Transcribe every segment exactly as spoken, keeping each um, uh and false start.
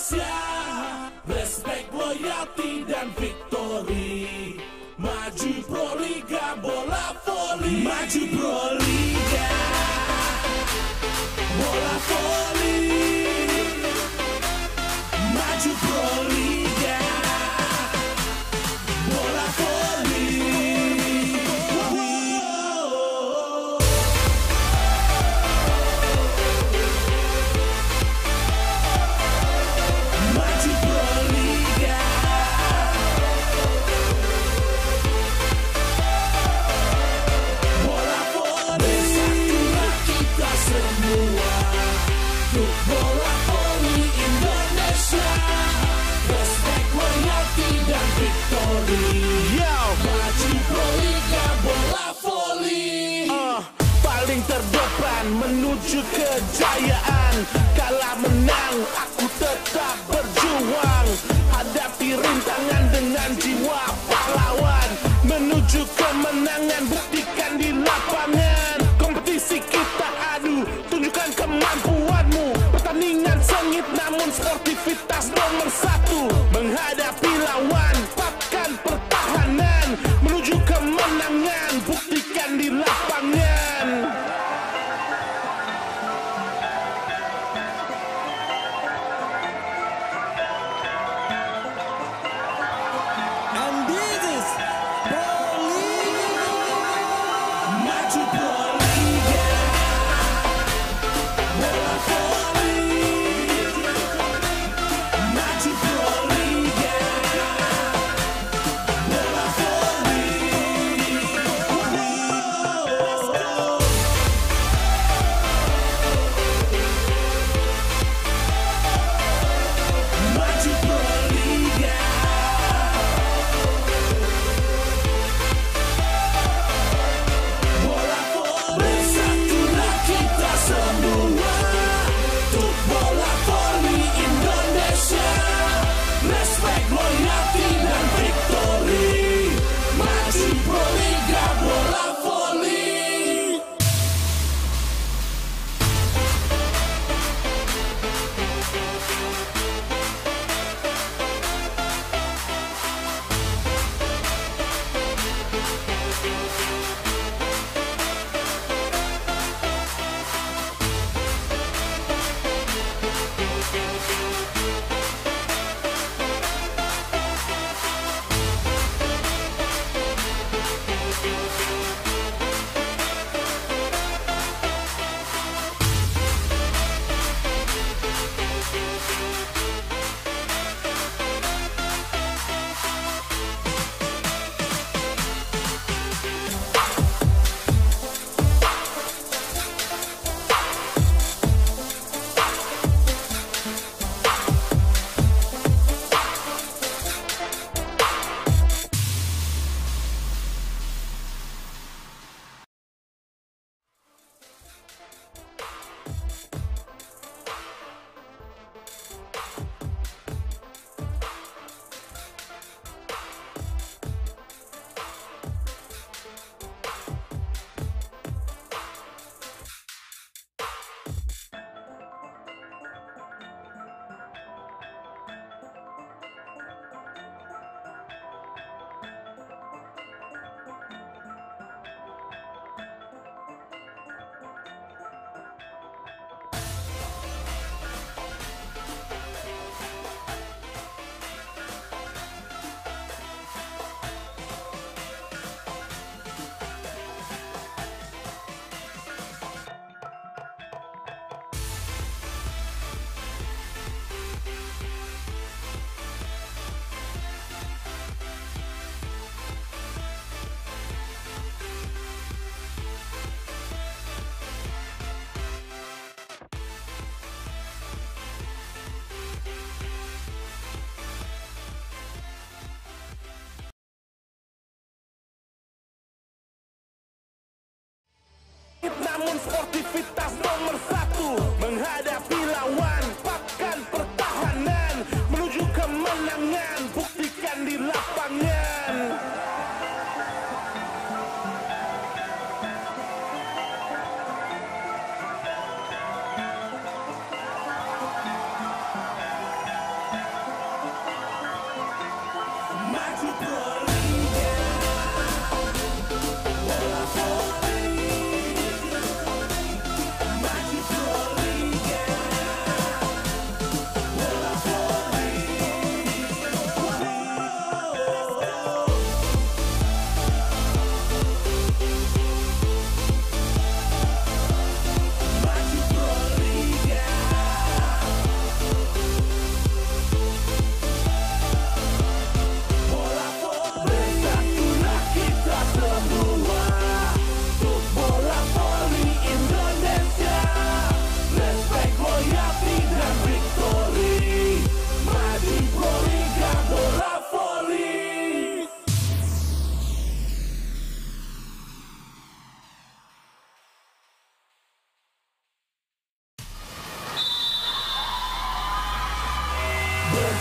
Indonesia. Respect, loyalty, dan victory. Maju Proliga bola voli. Maju Proliga bola voli. Maju Proliga bola voli. Maju Proliga bola voli. Bersatulah kita semua untuk bola voli Indonesia. Respect, loyalty, dan victory. Yo, Maju Proliga bola voli. uh, paling terdepan menuju kejayaan. Kalah menang, aku tetap berjuang. Hadapi rintangan dengan jiwa pahlawan. Menuju kemenangan, buktikan di lapangan. Kompetisi kita adu, tunjukkan kemampuanmu. Pertandingan sengit namun sportivitas nomor satu. Menghadapi lawan, tapkan pertahanan. Menuju kemenangan, buktikan di lapangan. And this is Proliga. Maju Proliga bola voli. Maju Proliga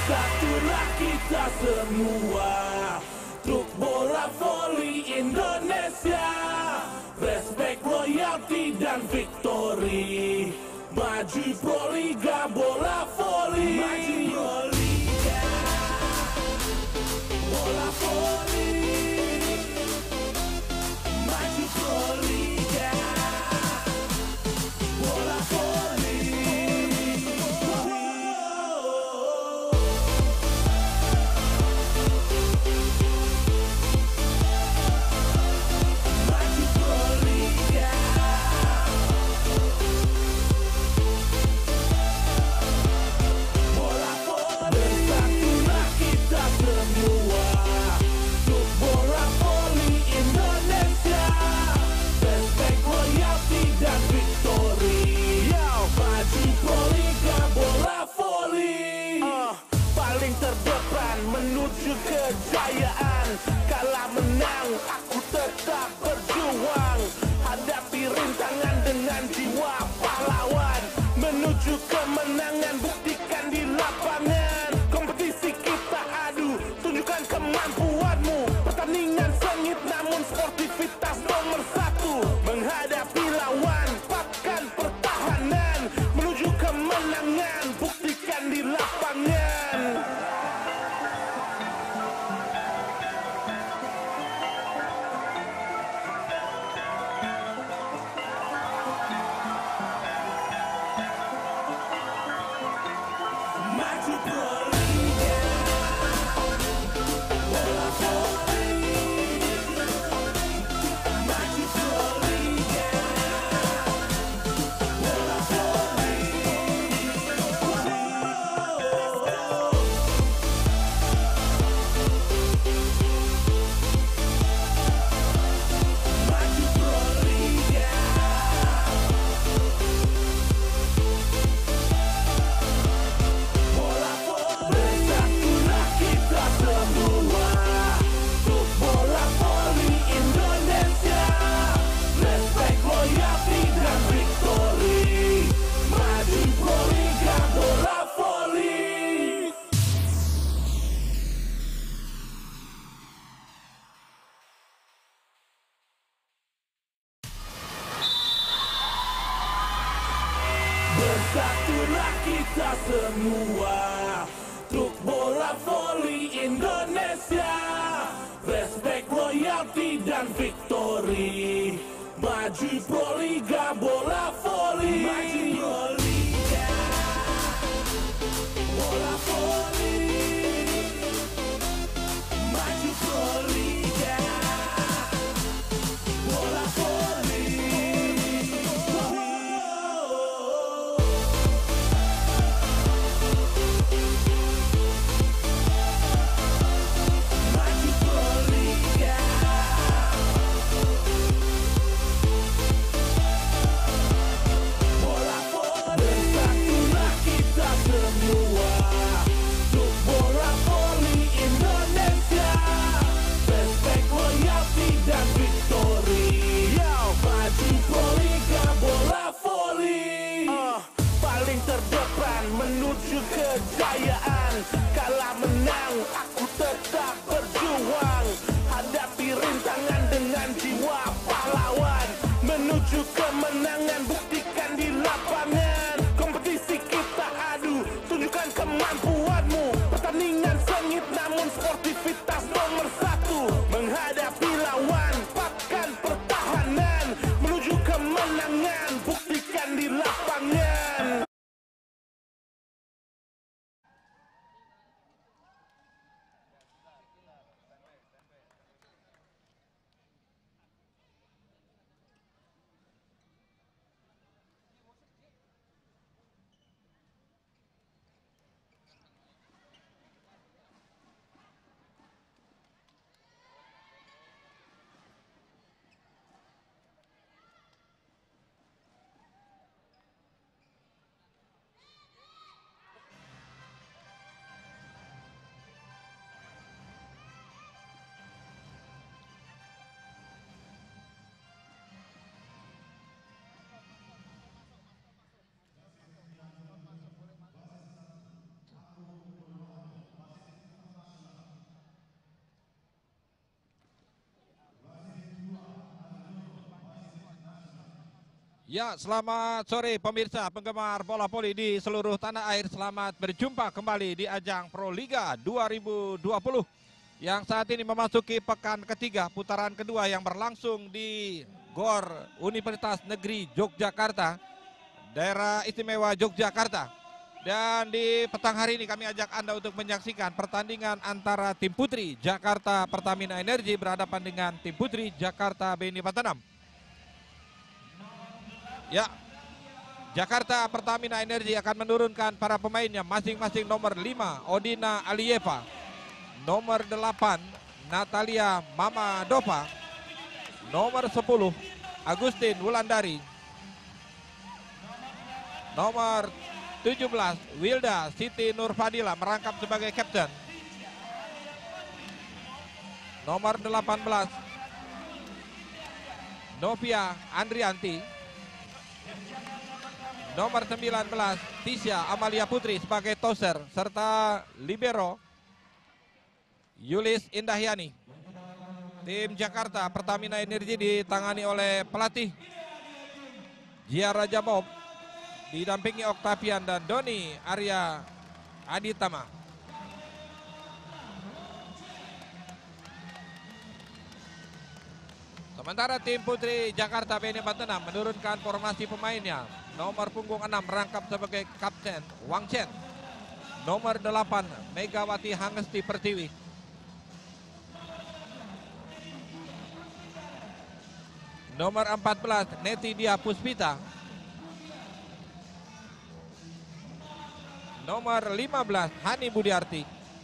Bersatulah kita semua untuk bola voli Indonesia. Respect, loyalty dan victory. Maju Proliga bola voli. Maju Proliga bola voli. Maju Proliga bola voli. Maju Proliga bola voli. Bersatulah kita semua untuk bola voli Indonesia. Respect, loyalty dan victory. Yo, maju Proliga bola voli. Uh, paling terdepan menuju kejayaan. Kalah menang aku tetap berjuang. Hadapi rintangan dengan jiwa pahlawan. Menuju kemenangan buktikan di lapangan. Kompetisi kita adu, tunjukkan kemampuanmu. Pertandingan sengit namun sportivitas nomor satu. Menghadapi lawan, pakan pertahanan. Menuju kemenangan, buktikan di lapangan. Maju Proliga bola voli. Maju Proliga bola voli. Maju Proliga bola voli. Bersatulah kita semua untuk bola voli Indonesia. Respect, loyalty dan victory. Maju Proliga bola voli. Bersatulah kita semua untuk bola voli Indonesia. Respect, loyalty dan victory. Maju Proliga bola voli. Maju Proliga bola voli. Maju Proliga bola voli. Maju Proliga bola voli. Ya, selamat sore pemirsa penggemar bola voli di seluruh tanah air. Selamat berjumpa kembali di ajang Pro Liga dua ribu dua puluh yang saat ini memasuki pekan ketiga, putaran kedua yang berlangsung di Gor Universitas Negeri Yogyakarta, daerah istimewa Yogyakarta. Dan di petang hari ini kami ajak Anda untuk menyaksikan pertandingan antara tim putri Jakarta Pertamina Energi berhadapan dengan tim putri Jakarta Beni Batanam. Ya, Jakarta Pertamina Energi akan menurunkan para pemainnya masing-masing. Nomor lima Odina Alieva, nomor delapan Natalia Mamadova, nomor sepuluh Agustin Wulandari, nomor tujuh belas Wilda Siti Nurfadila merangkap sebagai kapten, nomor delapan belas Novia Andrianti, nomor sembilan belas Tisha Amalia Putri sebagai toser, serta libero Yulis Indahyani. Tim Jakarta Pertamina Energi ditangani oleh pelatih Jia Raja Bob, didampingi Octavian dan Doni Arya Aditama. Sementara tim putri Jakarta Beni Batanam menurunkan formasi pemainnya. Nomor punggung enam merangkap sebagai kapten Wang Chen. Nomor delapan Megawati Hangesti Pertiwi. Nomor empat belas Neti Dia Puspita. Nomor lima belas Hani Budiarti.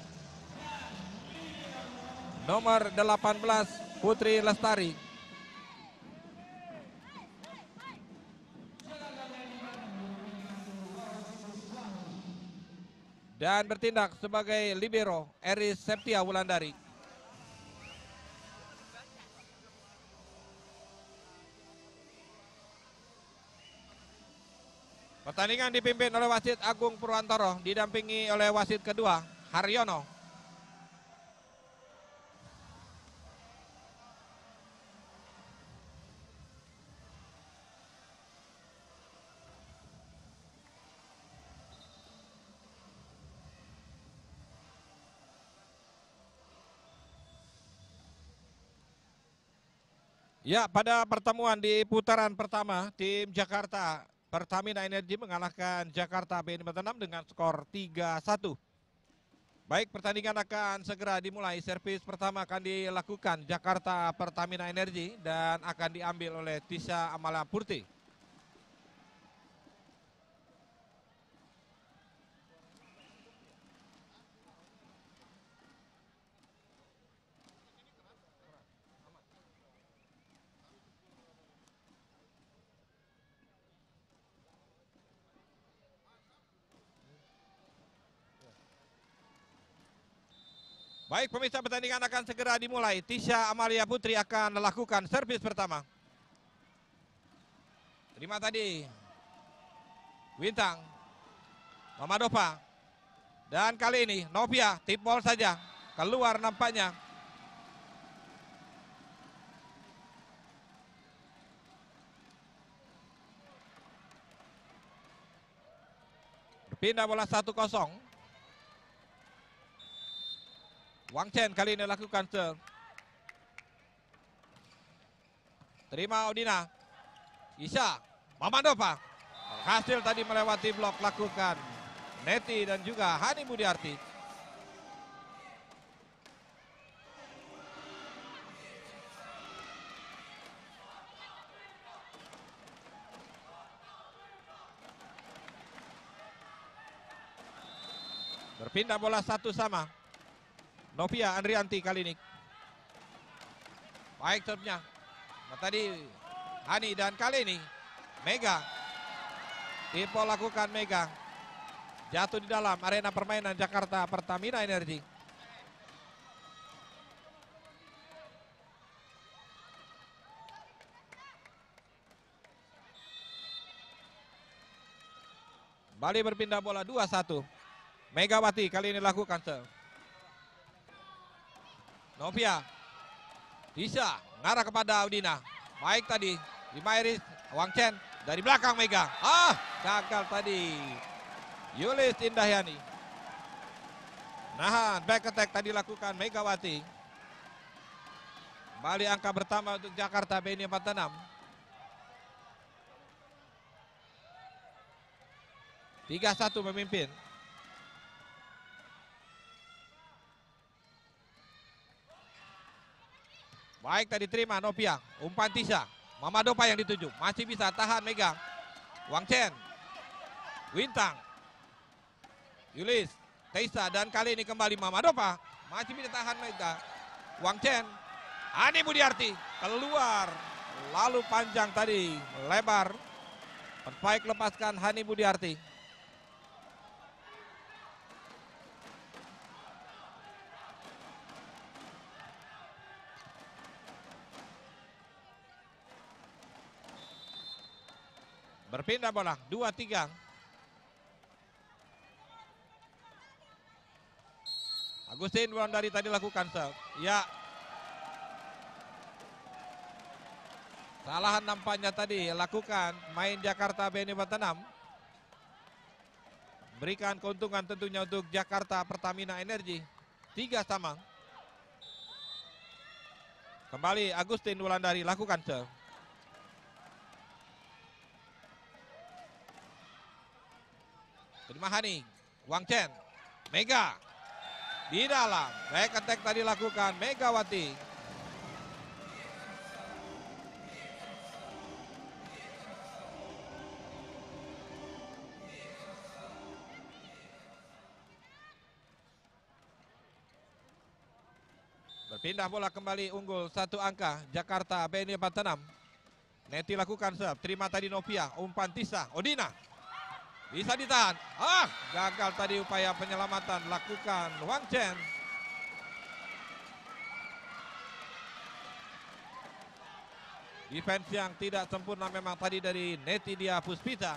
Nomor delapan belas Putri Lestari. Dan bertindak sebagai libero Eris Septia Wulandari. Pertandingan dipimpin oleh wasit Agung Purwantoro, didampingi oleh wasit kedua Haryono. Ya, pada pertemuan di putaran pertama, tim Jakarta Pertamina Energi mengalahkan Jakarta Beni Batanam dengan skor tiga satu. Baik, pertandingan akan segera dimulai. Servis pertama akan dilakukan Jakarta Pertamina Energi dan akan diambil oleh Tisha Amalia Putri. Baik, pemirsa, pertandingan akan segera dimulai. Tisha Amalia Putri akan melakukan servis pertama. Terima tadi Wintang, Mamadova. Dan kali ini Novia tip ball saja. Keluar nampaknya. Berpindah bola satu kosong. Wang Chen kali ini lakukan serve. Terima Odina. Isha Mamadova. Hasil tadi melewati blok, lakukan Neti dan juga Hani Budiarti. Berpindah bola satu sama. Novia Andrianti kali ini. Baik serve-nya. Nah, tadi Hani dan kali ini Mega. Tipe lakukan Mega. Jatuh di dalam arena permainan Jakarta Pertamina Energi. Bali berpindah bola dua satu. Megawati kali ini lakukan serve. Novia bisa ngarah kepada Audina. Baik tadi Lima Iris Wang Chen Dari belakang Mega. Ah, gagal tadi. Yulis Indahyani. Nahan, back attack tadi lakukan Megawati. Kembali angka pertama untuk Jakarta B N I empat puluh enam. tiga satu memimpin. Baik tadi terima Novia, umpan Tisa. Mamadopa yang dituju, masih bisa tahan Mega. Wang Chen, Wintang, Yulis, Tisa, dan kali ini kembali Mamadopa. Masih bisa tahan Mega. Wang Chen, Hani Budiarti keluar. Lalu panjang tadi, lebar. Baik lepaskan Hani Budiarti. Berpindah bola, dua tiga. Agustin Wulandari tadi lakukan serve. Ya. Salahan nampaknya tadi lakukan main Jakarta B N I empat puluh enam. Berikan keuntungan tentunya untuk Jakarta Pertamina Energi. Tiga sama. Kembali Agustin Wulandari lakukan serve. Terima Hani, Wang Chen, Mega di dalam, back attack tadi lakukan Megawati. Berpindah bola kembali unggul satu angka Jakarta B N I empat puluh enam. Neti lakukan serve, terima tadi Novia, umpan Tisa, Odina. Bisa ditahan. Ah, gagal tadi upaya penyelamatan lakukan Wang Chen. Defense yang tidak sempurna memang tadi dari Neti Dia Puspita.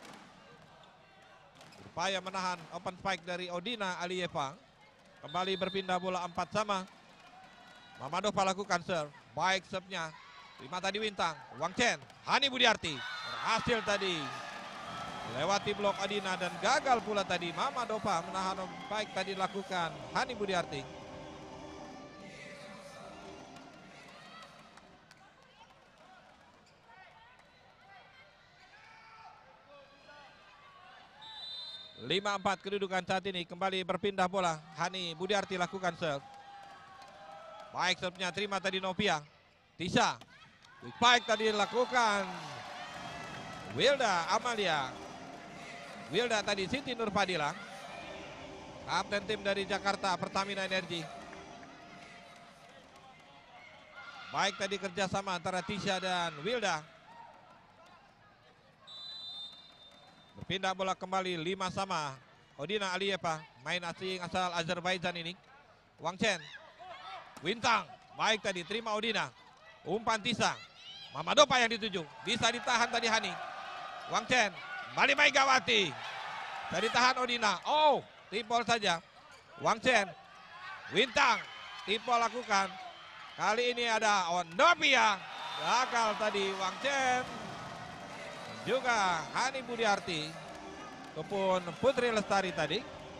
Upaya menahan open spike dari Odina Alieva. Kembali berpindah bola empat sama. Mamadova lakukan serve. Baik serve-nya. Terima tadi Wintang. Wang Chen. Hani Budiarti. Berhasil tadi. Lewati blok Adina dan gagal pula tadi Mamadova menahan baik tadi lakukan Hani Budiarti. lima empat kedudukan saat ini, kembali berpindah bola. Hani Budiarti lakukan serve. Baik serve-nya terima tadi Novia. Tisa. Baik tadi lakukan Wilda Amalia. Wilda tadi Siti Nurfadila, kapten tim dari Jakarta Pertamina Energi. Baik tadi kerjasama antara Tisha dan Wilda. Berpindah bola kembali lima sama. Odina Alieva, main asing asal Azerbaijan ini. Wang Chen, Wintang, baik tadi terima Odina. Umpan Tisa, Mamadova yang dituju, bisa ditahan tadi Hani. Wang Chen, kembali Megawati. Tadi tahan Odina. Oh, tipol saja. Wang Chen. Wintang. Tipol lakukan. Kali ini ada Ondopia. Gagal tadi Wang Chen. Juga Hani Budiarti. Ataupun Putri Lestari tadi.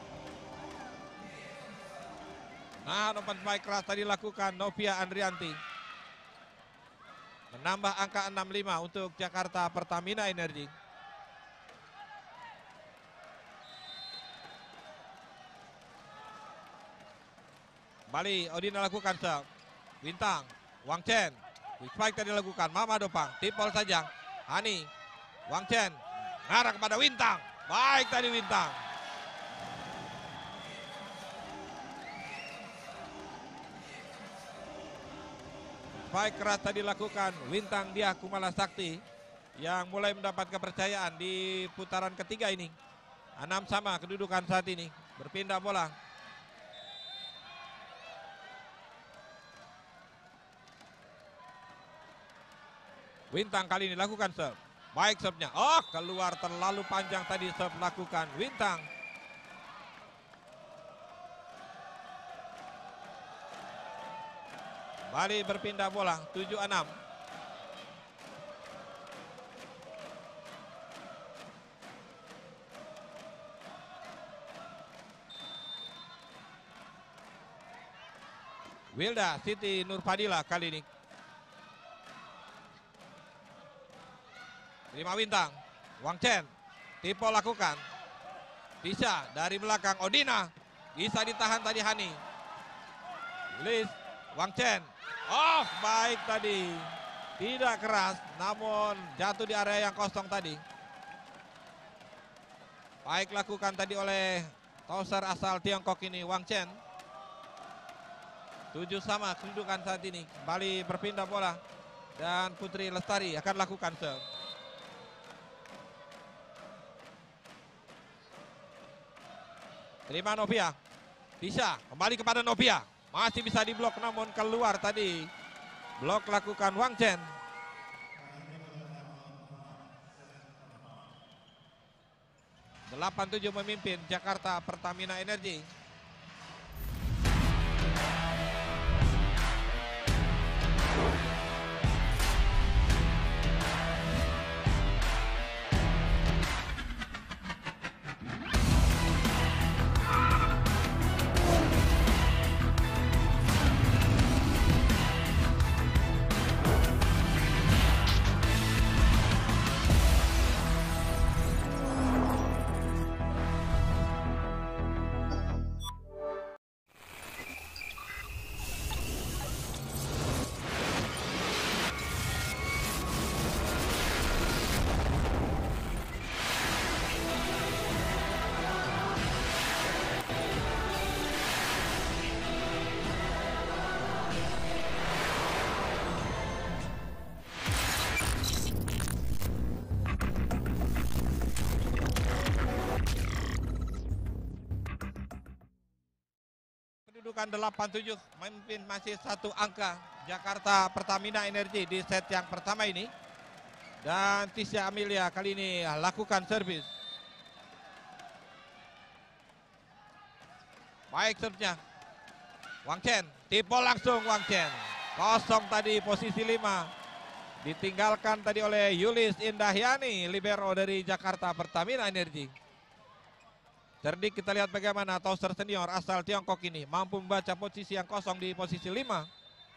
Nah, open spike keras tadi lakukan Novia Andrianti. Menambah angka enam lima untuk Jakarta Pertamina Energi. Kembali Odina lakukan serve. Bintang, Wang Chen. Spike tadi lakukan Mamadova. Tipol saja. Hani, Wang Chen. Ngarah kepada Wintang. Baik tadi Wintang. Spike keras tadi lakukan Wintang Dia Kumala Sakti. Yang mulai mendapat kepercayaan di putaran ketiga ini. enam sama kedudukan saat ini. Berpindah bola. Wintang kali ini lakukan serve. Baik serve-nya. Oh, keluar terlalu panjang tadi serve lakukan Wintang. Bali berpindah bola tujuh enam. Wilda Siti Nurfadila kali ini. Terima Wintang. Wang Chen. Tipo lakukan. Bisa dari belakang Odina. Bisa ditahan tadi Hani. Liz. Wang Chen. Oh, baik tadi. Tidak keras, namun jatuh di area yang kosong tadi. Baik lakukan tadi oleh toser asal Tiongkok ini, Wang Chen. Tujuh sama kedudukan saat ini. Kembali berpindah bola. Dan Putri Lestari akan lakukan serve. Terima Novia. Bisa, kembali kepada Novia. Masih bisa diblok namun keluar tadi. Blok lakukan Wang Chen. delapan tujuh memimpin Jakarta Pertamina Energi. Kedudukan delapan tujuh memimpin masih satu angka Jakarta Pertamina Energi di set yang pertama ini. Dan Tisha Amelia kali ini lakukan servis. Baik servisnya. Wang Chen, tipe langsung Wang Chen. Kosong tadi posisi lima. Ditinggalkan tadi oleh Yulis Indahyani, libero dari Jakarta Pertamina Energi. Cerdik kita lihat bagaimana toser senior asal Tiongkok ini mampu membaca posisi yang kosong di posisi lima.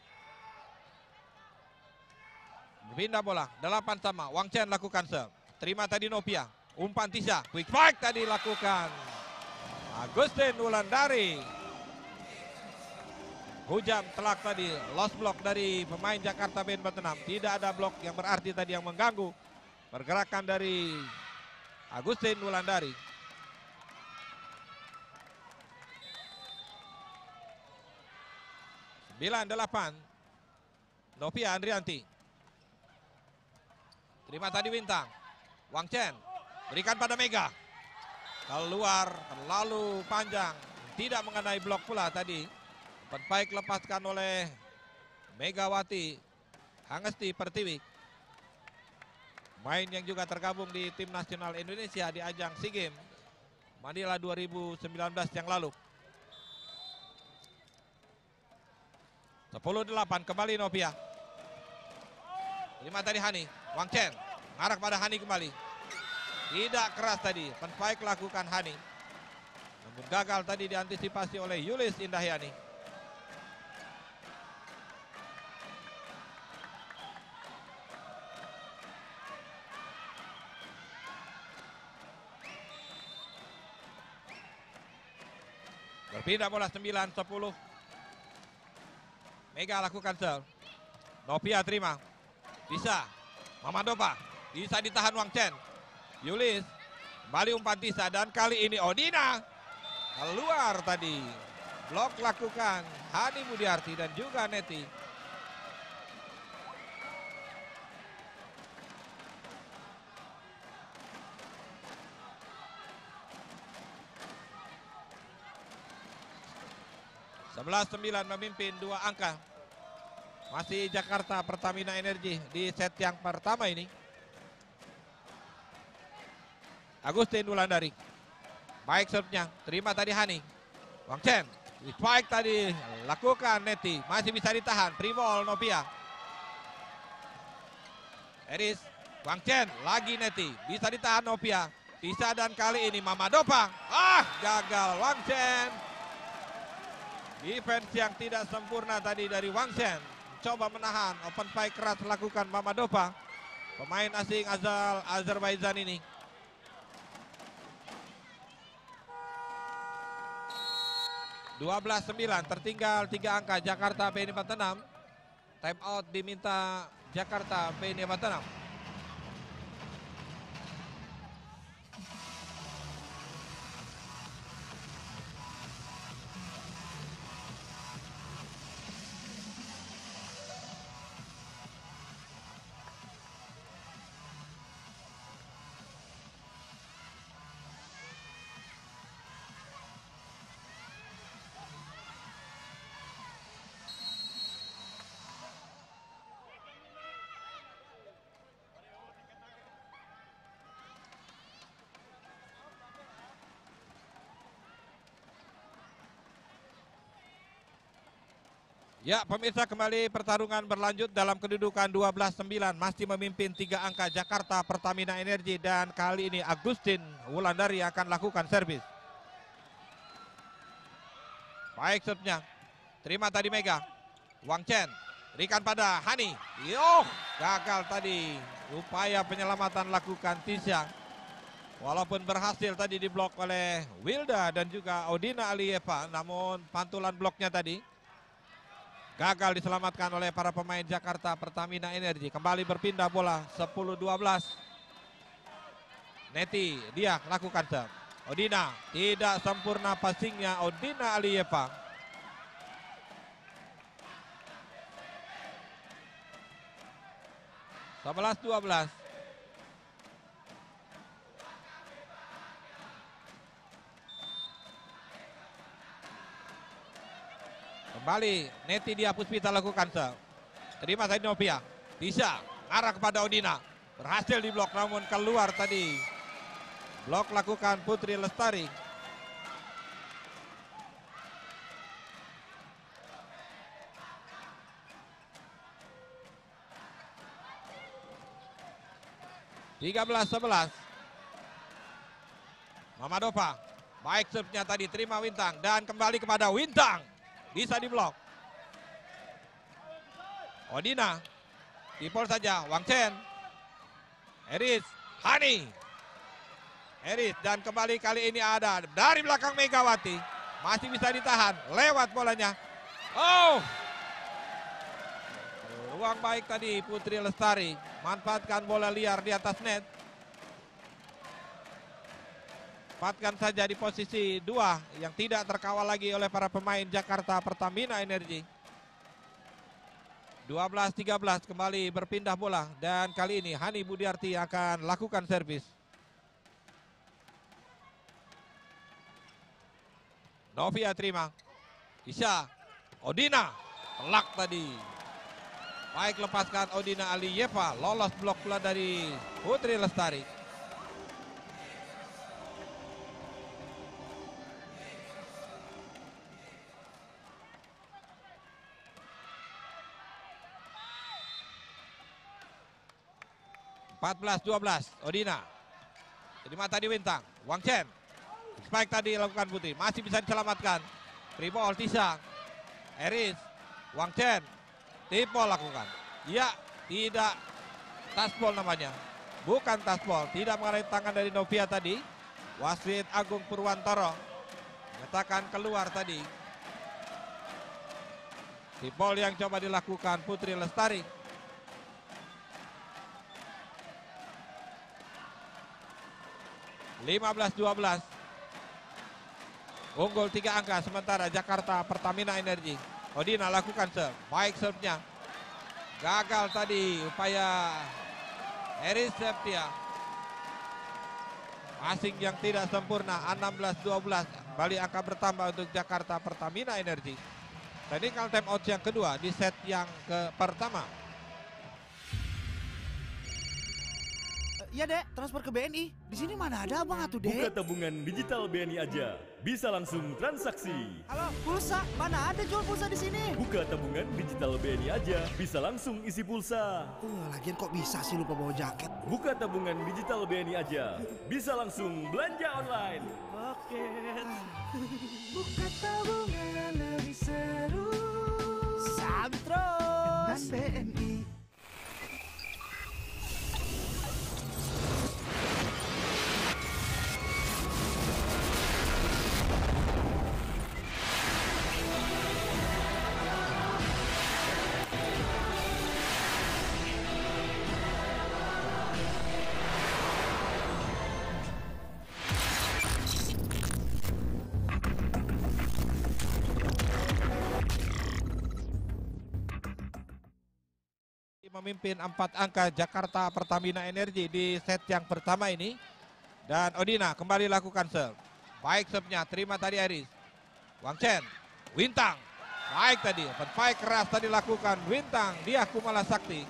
Berpindah bola, delapan sama. Wang Chen lakukan serve. Terima tadi Novia. Umpan Tisha, quick strike tadi lakukan Agustin Wulandari. Hujam telak tadi, lost block dari pemain Jakarta Band Batenam. Tidak ada blok yang berarti tadi yang mengganggu pergerakan dari Agustin Wulandari. sembilan delapan. Novia Andrianti. Terima tadi Wintang. Wang Chen. Berikan pada Mega. Keluar terlalu panjang. Tidak mengenai blok pula tadi. Baik lepaskan oleh Megawati Hangesti Pertiwi. Main yang juga tergabung di tim nasional Indonesia di ajang SEA Games Manila dua ribu sembilan belas yang lalu. sepuluh delapan kembali Novia. Terima tadi Hani. Wang Chen ngarah pada Hani kembali. Tidak keras tadi. Penfaik lakukan Hani. Namun gagal tadi diantisipasi oleh Yulis Indahyani. Berpindah bola sembilan sepuluh. Mega lakukan serve. Novia terima. Bisa. Mamadopa. Bisa ditahan Wang Chen. Yulis. Kembali umpan Tisha. Dan kali ini Odina. Keluar tadi. Blok lakukan Hani Budiarti dan juga Neti. sebelas sembilan memimpin dua angka. Masih Jakarta Pertamina Energi di set yang pertama ini. Agustin Wulandari. Baik serve-nya. Terima tadi Hani. Wang Chen. Spike tadi. Lakukan Neti. Masih bisa ditahan. Primol Novia. Eris. Wang Chen. Lagi Neti. Bisa ditahan Novia. Tisha dan kali ini Mamadopa. Ah, gagal Wang Chen. Defense yang tidak sempurna tadi dari Wang Chen. Coba menahan, open fight keras lakukan Mamadova. Pemain asing asal Azerbaijan ini. dua belas sembilan, tertinggal tiga angka Jakarta P N empat enam. Time out diminta Jakarta P N empat enam. Ya, pemirsa, kembali pertarungan berlanjut dalam kedudukan dua belas sembilan. Masih memimpin tiga angka Jakarta Pertamina Energi dan kali ini Agustin Wulandari akan lakukan servis. Baik servisnya. Terima tadi Mega. Wang Chen. Berikan pada Hani. Yoh, gagal tadi. Upaya penyelamatan lakukan Tisha. Walaupun berhasil tadi diblok oleh Wilda dan juga Odina Alieva. Namun pantulan bloknya tadi gagal diselamatkan oleh para pemain Jakarta Pertamina Energi. Kembali berpindah bola sepuluh dua belas. Neti dia lakukan serve. Odina tidak sempurna passingnya Odina Alieva. sebelas dua belas. Kembali Neti dia Puspita lakukan serve. Terima tadi Novia. Bisa arah kepada Odina. Berhasil diblok namun keluar tadi. Blok lakukan Putri Lestari. tiga belas sebelas. Mamadova. Baik serve-nya tadi terima Wintang dan kembali kepada Wintang. Bisa diblok. Odina. Dipol saja. Wang Chen. Eris. Hani. Eris. Dan kembali kali ini ada dari belakang Megawati. Masih bisa ditahan. Lewat bolanya. Oh. Peluang baik tadi Putri Lestari. Manfaatkan bola liar di atas net. Manfaatkan saja di posisi dua yang tidak terkawal lagi oleh para pemain Jakarta Pertamina Energi. dua belas tiga belas kembali berpindah bola dan kali ini Hani Budiarti akan lakukan servis. Novia terima. Isya. Odina. Telak tadi. Baik lepaskan Odina Alieva. Lolos blok pula dari Putri Lestari. empat belas dua belas, Odina. Terima tadi Wintang. Wang Chen. Spike tadi lakukan Putri. Masih bisa diselamatkan. Tripol Tisha. Eris. Wang Chen. Tripol lakukan. Ya, tidak taspol namanya. Bukan taspol. Tidak mengenai tangan dari Novia tadi. Wasit Agung Purwantoro menyatakan keluar tadi. Tripol yang coba dilakukan Putri Lestari. lima belas dua belas. Unggul tiga angka sementara Jakarta Pertamina Energi. Odina lakukan serve. Baik serve-nya. Gagal tadi upaya Eris Septia. Passing yang tidak sempurna. enam belas dua belas. Kembali angka bertambah untuk Jakarta Pertamina Energi. Technical time out yang kedua di set yang ke pertama. Iya dek, transfer ke B N I. Di sini mana ada abang atuh dek? Buka tabungan digital B N I aja, bisa langsung transaksi. Halo, pulsa, mana ada jual pulsa di sini? Buka tabungan digital B N I aja, bisa langsung isi pulsa. Uh, lagian kok bisa sih lupa bawa jaket? Buka tabungan digital B N I aja, bisa langsung belanja online. Oke. Buka tabungan lebih B N I. Memimpin empat angka Jakarta Pertamina Energi di set yang pertama ini. Dan Odina kembali lakukan serve. Baik serve-nya, terima tadi Iris. Wang Chen, Wintang. Baik tadi, open fight keras tadi lakukan Wintang, dia Kumala Sakti.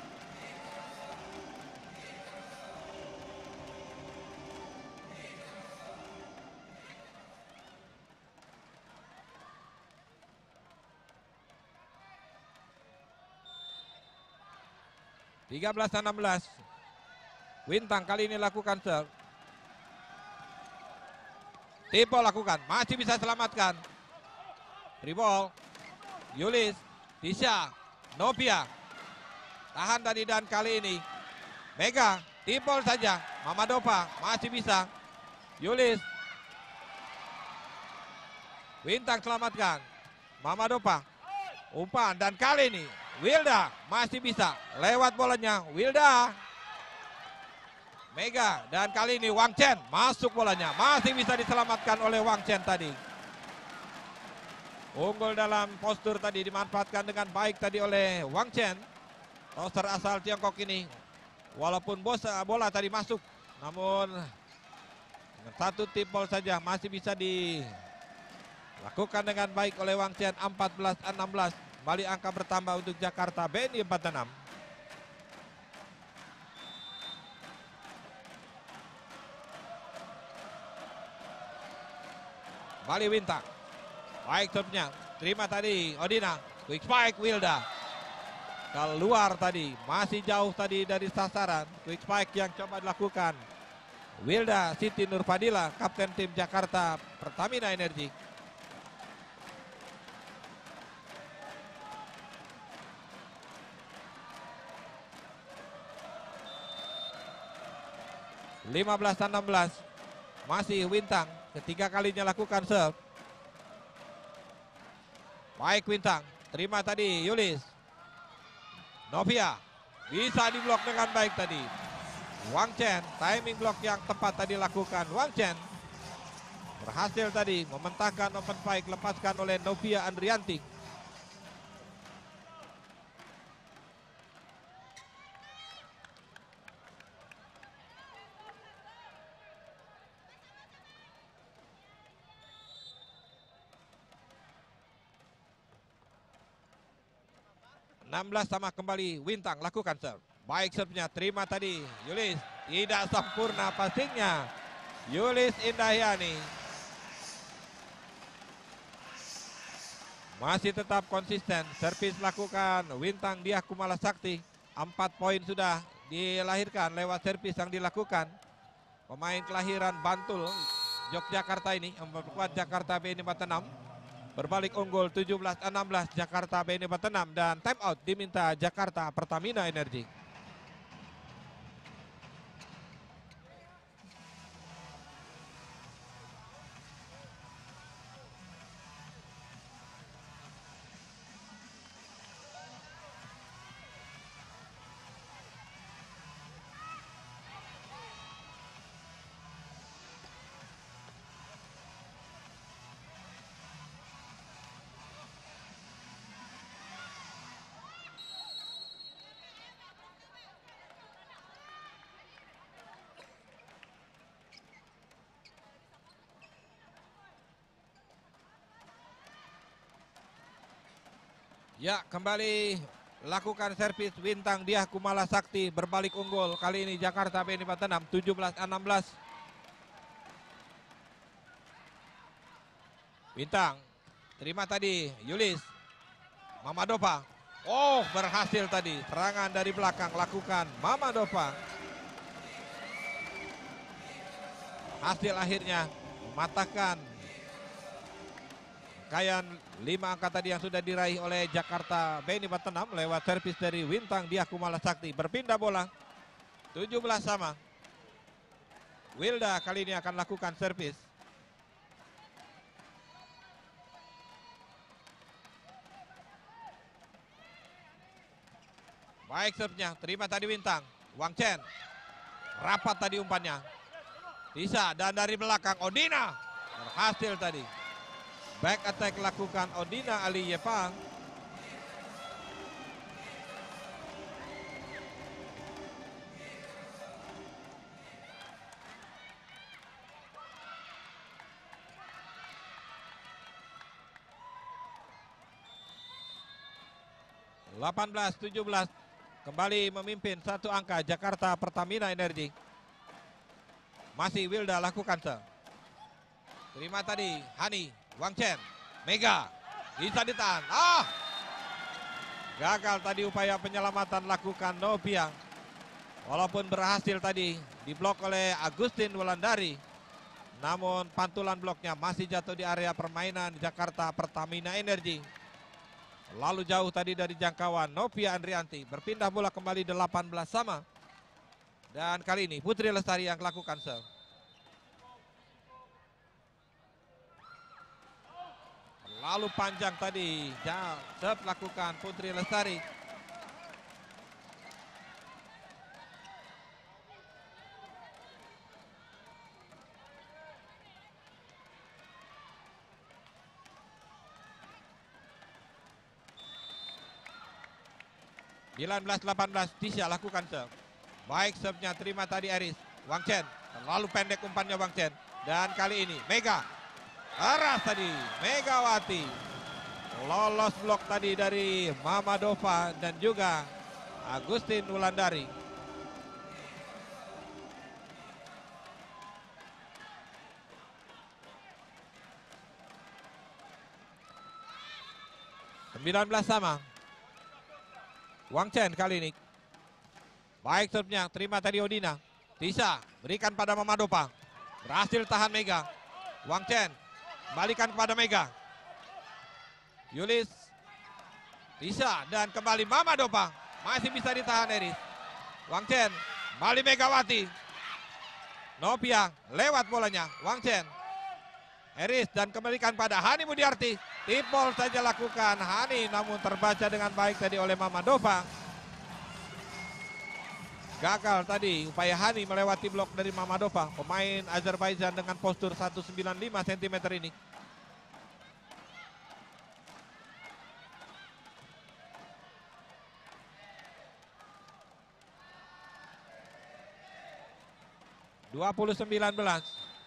tiga belas enam belas. Wintang kali ini lakukan serve. Tipo lakukan, masih bisa selamatkan. Free ball. Yulis, Tisha, Novia. Tahan tadi dan kali ini. Mega, tipol saja. Mamadova masih bisa. Yulis. Wintang selamatkan. Mamadova. Umpan dan kali ini Wilda masih bisa lewat bolanya. Wilda, Mega dan kali ini Wang Chen masuk bolanya, masih bisa diselamatkan oleh Wang Chen tadi. Unggul dalam postur tadi dimanfaatkan dengan baik tadi oleh Wang Chen. Toser asal Tiongkok ini, walaupun bola, bola tadi masuk, namun dengan satu tipol saja masih bisa dilakukan dengan baik oleh Wang Chen. Empat belas enam belas. Kembali angka bertambah untuk Jakarta B N I empat puluh enam. Kembali Wintang. Baik serve-nya. Terima tadi Odina. Quick spike Wilda. Keluar tadi. Masih jauh tadi dari sasaran. Quick spike yang coba dilakukan Wilda Siti Nurfadila, kapten tim Jakarta Pertamina Energi. lima belas enam belas. Masih Wintang, ketiga kalinya lakukan serve. Baik Wintang, terima tadi Yulis. Novia bisa diblok dengan baik tadi. Wang Chen, timing blok yang tepat tadi lakukan Wang Chen. Berhasil tadi mementahkan open fight, lepaskan oleh Novia Andrianti. enam belas sama kembali Wintang lakukan serve. Baik serve-nya, terima tadi Yulis. Tidak sempurna passingnya Yulis Indahyani. Masih tetap konsisten. Servis lakukan Wintang Diah Kumala Sakti. Empat poin sudah dilahirkan lewat servis yang dilakukan pemain kelahiran Bantul Yogyakarta ini, memperkuat Jakarta B N I empat puluh enam. Berbalik unggul tujuh belas enam belas Jakarta B N I empat puluh enam dan time out diminta Jakarta Pertamina Energi. Ya, kembali lakukan servis Wintang Diah Kumala Sakti, berbalik unggul. Kali ini Jakarta B N I empat puluh enam, tujuh belas enam belas. Wintang, terima tadi Yulis. Mamadova. Oh, berhasil tadi. Serangan dari belakang lakukan Mamadova. Hasil akhirnya mematahkan rangkaian lima angka tadi yang sudah diraih oleh Jakarta Beni Batenam lewat servis dari Wintang Dia Kumala Sakti. Berpindah bola, tujuh belas sama. Wilda kali ini akan lakukan servis. Baik serve-nya, terima tadi Wintang. Wang Chen, rapat tadi umpannya. Bisa, dan dari belakang Odina, berhasil tadi. Back attack lakukan Odina Ali Yepang. delapan belas tujuh belas. Kembali memimpin satu angka Jakarta Pertamina Energi. Masih Wilda lakukan se. Terima tadi Hani, Wang Chen, Mega. Bisa ditahan. Ah! Gagal tadi upaya penyelamatan lakukan Novia. Walaupun berhasil tadi diblok oleh Agustin Wulandari. Namun pantulan bloknya masih jatuh di area permainan Jakarta Pertamina Energi. Lalu jauh tadi dari jangkauan Novia Andrianti. Berpindah bola kembali delapan belas sama. Dan kali ini Putri Lestari yang lakukan serve. Lalu panjang tadi. Serve lakukan Putri Lestari. sembilan belas delapan belas, Tisha lakukan serve. Baik serve-nya, terima tadi Aris. Wang Chen, terlalu pendek umpannya Wang Chen. Dan kali ini Mega, keras tadi, Megawati. Lolos blok tadi dari Mama Dova dan juga Agustin Wulandari. sembilan belas sama. Wang Chen kali ini. Baik serve-nya, terima tadi Odina. Tisha, berikan pada Mama Dova. Berhasil tahan Mega. Wang Chen, kembalikan kepada Mega. Yulis. Tisha, dan kembali Mama Dova. Masih bisa ditahan Eris. Wang Chen, kembali Megawati. Novia, lewat bolanya. Wang Chen. Eris, dan kembalikan pada Hani Mudiarti. Tipol saja lakukan Hani, namun terbaca dengan baik tadi oleh Mama Dova. Gagal tadi upaya Hani melewati blok dari Mama Dova. Pemain Azerbaijan dengan postur seratus sembilan puluh lima sentimeter ini. dua puluh sembilan belas.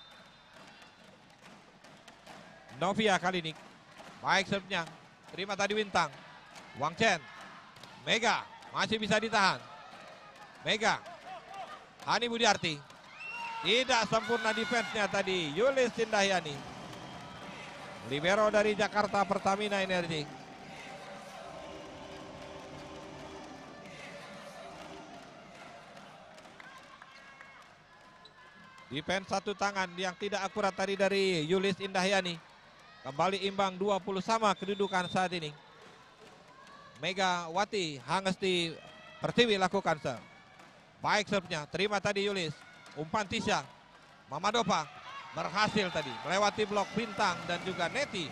Novia kali ini. Baik serve-nya. Terima tadi Wintang. Wang Chen. Mega. Masih bisa ditahan. Mega. Hani Budiarti. Tidak sempurna defense-nya tadi. Yulis Sindahyani. Libero dari Jakarta Pertamina Energi. Defense satu tangan yang tidak akurat tadi dari Yulis Indahyani. Kembali imbang dua puluh sama kedudukan saat ini. Megawati Hangesti Pertiwi lakukan serve. Baik serve-nya, terima tadi Yulis. Umpan Tisha. Mama Dova berhasil tadi melewati blok Bintang dan juga Neti.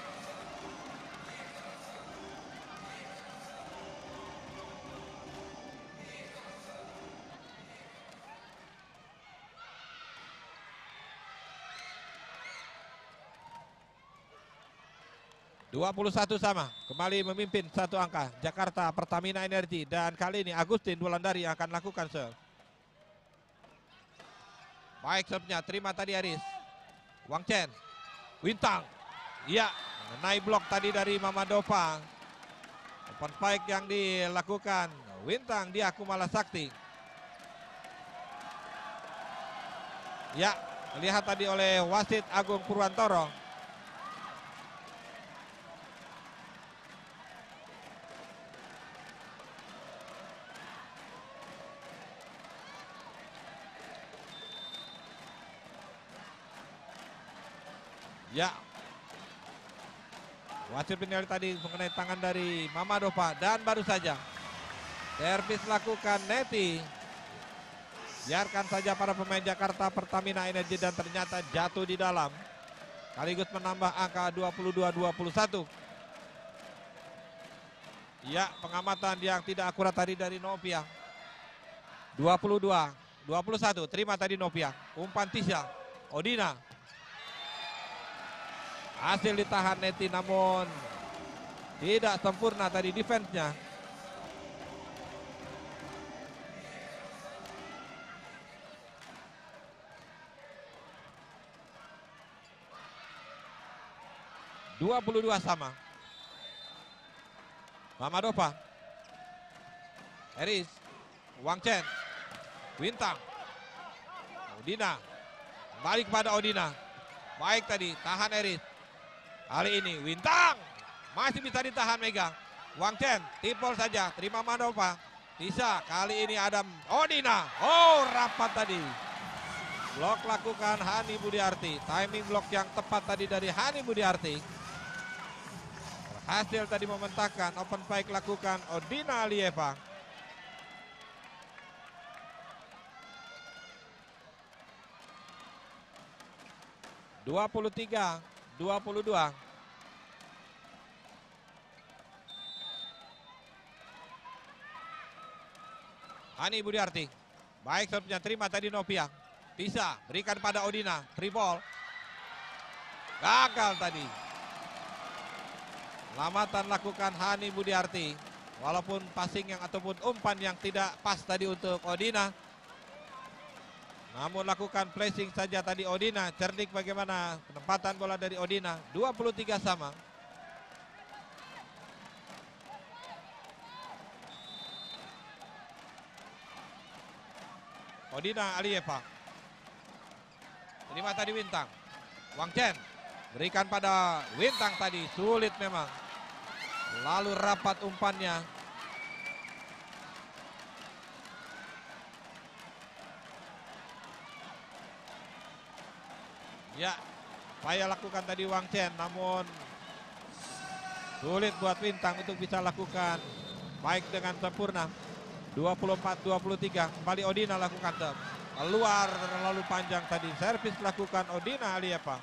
dua puluh satu sama, kembali memimpin satu angka Jakarta Pertamina Energi, dan kali ini Agustin Wulandari yang akan lakukan serve. Baik serve-nya, terima tadi Aris. Wang Chen, Wintang, iya, mengenai blok tadi dari Mama Dova. Open spike yang dilakukan Wintang Dia Kumala Sakti. Ya, lihat tadi oleh wasit Agung Purwantoro. Ya. Wasit penilai tadi mengenai tangan dari Mamadova dan baru saja servis lakukan Neti. Biarkan saja para pemain Jakarta Pertamina Energi dan ternyata jatuh di dalam. Sekaligus menambah angka dua puluh dua dua puluh satu. Ya, pengamatan yang tidak akurat tadi dari Novia. dua puluh dua dua puluh satu, terima tadi Novia. Umpan Tisha, Odina. Hasil ditahan Neti namun tidak sempurna tadi defense-nya. dua puluh dua sama. Mamadova. Eris. Wang Chen. Wintang. Odina. Balik kepada Odina. Baik tadi, tahan Eris. Kali ini Wintang. Masih bisa ditahan Mega. Wang Chen, tipol saja. Terima Mamadova. Tisha, kali ini Adam Odina. Oh, rapat tadi. Blok lakukan Hani Budiarti. Timing blok yang tepat tadi dari Hani Budiarti. Hasil tadi mementahkan, open fight lakukan Odina Alieva. dua puluh tiga dua puluh dua. Hani Budiarti. Baik servisnya, terima tadi Novia. Bisa berikan pada Odina. Three ball. Gagal tadi. Lamatan lakukan Hani Budiarti. Walaupun passing yang ataupun umpan yang tidak pas tadi untuk Odina. Namun lakukan placing saja tadi Odina. Cerdik bagaimana penempatan bola dari Odina. dua puluh tiga sama. Odina Alieva. Terima tadi Wintang. Wang Chen. Berikan pada Wintang tadi. Sulit memang. Lalu rapat umpannya. Ya, saya lakukan tadi Wang Chen, namun sulit buat Wintang untuk bisa lakukan baik dengan sempurna. dua puluh empat dua puluh tiga, kembali Odina lakukan serve. Keluar terlalu panjang tadi, servis lakukan Odina Alieva.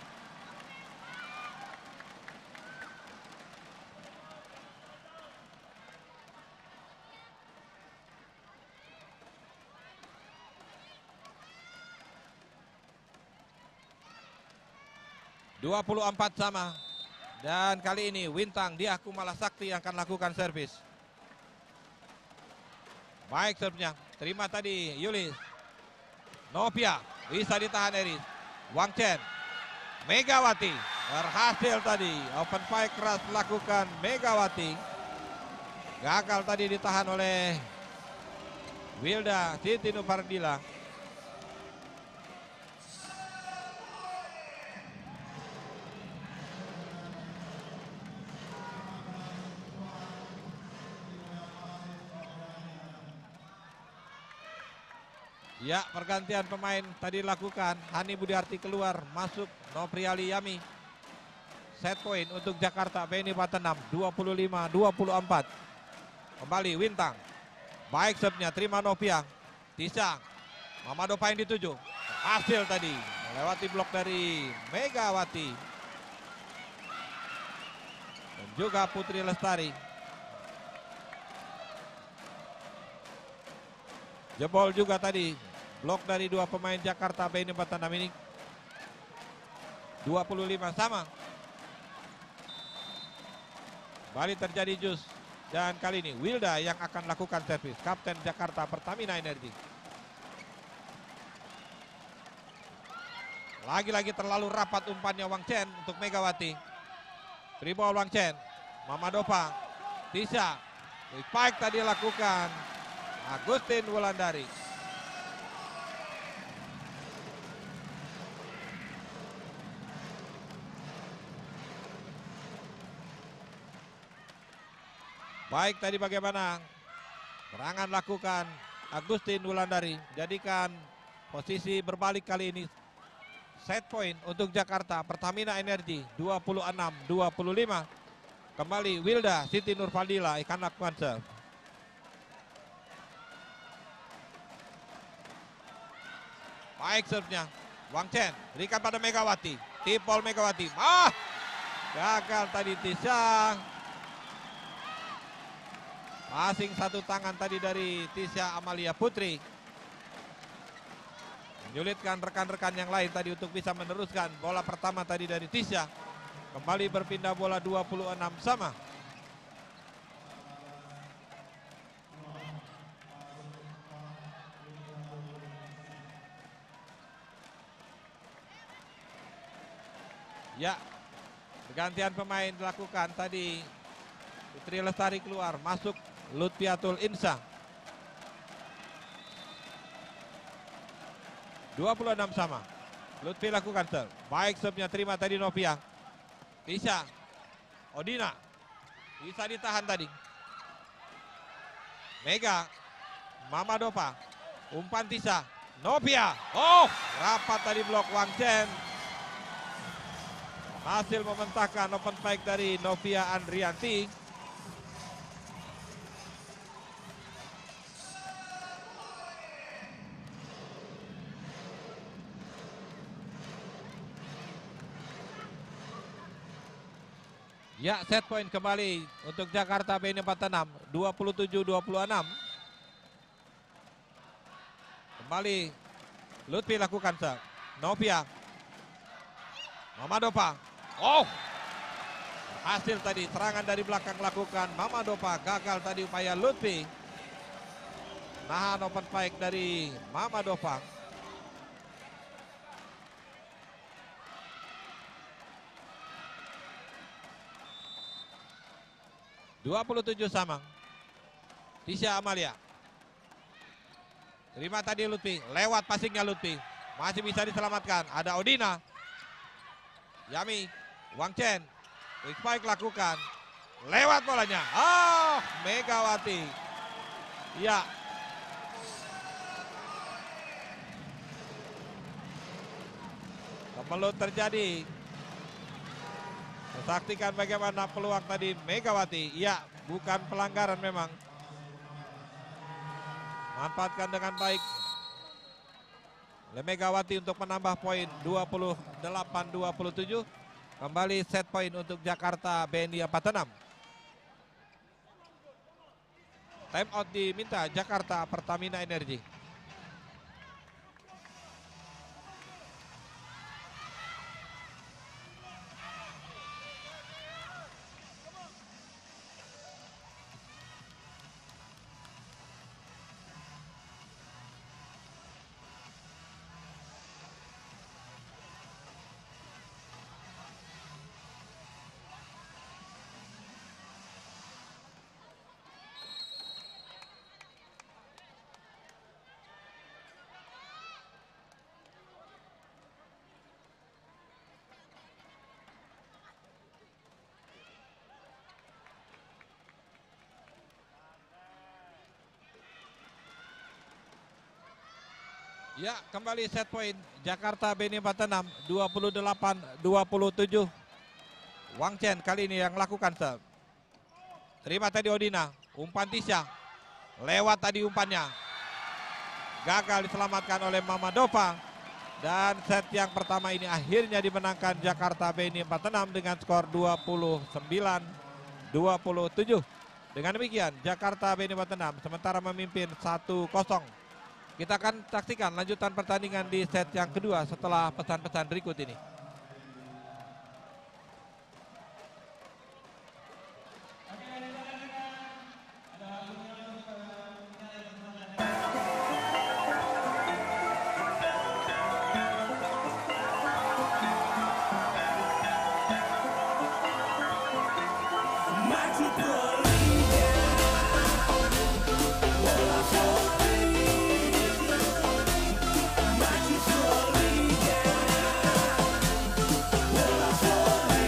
dua puluh empat sama. Dan kali ini Wintang Diah Kumala Sakti yang akan lakukan servis. Baik servisnya. Terima tadi Yulis. Novia. Bisa ditahan Eris. Wang Chen. Megawati. Berhasil tadi. Open fight keras lakukan Megawati. Gagal tadi ditahan oleh Wilda Siti Nupardila. Ya, pergantian pemain tadi lakukan. Hani Budiarti keluar, masuk Nopriali Yami. Set point untuk Jakarta Beni Batanam dua puluh lima dua puluh empat. Kembali Wintang. Baik serve-nya, terima Novia. Tisha. Mamadova yang dituju. Hasil tadi melewati blok dari Megawati. Dan juga Putri Lestari. Jebol juga tadi. Blok dari dua pemain Jakarta Beni Batanam ini. dua puluh lima sama. Balik terjadi jus. Dan kali ini Wilda yang akan lakukan servis. Kapten Jakarta Pertamina Energi. Lagi-lagi terlalu rapat umpannya Wang Chen untuk Megawati. Free ball Wang Chen. Mamadova. Tisha. Spike tadi lakukan Agustin Wulandari. Baik tadi bagaimana serangan lakukan Agustin Wulandari. Jadikan posisi berbalik kali ini. Set point untuk Jakarta Pertamina Energi dua puluh enam dua puluh lima. Kembali Wilda Siti Nurfadila ikan lakukan serve. Baik serve-nya. Wang Chen berikan pada Megawati. Tipol Megawati. Ah! Gagal tadi Tisha. Passing satu tangan tadi dari Tisha Amalia Putri. Menyulitkan rekan-rekan yang lain tadi untuk bisa meneruskan bola pertama tadi dari Tisha. Kembali berpindah bola dua puluh enam sama. Ya, pergantian pemain dilakukan tadi. Putri Lestari keluar, masuk Lutfiatul Insha. dua puluh enam sama. Lutfi lakukan serve. Baik serve-nya terima tadi Novia. Tisha. Odina. Bisa ditahan tadi. Mega. Mama Dova. Umpan Tisha. Novia. Oh, rapat tadi blok Wang Chen. Hasil mementahkan open spike dari Novia Andrianti. Ya, set point kembali untuk Jakarta B N empat enam, dua puluh tujuh dua puluh enam. Kembali Lutfi lakukan serve. Novia. Mama Dova. Oh. Hasil tadi serangan dari belakang lakukan Mama Dova, gagal tadi upaya Lutfi. Nahan open spike dari Mama Dova. dua puluh tujuh sama. Tisha Amalia. Terima tadi Lutfi. Lewat passingnya Lutfi. Masih bisa diselamatkan. Ada Odina. Yami. Wang Chen. Quick spike lakukan. Lewat bolanya. Oh, Megawati. Ya. Kemelut terjadi. Saksikan bagaimana peluang tadi Megawati. Ya, bukan pelanggaran memang. Manfaatkan dengan baik oleh Megawati untuk menambah poin dua puluh delapan dua puluh tujuh. Kembali set poin untuk Jakarta B N I empat enam. Time out diminta Jakarta Pertamina Energi. Ya, kembali set point Jakarta B N I empat enam, dua puluh delapan dua puluh tujuh. Wang Chen kali ini yang lakukan serve. Terima tadi Odina, umpan Tisha. Lewat tadi umpannya. Gagal diselamatkan oleh Mama Dova. Dan set yang pertama ini akhirnya dimenangkan Jakarta B N I empat enam dengan skor dua puluh sembilan dua puluh tujuh. Dengan demikian Jakarta B N I empat enam sementara memimpin satu kosong. Kita akan saksikan lanjutan pertandingan di set yang kedua setelah pesan-pesan berikut ini. Maju Proliga, bola voli. Maju Proliga, bola voli.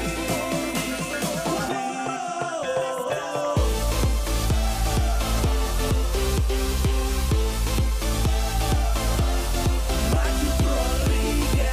Maju Proliga.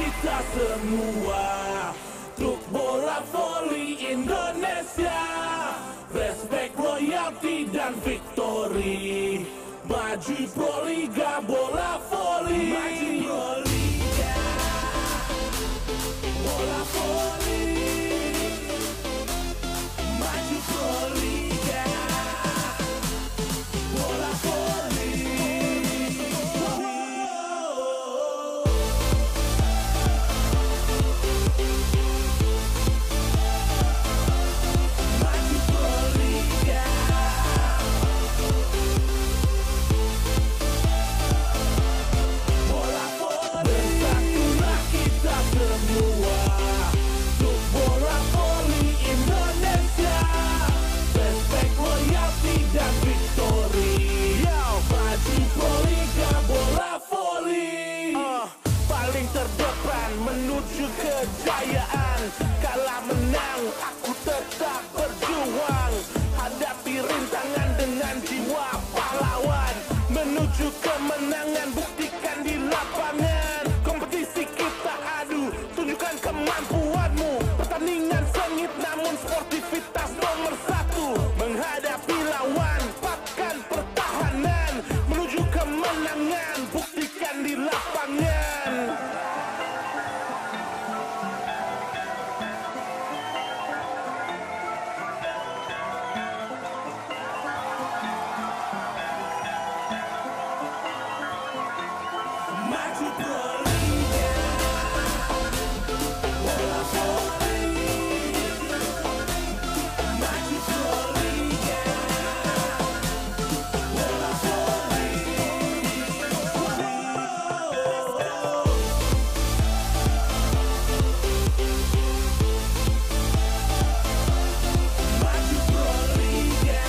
kita semua. Truk bola voli Indonesia, respect, royalty dan victory. Maju Proliga bola voli. Maju Proliga bola voli. Maju Proliga bola voli. Maju Proliga. Bola voli. Bersatulah kita semua. Untuk bola voli Indonesia. Respect, loyalty dan victory. Yo, maju Proliga bola voli. Uh, paling terdepan menuju kejayaan. Kalah menang, aku tetap berjuang. Hadapi rintangan dengan jiwa pahlawan. Menuju kemenangan, buktikan di lapangan. Kompetisi kita adu, tunjukkan kemampuanmu. Pertandingan sengit namun sportivitas nomor satu. Menghadapi lawan, kuatkan pertahanan. Menuju kemenangan, buktikan di lapangan. Maju Proliga bola voli. Maju Proliga bola voli. Maju Proliga.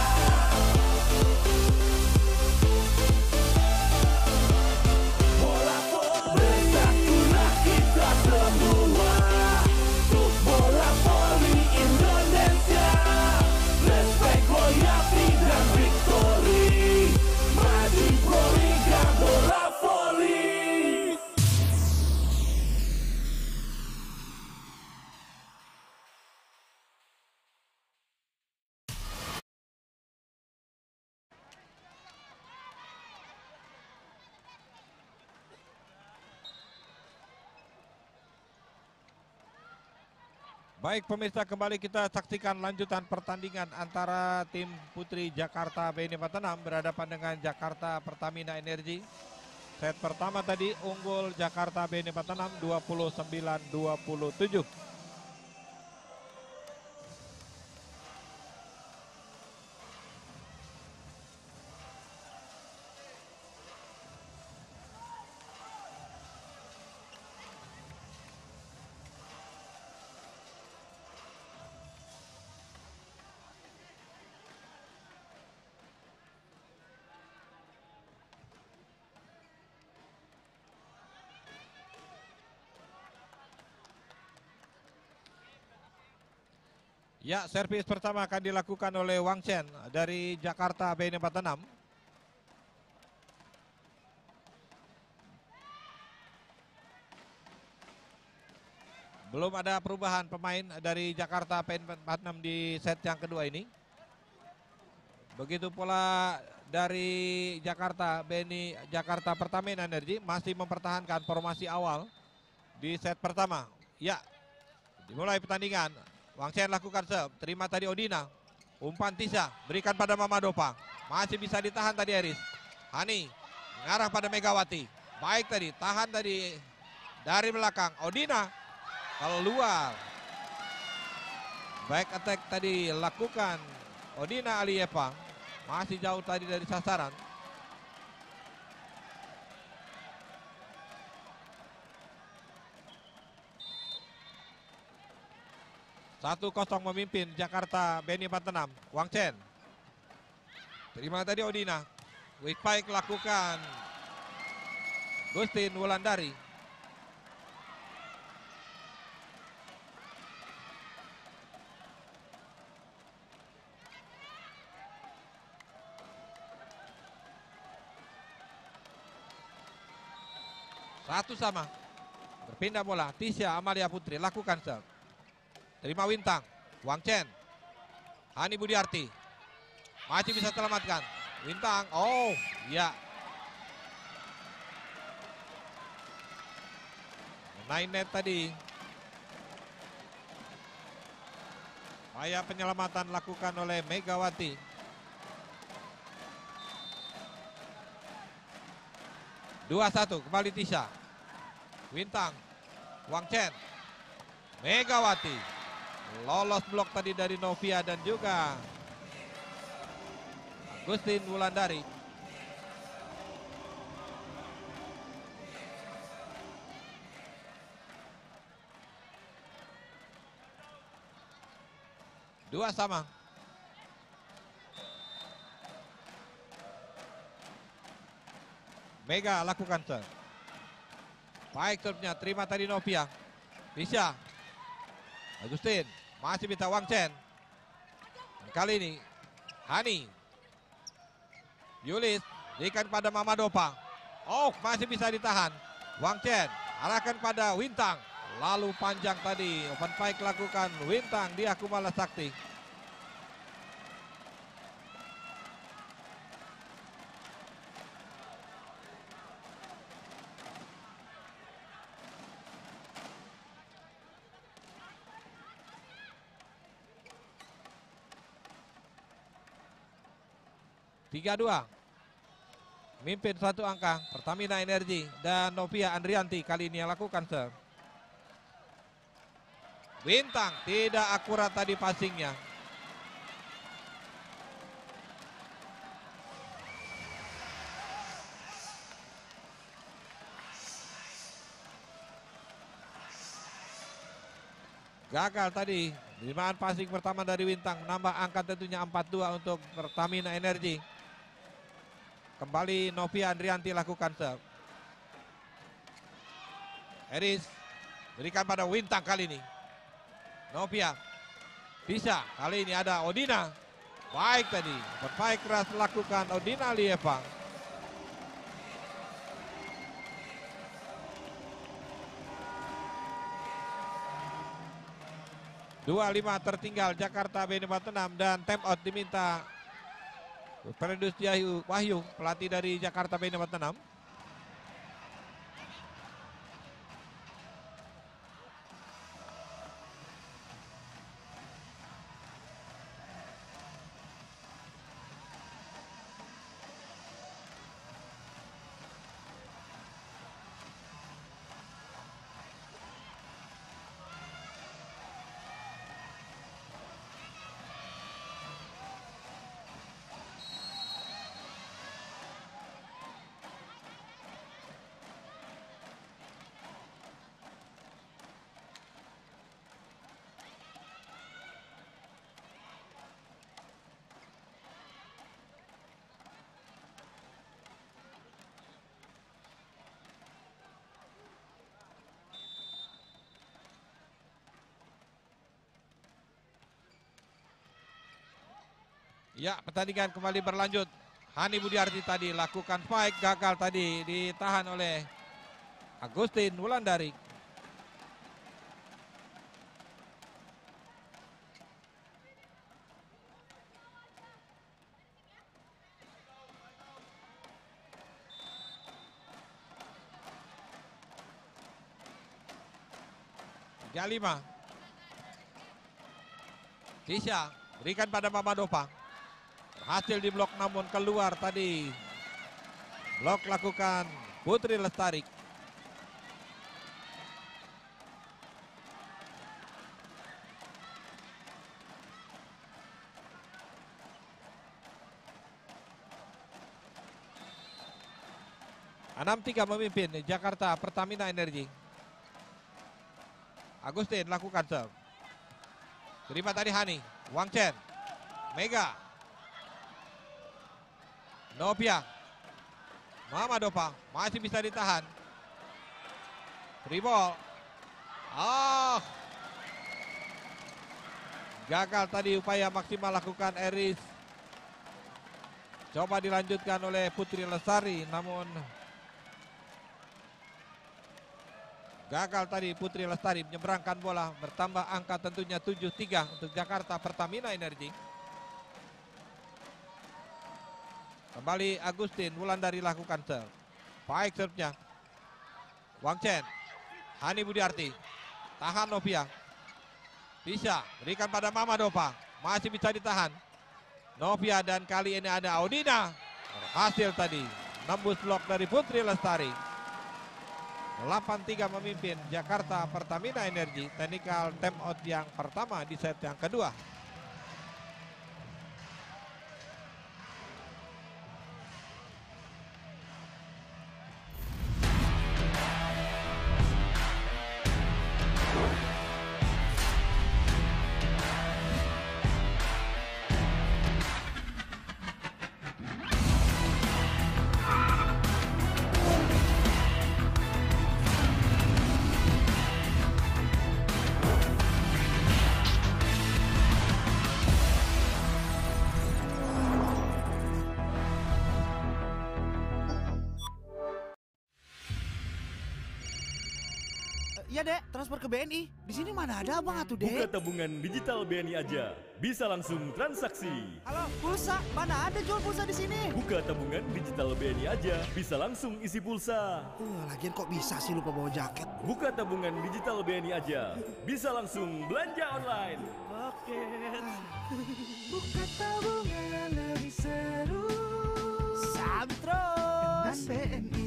Bola voli. Bersatulah kita semua. Untuk bola voli Indonesia. Respect, loyalty dan victory. Maju Proliga bola voli. Baik pemirsa, kembali kita saksikan lanjutan pertandingan antara tim Putri Jakarta B N I empat enam berhadapan dengan Jakarta Pertamina Energi. Set pertama tadi unggul Jakarta B N I empat enam dua puluh sembilan dua puluh tujuh. Ya, servis pertama akan dilakukan oleh Wang Chen dari Jakarta B N I empat enam. Belum ada perubahan pemain dari Jakarta B N I empat enam di set yang kedua ini. Begitu pula dari Jakarta B N I Jakarta Pertamina Energi masih mempertahankan formasi awal di set pertama. Ya, dimulai pertandingan. Wang Chen lakukan serve, terima tadi Odina. Umpan Tisa, berikan pada Mama Dopa. Masih bisa ditahan tadi Eris. Hani, mengarah pada Megawati. Baik tadi, tahan tadi dari belakang. Odina, keluar. Baik attack tadi lakukan Odina Aliyepa. Masih jauh tadi dari sasaran. satu kosong memimpin Jakarta B N I empat enam. Wang Chen. Terima tadi Odina. Weak pike lakukan Gustin Wulandari. Satu sama. Pindah bola, Tisha Amalia Putri lakukan serve. Terima Wintang, Wang Chen. Hani Budiarti. Masih bisa selamatkan. Wintang, oh ya. Nine net tadi. Upaya penyelamatan lakukan oleh Megawati. dua satu kembali Tisha. Wintang, Wang Chen. Megawati. Lolos blok tadi dari Novia dan juga Agustin Wulandari. Dua sama. Mega lakukan serve. Baik serve-nya, terima tadi Novia. Bisa. Agustin, masih minta Wang Chen. Kali ini, Hani. Yulis, berikan pada Mama Dopa. Oh, masih bisa ditahan. Wang Chen, arahkan pada Wintang. Lalu panjang tadi, open pike lakukan Wintang di Akumala Sakti. tiga dua. Mimpin satu angka, Pertamina Energi dan Novia Andrianti kali ini yang lakukan serve. Wintang tidak akurat tadi passingnya. Gagal tadi. Terimaan passing pertama dari Wintang menambah angka tentunya empat dua untuk Pertamina Energi. Kembali Novia Andrianti lakukan serve. Eris berikan pada Wintang kali ini. Novia bisa, kali ini ada Odina. Baik tadi, berbaik keras lakukan Odina Lieva. dua lima tertinggal Jakarta B lima enam dan time out diminta Ferdus Wahyu, pelatih dari Jakarta B lima enam. Ya, pertandingan kembali berlanjut. Hani Budiarti tadi lakukan spike, gagal tadi ditahan oleh Agustin Wulandari. tiga lima. Tisha berikan pada Mama Dopa. Berhasil di blok namun keluar tadi. Blok lakukan Putri Lestari. enam tiga memimpin Jakarta Pertamina Energi. Agustin lakukan serve. Terima tadi Hani. Wang Chen. Mega. Novia. Mama Dopa masih bisa ditahan. Free ball. Ah. Gagal tadi upaya maksimal lakukan Eris. Coba dilanjutkan oleh Putri Lestari namun Gagal tadi Putri Lestari menyeberangkan bola, bertambah angka tentunya tujuh tiga untuk Jakarta Pertamina Energy. Kembali Agustin Wulandari lakukan serve. Baik serve-nya. Wang Chen, Hani Budiarti, tahan Novia. Bisa berikan pada Mama Dopa, masih bisa ditahan. Novia dan kali ini ada Audina. Berhasil tadi, nembus blok dari Putri Lestari. delapan tiga memimpin Jakarta Pertamina Energy, technical time out yang pertama di set yang kedua. Iya dek, transfer ke B N I. Di sini mana ada abang atuh Buka dek? tabungan digital B N I aja, bisa langsung transaksi. Halo, pulsa. Mana ada jual pulsa di sini? Buka tabungan digital B N I aja, bisa langsung isi pulsa. Uh, lagian kok bisa sih lupa bawa jaket? Buka tabungan digital B N I aja, bisa langsung belanja online. Oke. Buka tabungan lebih seru Santros. dengan B N I.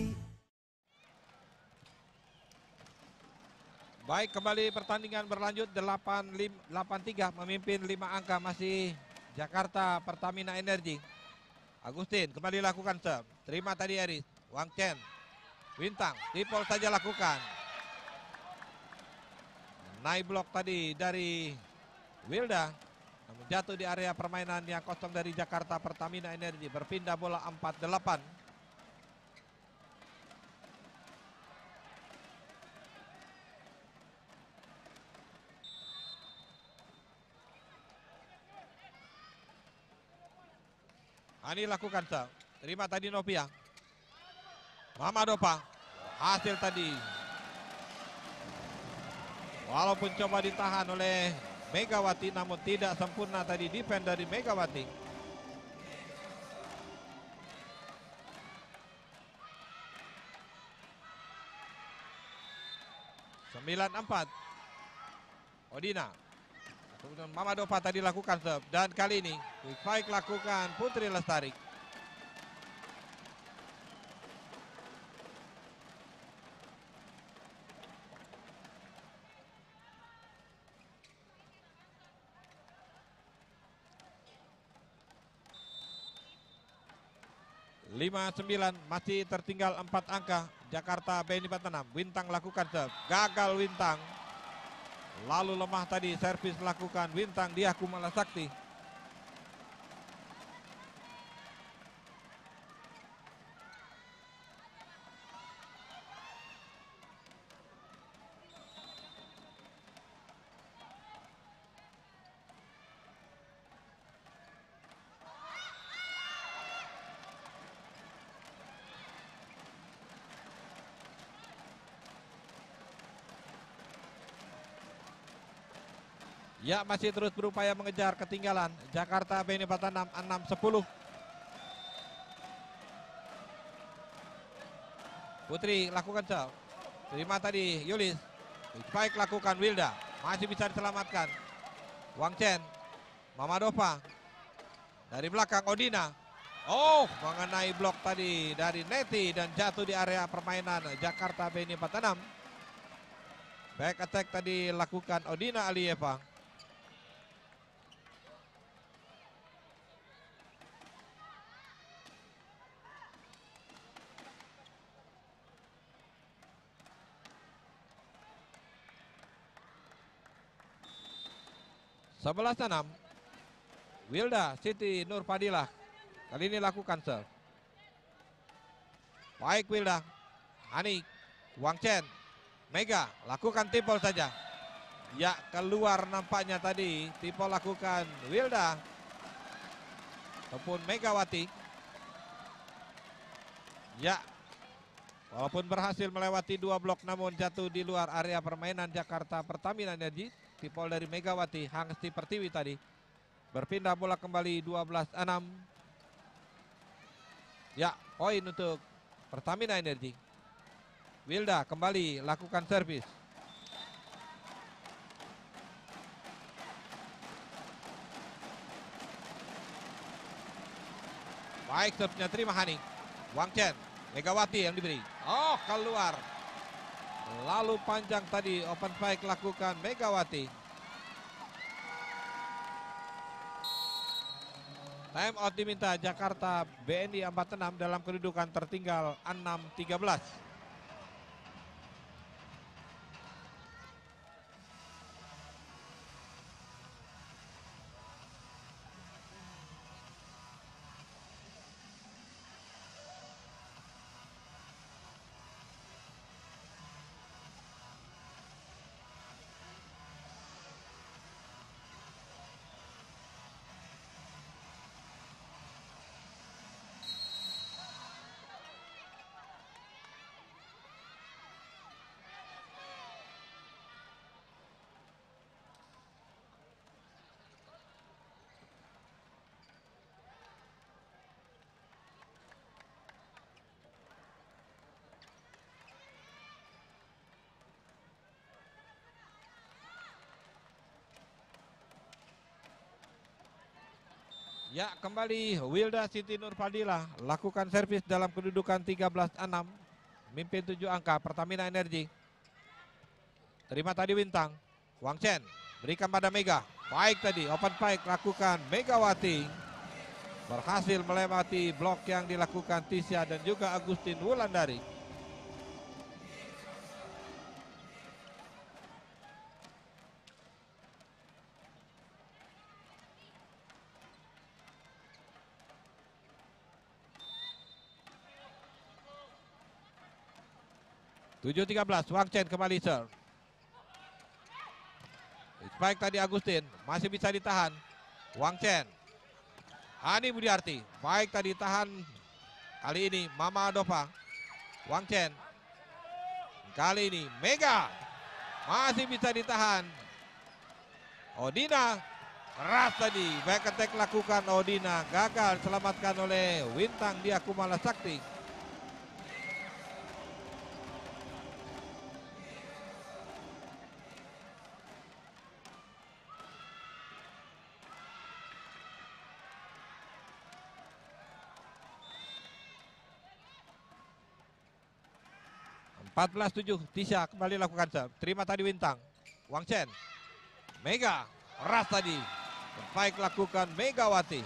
Baik, kembali pertandingan berlanjut delapan tiga memimpin lima angka masih Jakarta Pertamina Energy. Agustin kembali lakukan serve. Terima tadi Eris. Wang Chen. Wintang. Tipol saja lakukan. Naik blok tadi dari Wilda. Namun jatuh di area permainan yang kosong dari Jakarta Pertamina Energy. Berpindah bola empat delapan. Ani lakukan serve. Terima tadi Novia. Mama Dopa. Hasil tadi. Walaupun coba ditahan oleh Megawati, namun tidak sempurna tadi defend dari Megawati. sembilan empat. Odina. Kemudian Mama Dopa tadi lakukan serve. Dan kali ini quick fight lakukan Putri Lestari. lima sembilan masih tertinggal empat angka. Jakarta B N I empat enam. Wintang lakukan serve. Gagal Wintang. Lalu lemah tadi servis lakukan Wintang dia Kumala Sakti. Ya, masih terus berupaya mengejar ketinggalan. Jakarta B N I empat enam, enam sepuluh. Putri lakukan serve. Terima tadi Yulis. Baik lakukan Wilda. Masih bisa diselamatkan. Wang Chen. Mama Dopa. Dari belakang Odina. Oh, mengenai blok tadi dari Neti dan jatuh di area permainan Jakarta B N I empat enam. Back attack tadi lakukan Odina Alieva. sebelas enam. Wilda Siti Nur Fadilah. Kali ini lakukan serve. Baik Wilda. Hani. Wang Chen. Mega lakukan tipol saja. Ya, keluar nampaknya tadi. Tipol lakukan Wilda. Ataupun Megawati. Ya. Walaupun berhasil melewati dua blok namun jatuh di luar area permainan Jakarta Pertamina Energy. Tipol dari Megawati, Hangsti Pertiwi tadi. Berpindah bola kembali dua belas enam. Ya, poin untuk Pertamina Energy. Wilda kembali lakukan servis. Baik, servisnya terima Hani. Wang Chen, Megawati yang diberi. Oh, keluar. Lalu panjang tadi, open spike lakukan Megawati. Time out diminta Jakarta B N I empat enam dalam kedudukan tertinggal enam tiga belas. Ya, kembali Wilda Siti Nurfadila lakukan servis dalam kedudukan tiga belas enam. Mimpin tujuh angka Pertamina Energy. Terima tadi Wintang. Wang Chen berikan pada Mega. Baik tadi, open spike lakukan Megawati. Berhasil melewati blok yang dilakukan Tisha dan juga Agustin Wulandari. tujuh tiga belas, Wang Chen kembali serve. Spike tadi Agustin, masih bisa ditahan. Wang Chen. Hani Budiarti, baik tadi tahan. Kali ini Mama Dova. Wang Chen. Kali ini Mega. Masih bisa ditahan. Odina. Keras tadi, back attack lakukan Odina. Gagal diselamatkan oleh Wintang Dia Kumala Sakti. empat belas tujuh, Tisha kembali lakukan serve. Terima tadi Wintang. Wang Chen. Mega. Keras tadi. Baik lakukan Megawati.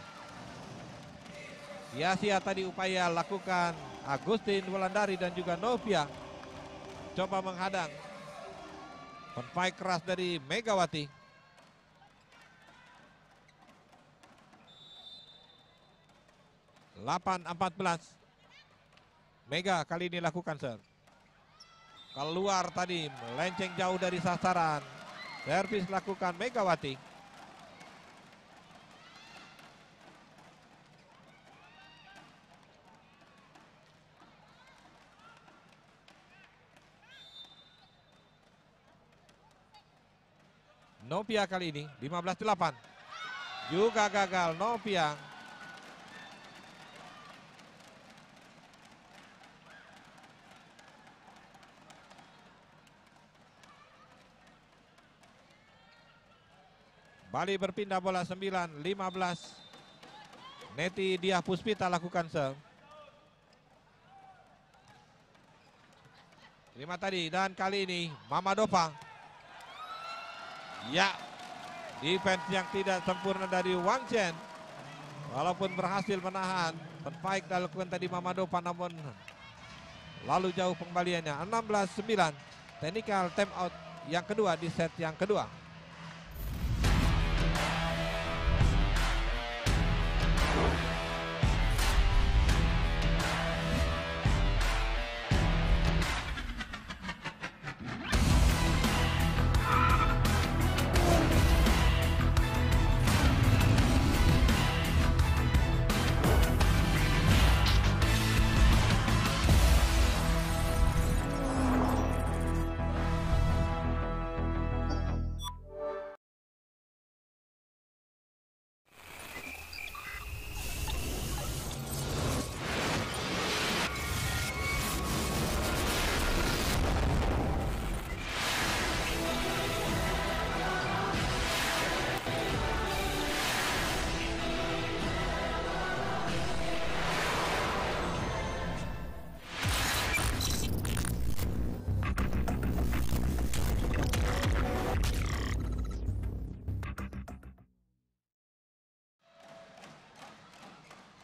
Sia-sia tadi upaya lakukan Agustin Wulandari dan juga Novia. Coba menghadang. Baik keras dari Megawati. delapan empat belas. Mega kali ini lakukan serve. Keluar tadi, melenceng jauh dari sasaran. Servis lakukan Megawati. Novia kali ini, lima belas delapan. Juga gagal Novia. Bali berpindah bola sembilan lima belas. Neti Diah Puspita lakukan serve. Terima tadi dan kali ini Mama Dova. Ya, defense yang tidak sempurna dari Wang Chen. Walaupun berhasil menahan, terbaik dilakukan tadi Mama Dova namun lalu jauh pengembaliannya. enam belas sembilan. Technical time out yang kedua di set yang kedua.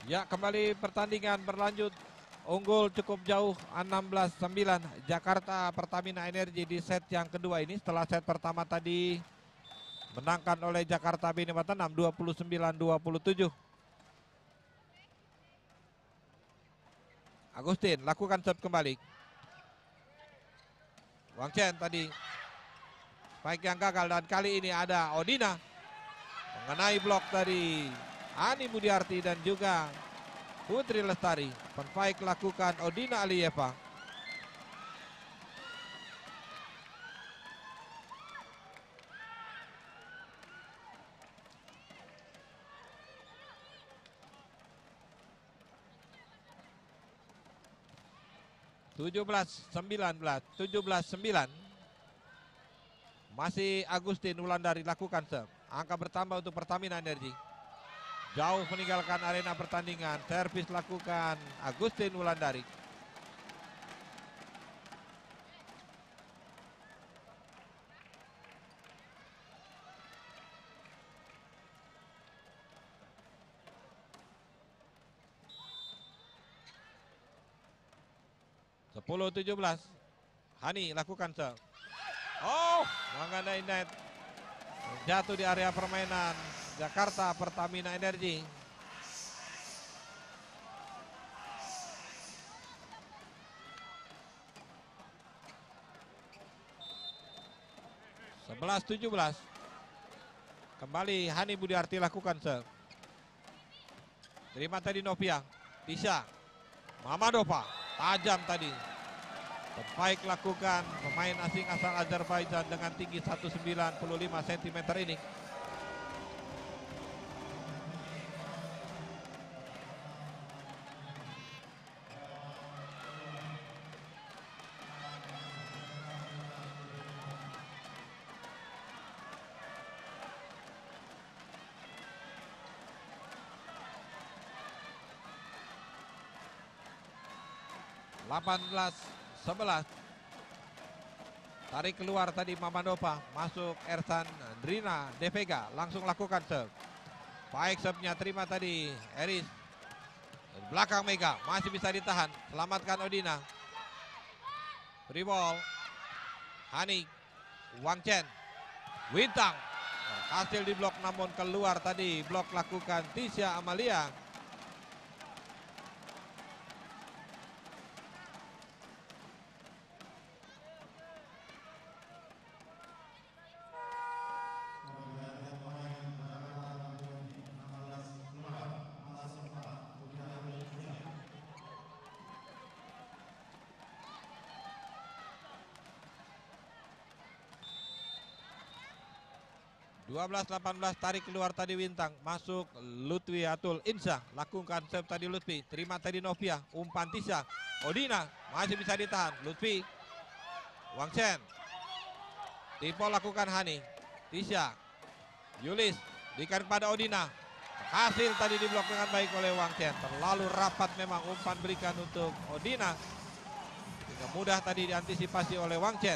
Ya, kembali pertandingan berlanjut. Unggul cukup jauh enam belas sembilan Jakarta Pertamina Energi di set yang kedua ini. Setelah set pertama tadi menangkan oleh Jakarta Bini Batanam dua puluh sembilan dua puluh tujuh. Agustin lakukan serve kembali. Wang Chen tadi spike yang gagal, dan kali ini ada Odina mengenai blok dari Ani Budiarti dan juga Putri Lestari. Penfaik lakukan Odina Aliyeva. tujuh belas sembilan belas, tujuh belas sembilan. Masih Agustin Wulandari lakukan serve. Angka bertambah untuk Pertamina Energi. Jauh meninggalkan arena pertandingan. Servis lakukan Agustin Wulandari. sepuluh tujuh belas. Hani lakukan serve. Oh, mengenai net. Jatuh di area permainan Jakarta Pertamina Energi. sebelas tujuh belas. Kembali Hani Budiarti lakukan serve. Terima tadi Novia. Tisha. Mamadova. Tajam tadi. Baik lakukan pemain asing asal Azerbaijan dengan tinggi seratus sembilan puluh lima sentimeter ini. delapan belas sebelas. Tarik keluar tadi Mamadova, masuk Ersan Drina De Vega, langsung lakukan serve. Baik serve-nya terima tadi Eris. Belakang Mega, masih bisa ditahan. Selamatkan Odina. Free ball. Hani, Wang Chen, Wintang. Hasil di blok namun keluar tadi. Blok lakukan Tisha Amalia. dua belas delapan belas, tarik keluar tadi Wintang, masuk Lutfi Atul Insya, lakukan serve tadi Lutfi, terima tadi Novia, umpan Tisha, Odina masih bisa ditahan, Lutfi, Wang Chen, Tipo lakukan Hani, Tisha, Yulis, berikan kepada Odina, hasil tadi diblok dengan baik oleh Wang Chen, terlalu rapat memang umpan berikan untuk Odina, sehingga mudah tadi diantisipasi oleh Wang Chen.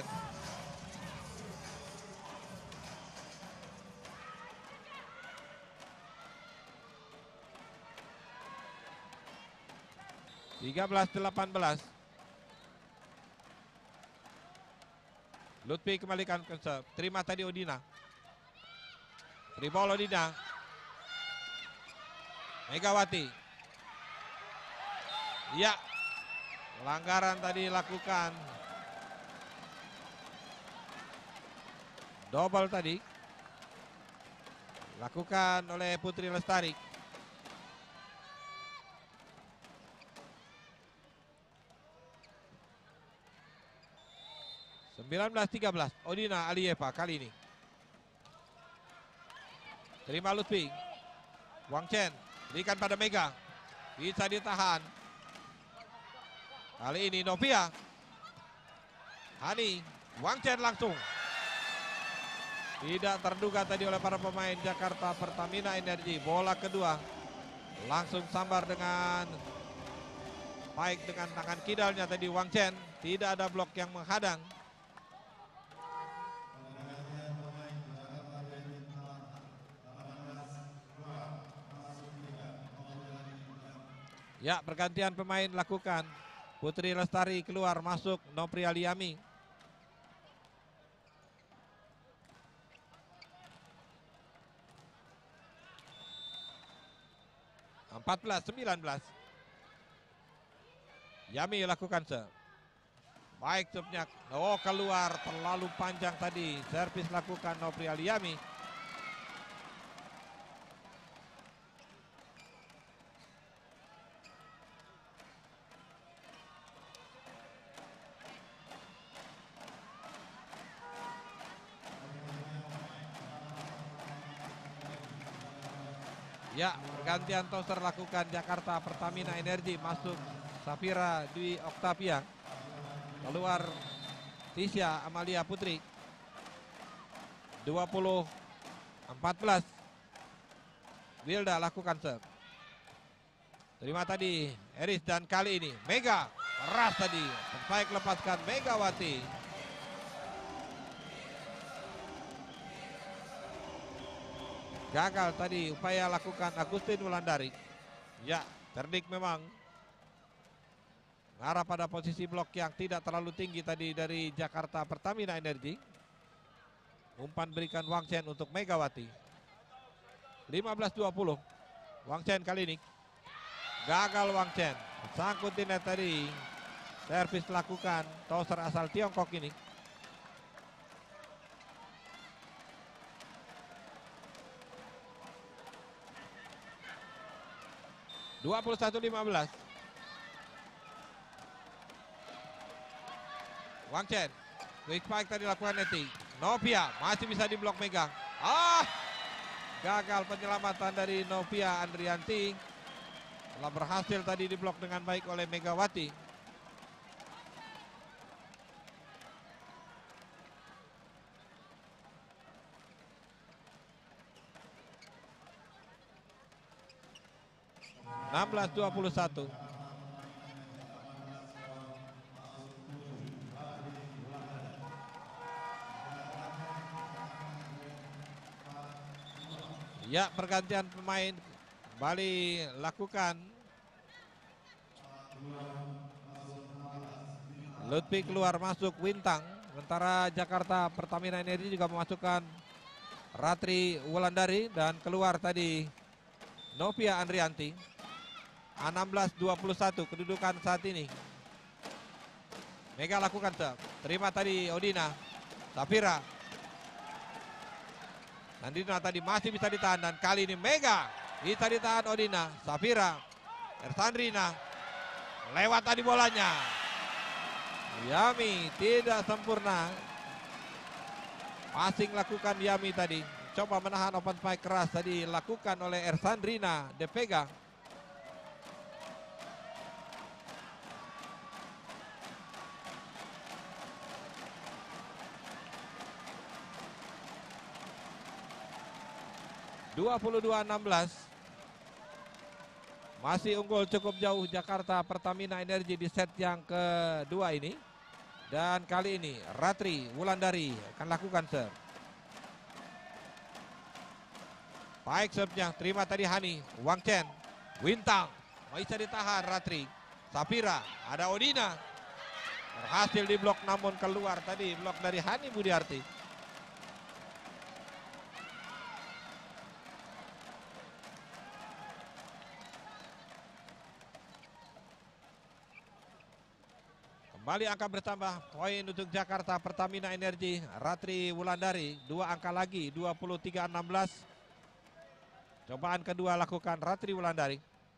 tiga belas delapan belas. Lutfi kembalikan ke serve. Terima tadi Odina. Tribol Odina. Megawati. Ya. Pelanggaran tadi lakukan. Double tadi. Lakukan oleh Putri Lestari. sembilan belas tiga belas, Odina Aliyeva kali ini. Terima Lutfi. Wang Chen, berikan pada Mega. Bisa ditahan. Kali ini Novia. Hani, Wang Chen langsung. Tidak terduga tadi oleh para pemain Jakarta Pertamina Energi. Bola kedua. Langsung sambar dengan baik dengan tangan kidalnya tadi Wang Chen. Tidak ada blok yang menghadang. Ya, pergantian pemain lakukan. Putri Lestari keluar, masuk Nopria Liami. empat belas sembilan belas. Yami lakukan serve. Baik serve-nya. Oh, keluar terlalu panjang tadi. Servis lakukan Nopria Liami. Ya, pergantian toser lakukan Jakarta Pertamina Energi, masuk Safira Dwi Oktavia. Keluar Tisha Amalia Putri. dua puluh empat belas. Wilda lakukan serve. Terima tadi Eris dan kali ini Mega keras tadi. Baik lepaskan Megawati. Gagal tadi upaya lakukan Agustin Wulandari. Ya, Cerdik memang mengarah pada posisi blok yang tidak terlalu tinggi tadi dari Jakarta Pertamina Energi. Umpan berikan Wang Chen untuk Megawati. lima belas dua puluh. Wang Chen kali ini. Gagal Wang Chen. Sangkut di net tadi. Servis lakukan toser asal Tiongkok ini. dua puluh satu lima belas. Wang Chen. Quick spike tadi lakukan Neti. Novia masih bisa diblok Mega. Ah! Gagal penyelamatan dari Novia Andrianti. Telah berhasil tadi diblok dengan baik oleh Megawati. enam belas dua puluh satu. Ya, pergantian pemain Bali lakukan. Lutfi keluar, masuk Wintang. Sementara Jakarta Pertamina Energi juga memasukkan Ratri Wulandari dan keluar tadi Novia Andrianti. enam belas dua puluh satu kedudukan saat ini. Mega lakukan serve. Terima tadi Odina. Safira. Nandina tadi masih bisa ditahan dan kali ini Mega bisa ditahan Odina. Safira. Ersandrina. Lewat tadi bolanya. Yami tidak sempurna. Passing lakukan Yami tadi. Coba menahan open spike keras tadi lakukan oleh Ersandrina De Vega. dua puluh dua enam belas. Masih unggul cukup jauh Jakarta Pertamina Energi di set yang kedua ini. Dan kali ini Ratri Wulandari akan lakukan serve. Baik serve-nya, terima tadi Hani. Wang Chen, Wintang, bisa ditahan Ratri. Safira, ada Odina. Berhasil diblok namun keluar tadi blok dari Hani Budiarti. Kembali angka bertambah, poin untuk Jakarta Pertamina Energi, Ratri Wulandari, dua angka lagi, dua puluh tiga enam belas. Cobaan kedua lakukan Ratri Wulandari.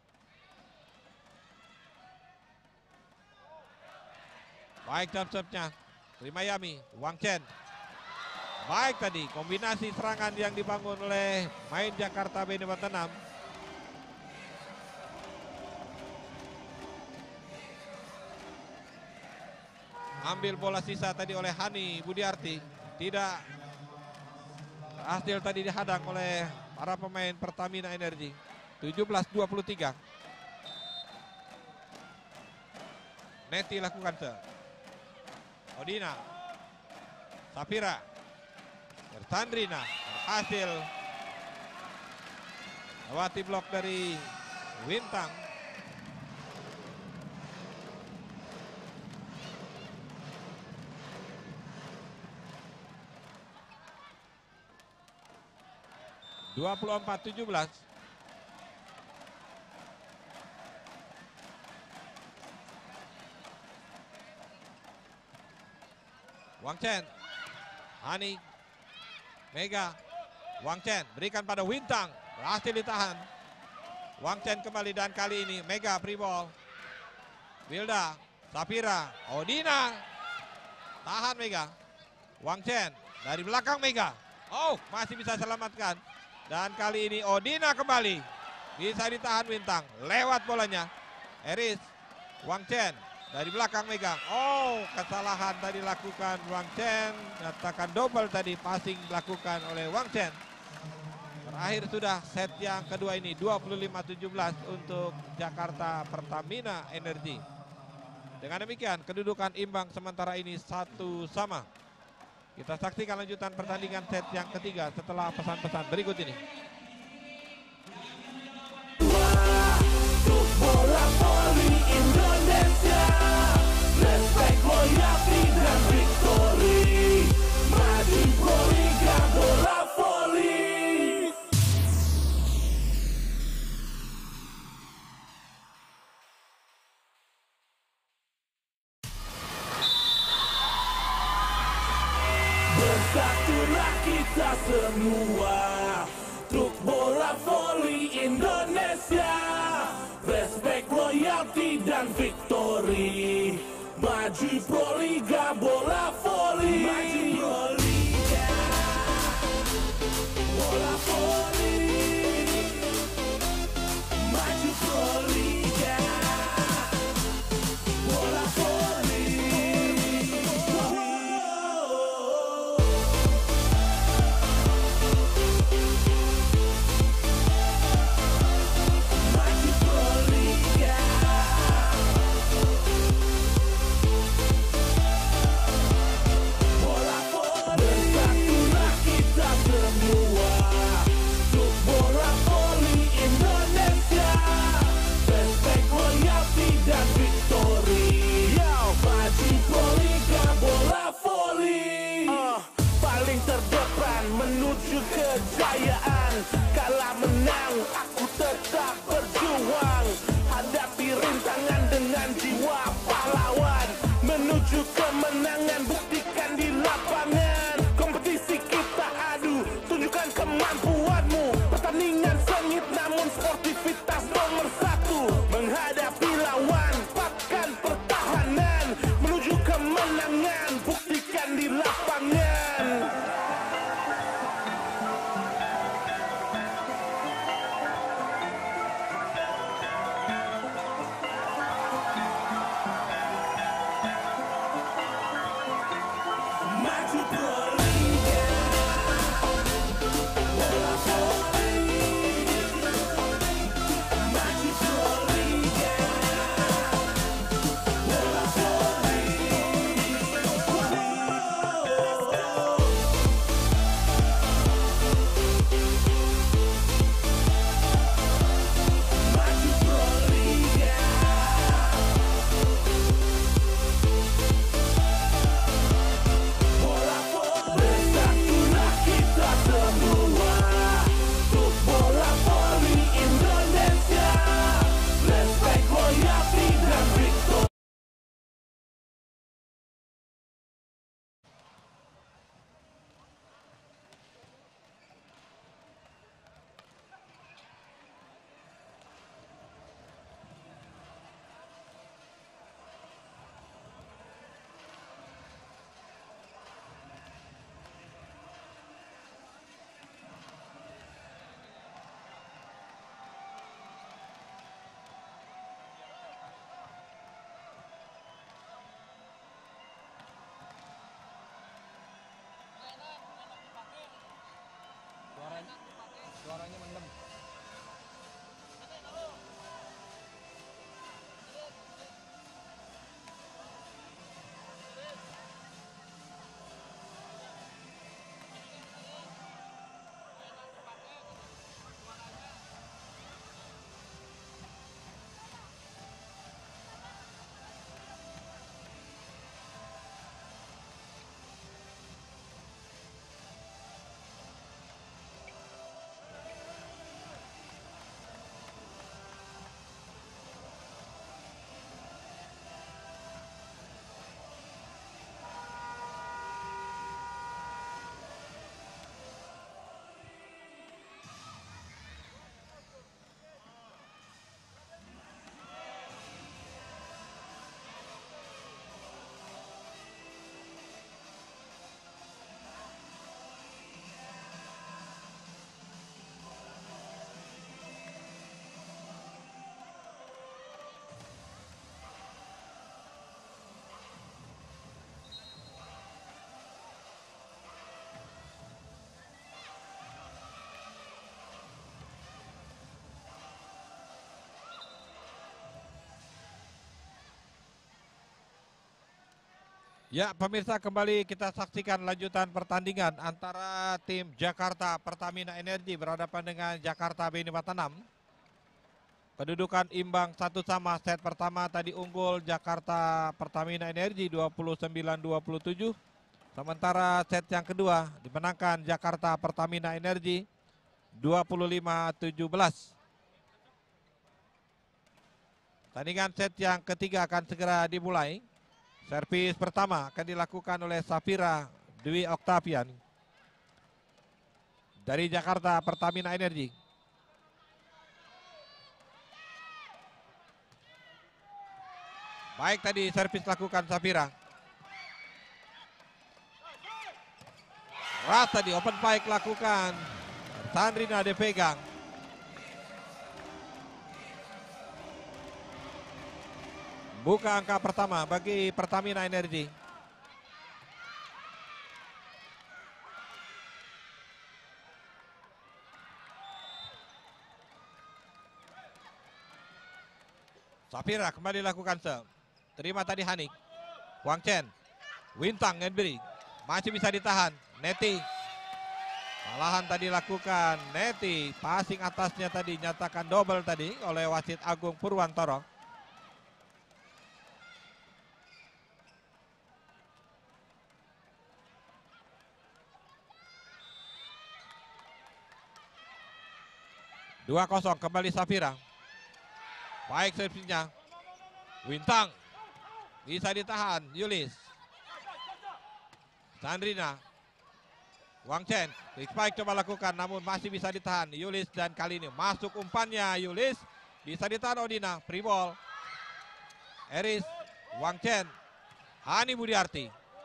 Baik jump serve-nya, terima Yami, Wang Chen. Baik tadi, kombinasi serangan yang dibangun oleh main Jakarta Beni Batanam. Ambil bola sisa tadi oleh Hani Budiarti. Tidak hasil tadi dihadang oleh para pemain Pertamina Energi. tujuh belas dua puluh tiga. Neti lakukan serve. Odina. Safira. Ersandrina. Berhasil. Lewati blok dari Wintang. dua puluh empat tujuh belas. Wang Chen, Hani, Mega, Wang Chen berikan pada Wintang, berhasil ditahan. Wang Chen kembali dan kali ini Mega free ball. Wilda, Safira, Odina, tahan Mega. Wang Chen dari belakang Mega, oh masih bisa selamatkan. Dan kali ini Odina kembali, bisa ditahan Wintang, lewat bolanya. Eris, Wang Chen dari belakang Mega, oh kesalahan tadi lakukan Wang Chen, nyatakan double tadi passing dilakukan oleh Wang Chen. Terakhir sudah set yang kedua ini dua puluh lima tujuh belas untuk Jakarta Pertamina Energy. Dengan demikian kedudukan imbang sementara ini satu sama. Kita saksikan lanjutan pertandingan set yang ketiga setelah pesan-pesan berikut ini. Untuk bola voli Indonesia, respect, loyalty dan victory. Maju Proliga bola voli. Bersatulah kita semua untuk bola voli Indonesia. Respect, loyalty dan victory. Maju Proliga bola voli. Maju Proliga bola voli. Maju Proliga bola voli. Maju Proliga. Bola voli. Bersatulah kita semua untuk bola voli Indonesia. Respect, loyalty dan victory. Yo, maju Proliga bola voli. Uh, paling terdepan menuju kejayaan. Kalah menang aku tetap berjuang. Hadapi rintangan dengan jiwa pahlawan. Menuju kemenangan buktikan di lapangan. Kompetisi kita adu, tunjukkan kemampuanmu. Pertandingan sengit namun sportivitas nomor satu. Menghadapi lawan, kuatkan pertahanan. Menuju kemenangan, buktikan di lapangan. Ya, pemirsa, kembali kita saksikan lanjutan pertandingan antara tim Jakarta Pertamina Energi berhadapan dengan Jakarta Beni Batanam. Kedudukan imbang satu sama, set pertama tadi unggul Jakarta Pertamina Energi dua puluh sembilan dua puluh tujuh. Sementara set yang kedua dimenangkan Jakarta Pertamina Energi dua puluh lima tujuh belas. Tandingan set yang ketiga akan segera dimulai. Servis pertama akan dilakukan oleh Safira Dwi Oktavian dari Jakarta Pertamina Energi. Baik tadi servis lakukan Safira. Ras tadi open baik lakukan. Sandrina dipegang. Buka angka pertama bagi Pertamina Energi. Safira kembali lakukan serve. Terima tadi Hanik. Wang Chen. Wintang Ngenberi. Masih bisa ditahan. Neti. Malahan tadi lakukan Neti. Passing atasnya tadi nyatakan double tadi oleh wasit Agung Purwantoro. dua kosong kembali Safira. Baik servisnya. Wintang. Bisa ditahan Yulis. Sandrina. Wang Chen. Quick spike coba lakukan namun masih bisa ditahan Yulis dan kali ini masuk umpannya Yulis. Bisa ditahan Odina. Free ball. Eris. Wang Chen. Hani Budiarti.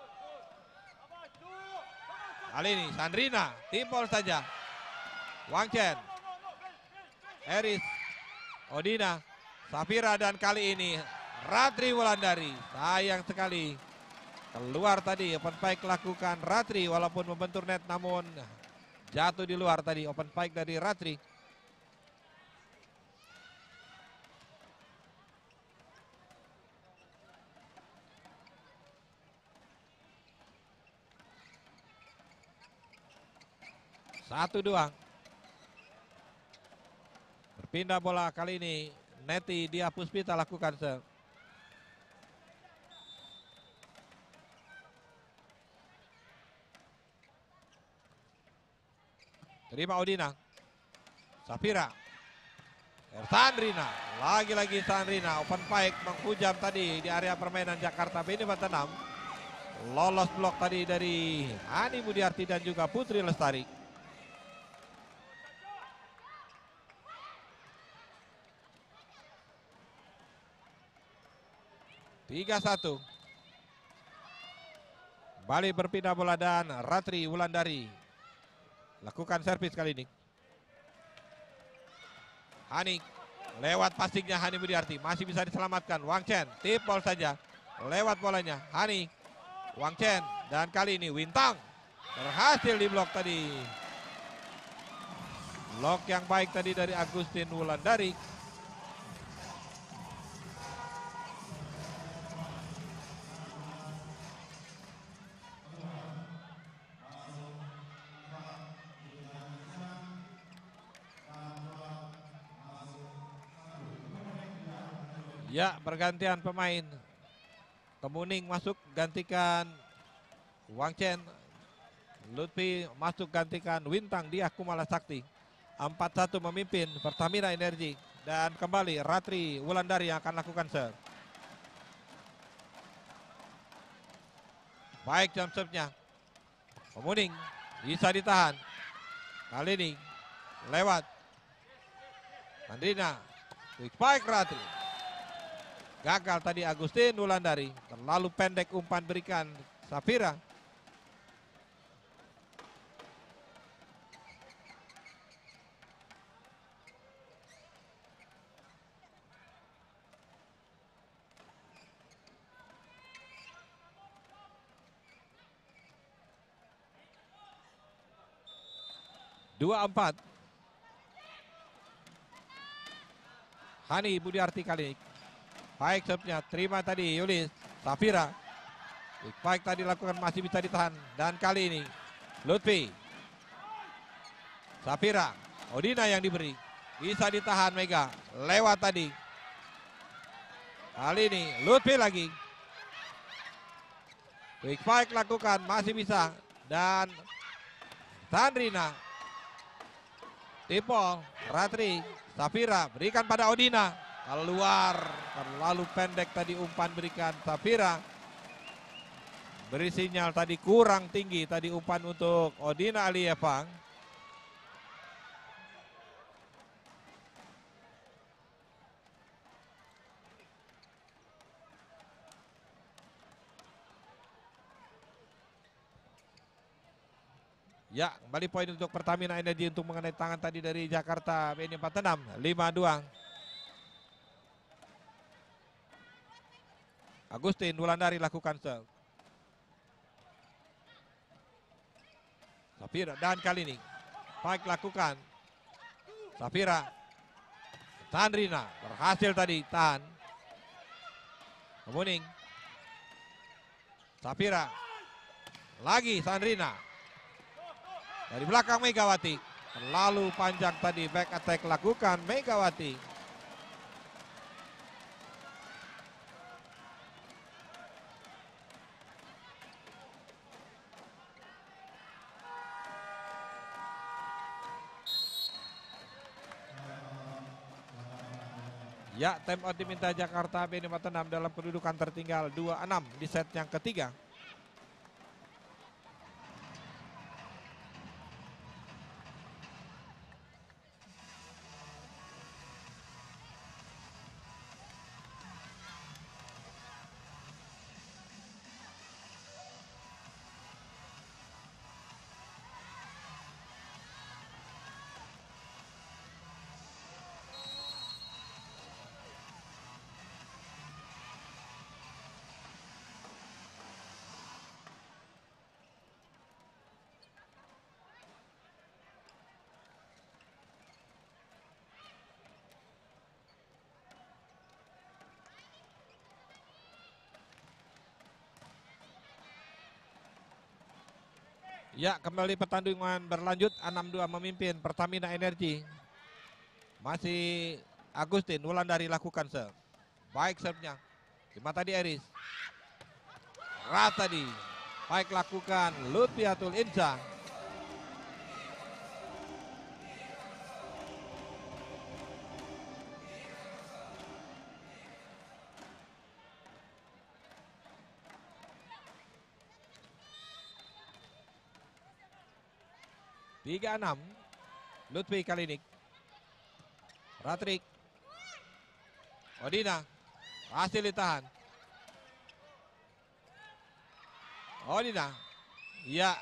Kali ini Sandrina. Timpol saja. Wang Chen. Eris, Odina, Safira dan kali ini Ratri Wulandari. Sayang sekali keluar tadi open pike lakukan Ratri walaupun membentur net namun jatuh di luar tadi open pike dari Ratri. Satu dua. Pindah bola kali ini Neti Dia Puspita lakukan serve. Terima Odina. Safira. Sandrina. Lagi-lagi Sandrina. Open pike menghujam tadi di area permainan Jakarta Beni Batanam. Lolos blok tadi dari Hani Budiarti dan juga Putri Lestari. tiga satu. Bali berpindah bola dan Ratri Wulandari lakukan servis kali ini. Hani lewat passingnya Hani Budiarti masih bisa diselamatkan. Wang Chen tip ball saja lewat bolanya Hani. Wang Chen dan kali ini Wintang berhasil diblok tadi. Blok yang baik tadi dari Agustin Wulandari. Ya, pergantian pemain. Kemuning masuk gantikan Wang Chen. Lutfi masuk gantikan Wintang Dia Kumala Sakti. empat satu memimpin Pertamina Energi. Dan kembali Ratri Wulandari yang akan lakukan serve. Baik jump serve-nya. Kemuning bisa ditahan. Kali ini lewat Sandrina. Quick spike Ratri. Gagal tadi Agustin Wulandari. Terlalu pendek umpan berikan Safira. dua empat. Hani Budiarti kali ini. Baik serve-nya, terima tadi Yulis. Safira. Quick fight tadi lakukan masih bisa ditahan. Dan kali ini Lutfi. Safira. Odina yang diberi. Bisa ditahan Mega. Lewat tadi. Kali ini Lutfi lagi. Quick fight lakukan masih bisa. Dan Sandrina. Tipol. Ratri. Safira berikan pada Odina. Keluar. Terlalu pendek tadi umpan berikan Safira. Beri sinyal tadi kurang tinggi tadi umpan untuk Odina Alievang. Ya, kembali poin untuk Pertamina Energi untuk mengenai tangan tadi dari Jakarta B N I empat enam, lima dua. Agustin Wulandari lakukan serve. Safira dan kali ini Pike lakukan. Safira. Sandrina berhasil tadi tahan. Kemuning. Safira. Lagi Sandrina. Dari belakang Megawati. Terlalu panjang tadi back attack lakukan Megawati. Ya, time out diminta Jakarta B N I empat enam dalam kedudukan tertinggal dua enam di set yang ketiga. Ya, kembali pertandingan berlanjut. Enam dua memimpin Pertamina Energi. Masih Agustin Wulandari lakukan serve. Baik serve-nya. Cuma tadi Eris. Rat tadi. Baik lakukan Lutfiatul Insya. tiga enam. Lutfi Kalinik. Ratrik. Odina. Hasil ditahan. Odina. Ya.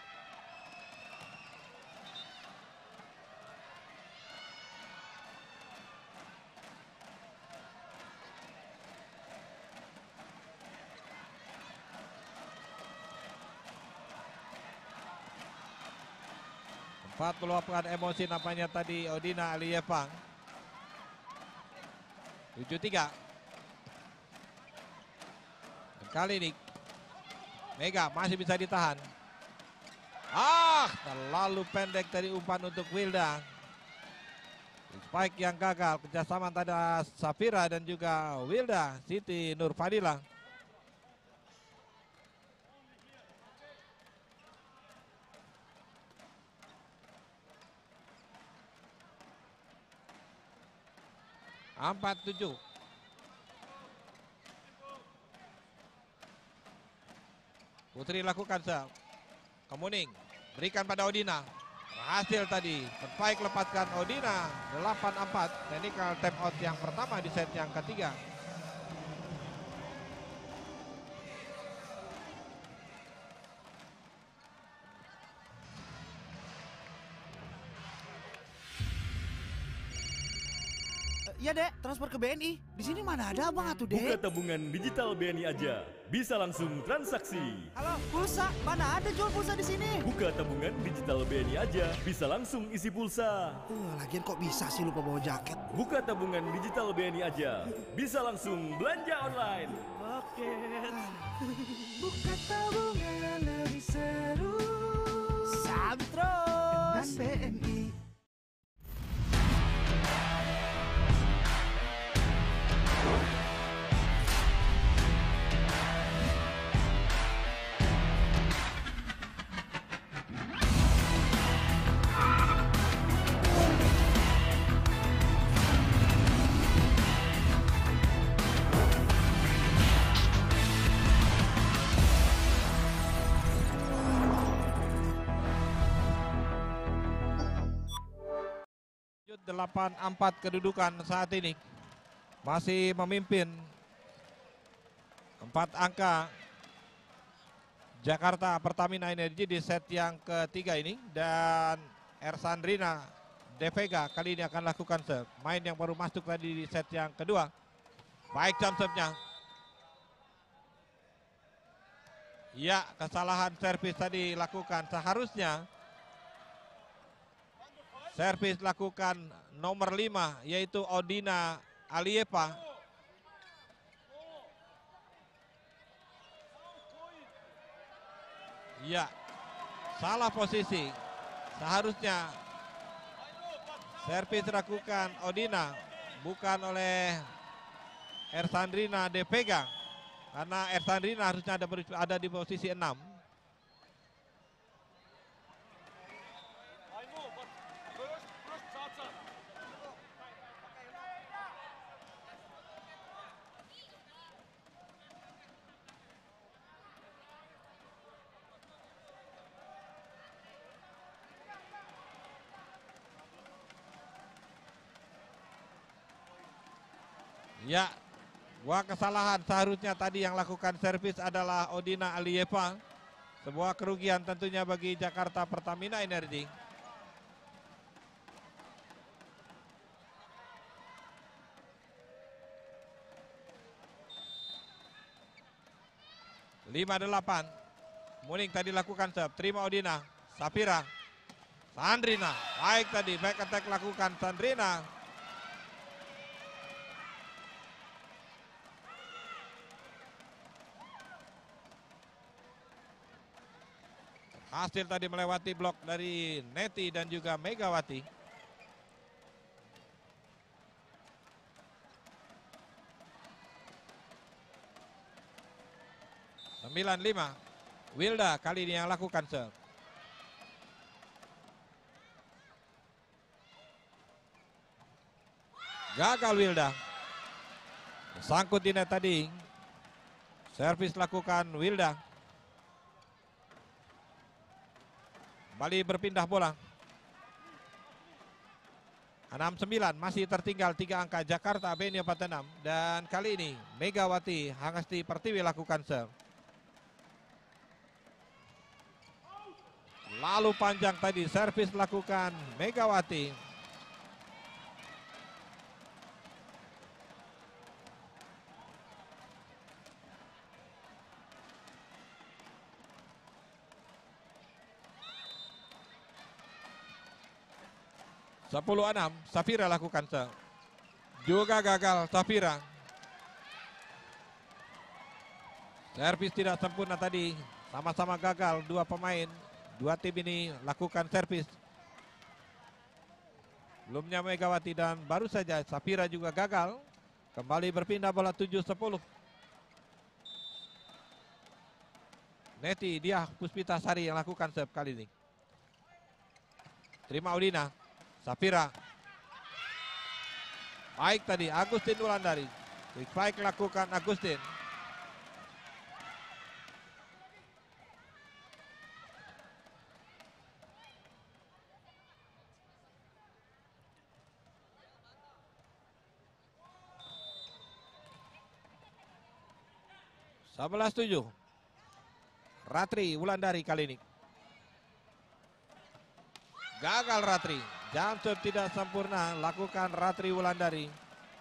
Sempat meluapkan emosi nampaknya tadi Odina Alievang. tujuh tiga. Kali ini Mega masih bisa ditahan. Ah, terlalu pendek tadi umpan untuk Wilda. Spike yang gagal, kerjasama tadi Safira dan juga Wilda Siti Nurfadila. Empat tujuh. Putri lakukan serve. Kemuning berikan pada Odina. Berhasil tadi. Terbaik lepaskan Odina. Delapan empat. Technical tap out yang pertama di set yang ketiga. Iya dek, transfer ke B N I. Di sini mana ada abang atuh Buka dek? tabungan digital B N I aja, bisa langsung transaksi. Halo, pulsa. Mana ada jual pulsa di sini? Buka tabungan digital B N I aja, bisa langsung isi pulsa. Uh, lagian kok bisa sih lupa bawa jaket? Buka tabungan digital B N I aja, bisa langsung belanja online. Oke. Buka tabungan lebih seru Santros. dengan B N I. delapan empat kedudukan saat ini. Masih memimpin empat angka Jakarta Pertamina Energy di set yang ketiga ini. Dan Ersandrina De Vega kali ini akan lakukan serve. Main yang baru masuk tadi di set yang kedua. Baik jump serve-nya. Ya, kesalahan servis tadi lakukan. Seharusnya servis lakukan nomor lima yaitu Odina Aliepa. Ya, salah posisi. Seharusnya servis dilakukan Odina, bukan oleh Ersandrina De Vega. Karena Ersandrina harusnya ada, ada di posisi enam. Ya, buah kesalahan. Seharusnya tadi yang lakukan servis adalah Odina Aliepa. Sebuah kerugian tentunya bagi Jakarta Pertamina Energy. lima delapan. Muning tadi lakukan serve. Terima Odina. Safira. Sandrina. Baik tadi. Back attack lakukan Sandrina. Hasil tadi melewati blok dari Neti dan juga Megawati. sembilan lima. Wilda kali ini yang lakukan serve. Gagal Wilda. Sangkut di net tadi. Servis lakukan Wilda. Kembali berpindah bola. enam sembilan masih tertinggal tiga angka Jakarta B N I empat enam. Dan kali ini Megawati Hangesti Pertiwi lakukan serve. Lalu panjang tadi servis lakukan Megawati. sepuluh enam, Safira lakukan serve. Juga gagal Safira. Servis tidak sempurna tadi. Sama-sama gagal dua pemain. Dua tim ini lakukan servis. Belumnya Megawati dan baru saja Safira juga gagal. Kembali berpindah bola tujuh sepuluh. Neti dia Puspita Sari yang lakukan serve kali ini. Terima Odina. Safira. Baik tadi Agustin Wulandari. Quick strike lakukan Agustin. sebelas tujuh. Ratri Wulandari kali ini. Gagal Ratri. Jump serve tidak sempurna, lakukan Ratri Wulandari.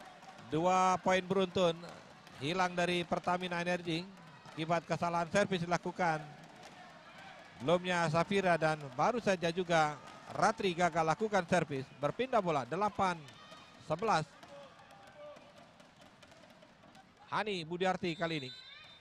Dua poin beruntun hilang dari Pertamina Energy akibat kesalahan servis dilakukan sebelumnya Safira, dan baru saja juga Ratri gagal lakukan servis. Berpindah bola delapan sebelas. Hani Budiarti kali ini.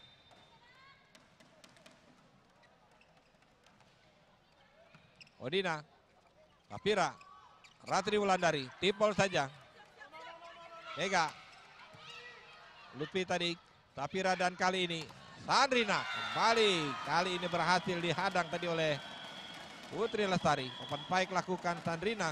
Odina, Safira, Ratri Wulandari, tipol saja. Mega, Lutfi tadi, Safira, dan kali ini Sandrina kembali. Kali ini berhasil dihadang tadi oleh Putri Lestari. Open pike lakukan Sandrina.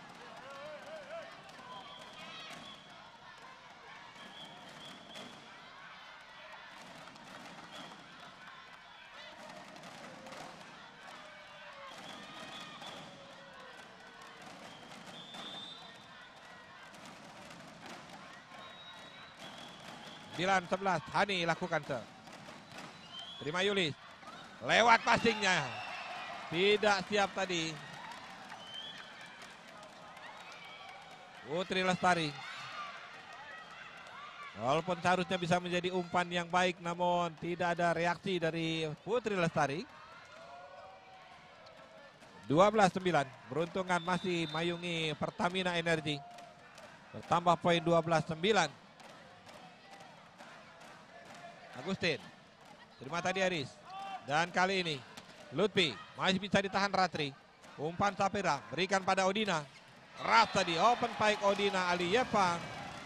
sembilan sebelas, Hani lakukan se. Terima Yulis. Lewat passingnya. Tidak siap tadi. Putri Lestari. Walaupun seharusnya bisa menjadi umpan yang baik, namun tidak ada reaksi dari Putri Lestari. dua belas sembilan. Beruntungan masih mayungi Pertamina Energy. Bertambah poin dua belas sembilan. Agustin, terima tadi Aris, dan kali ini Lutfi masih bisa ditahan Ratri. Umpan Safira berikan pada Odina. Ras tadi, open pike Odina Ali Yepang.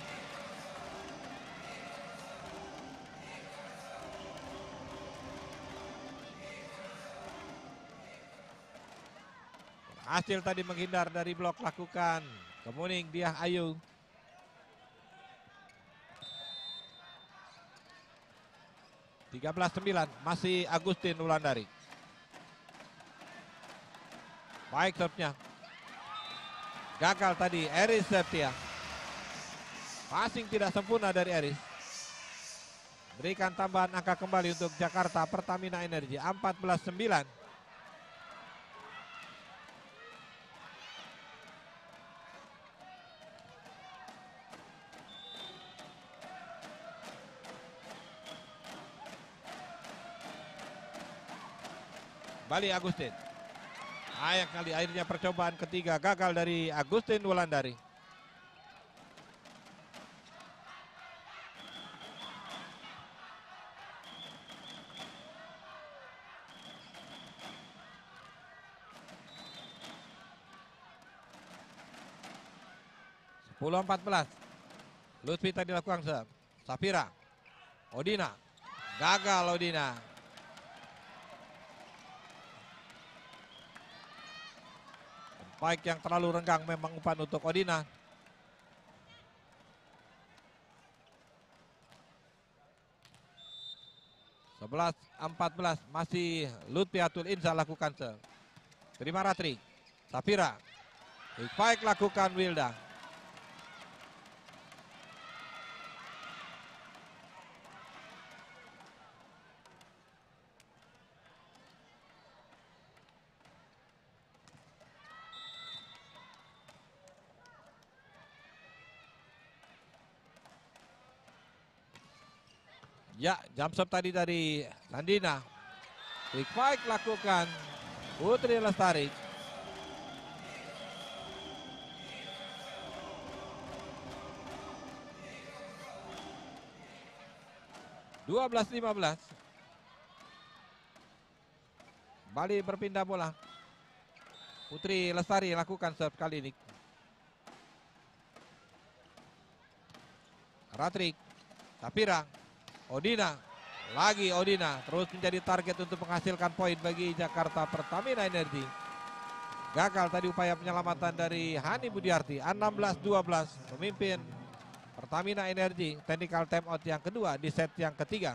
Hasil tadi menghindar dari blok lakukan Kemuning Diah Ayu. tiga belas sembilan, masih Agustin Wulandari. Baik serve-nya. Gagal tadi Eris Septia. Passing tidak sempurna dari Eris. Berikan tambahan angka kembali untuk Jakarta Pertamina Energy, empat belas sembilan. Bali Agustin. Ayak kali akhirnya percobaan ketiga gagal dari Agustin Wulandari. sepuluh empat belas. Lutfi tadi lakukan serve. Safira. Odina. Gagal Odina. Baik yang terlalu renggang memang umpan untuk Odina. sebelas empat belas, masih Lutfi Atul Inza lakukan serve. Terima Ratri. Safira. Baik lakukan Wilda. Ya, jump shot tadi dari Sandina. Big fight lakukan Putri Lestari. dua belas lima belas. Bali berpindah bola. Putri Lestari lakukan serve kali ini. Ratri. Safira. Odina, lagi Odina, terus menjadi target untuk menghasilkan poin bagi Jakarta Pertamina Energy. Gagal tadi upaya penyelamatan dari Hani Budiarti. enam belas dua belas, memimpin Pertamina Energy. Technical time out yang kedua di set yang ketiga.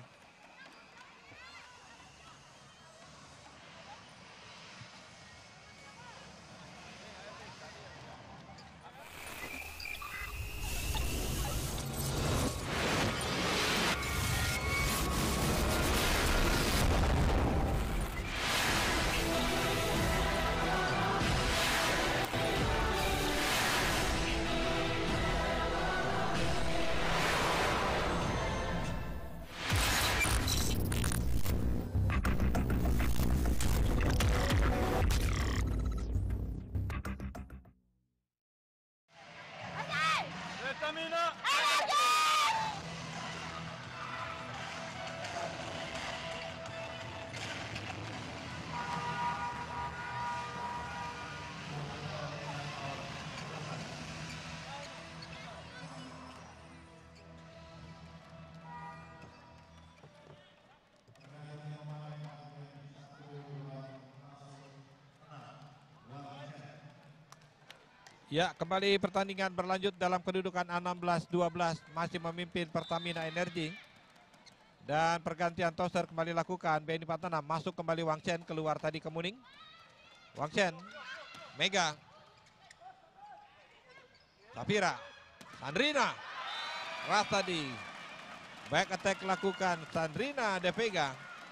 Ya, kembali pertandingan berlanjut dalam kedudukan enam belas dua belas, masih memimpin Pertamina Energi. Dan pergantian toser kembali lakukan. B N I empat enam masuk kembali Wang Chen, keluar tadi ke Muning. Wang Chen, Mega, Safira, Sandrina, keras tadi. Back attack lakukan Sandrina De Vega.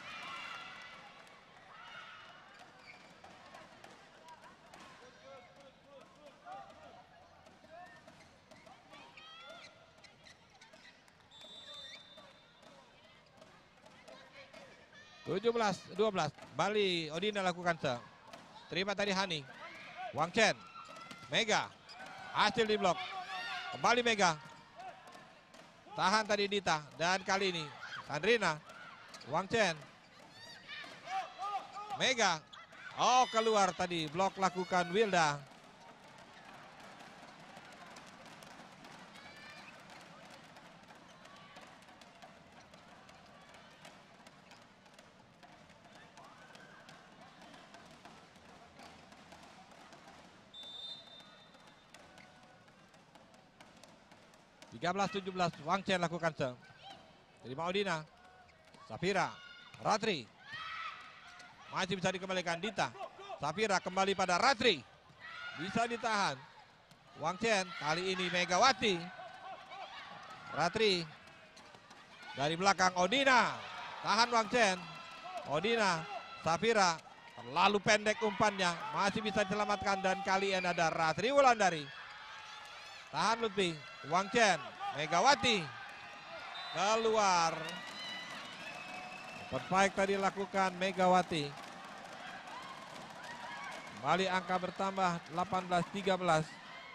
tujuh belas dua belas, Bali Odina lakukan se. Terima tadi Hani. Wang Chen, Mega, hasil di blok. Kembali Mega. Tahan tadi Dita, dan kali ini Sandrina. Wang Chen, Mega. Oh, keluar tadi, blok lakukan Wilda. tiga belas tujuh belas, Wang Chen lakukan se. Terima Odina. Safira, Ratri. Masih bisa dikembalikan Dita. Safira kembali pada Ratri. Bisa ditahan. Wang Chen, kali ini Megawati. Ratri. Dari belakang Odina. Tahan Wang Chen. Odina, Safira. Terlalu pendek umpannya. Masih bisa diselamatkan dan kali ini ada Ratri Wulandari. Tahan Lutfi. Wang Chen, Megawati. Keluar. Perfect tadi lakukan Megawati. Kembali angka bertambah delapan belas tiga belas.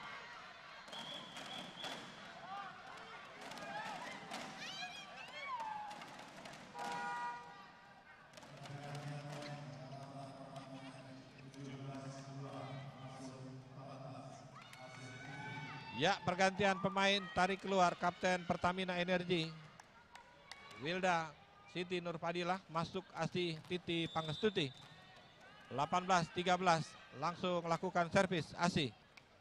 Ya, pergantian pemain, tarik keluar Kapten Pertamina Energi. Wilda Siti Nurfadilah masuk Asti Titi Pangestuti. delapan belas tiga belas, langsung lakukan servis Asi.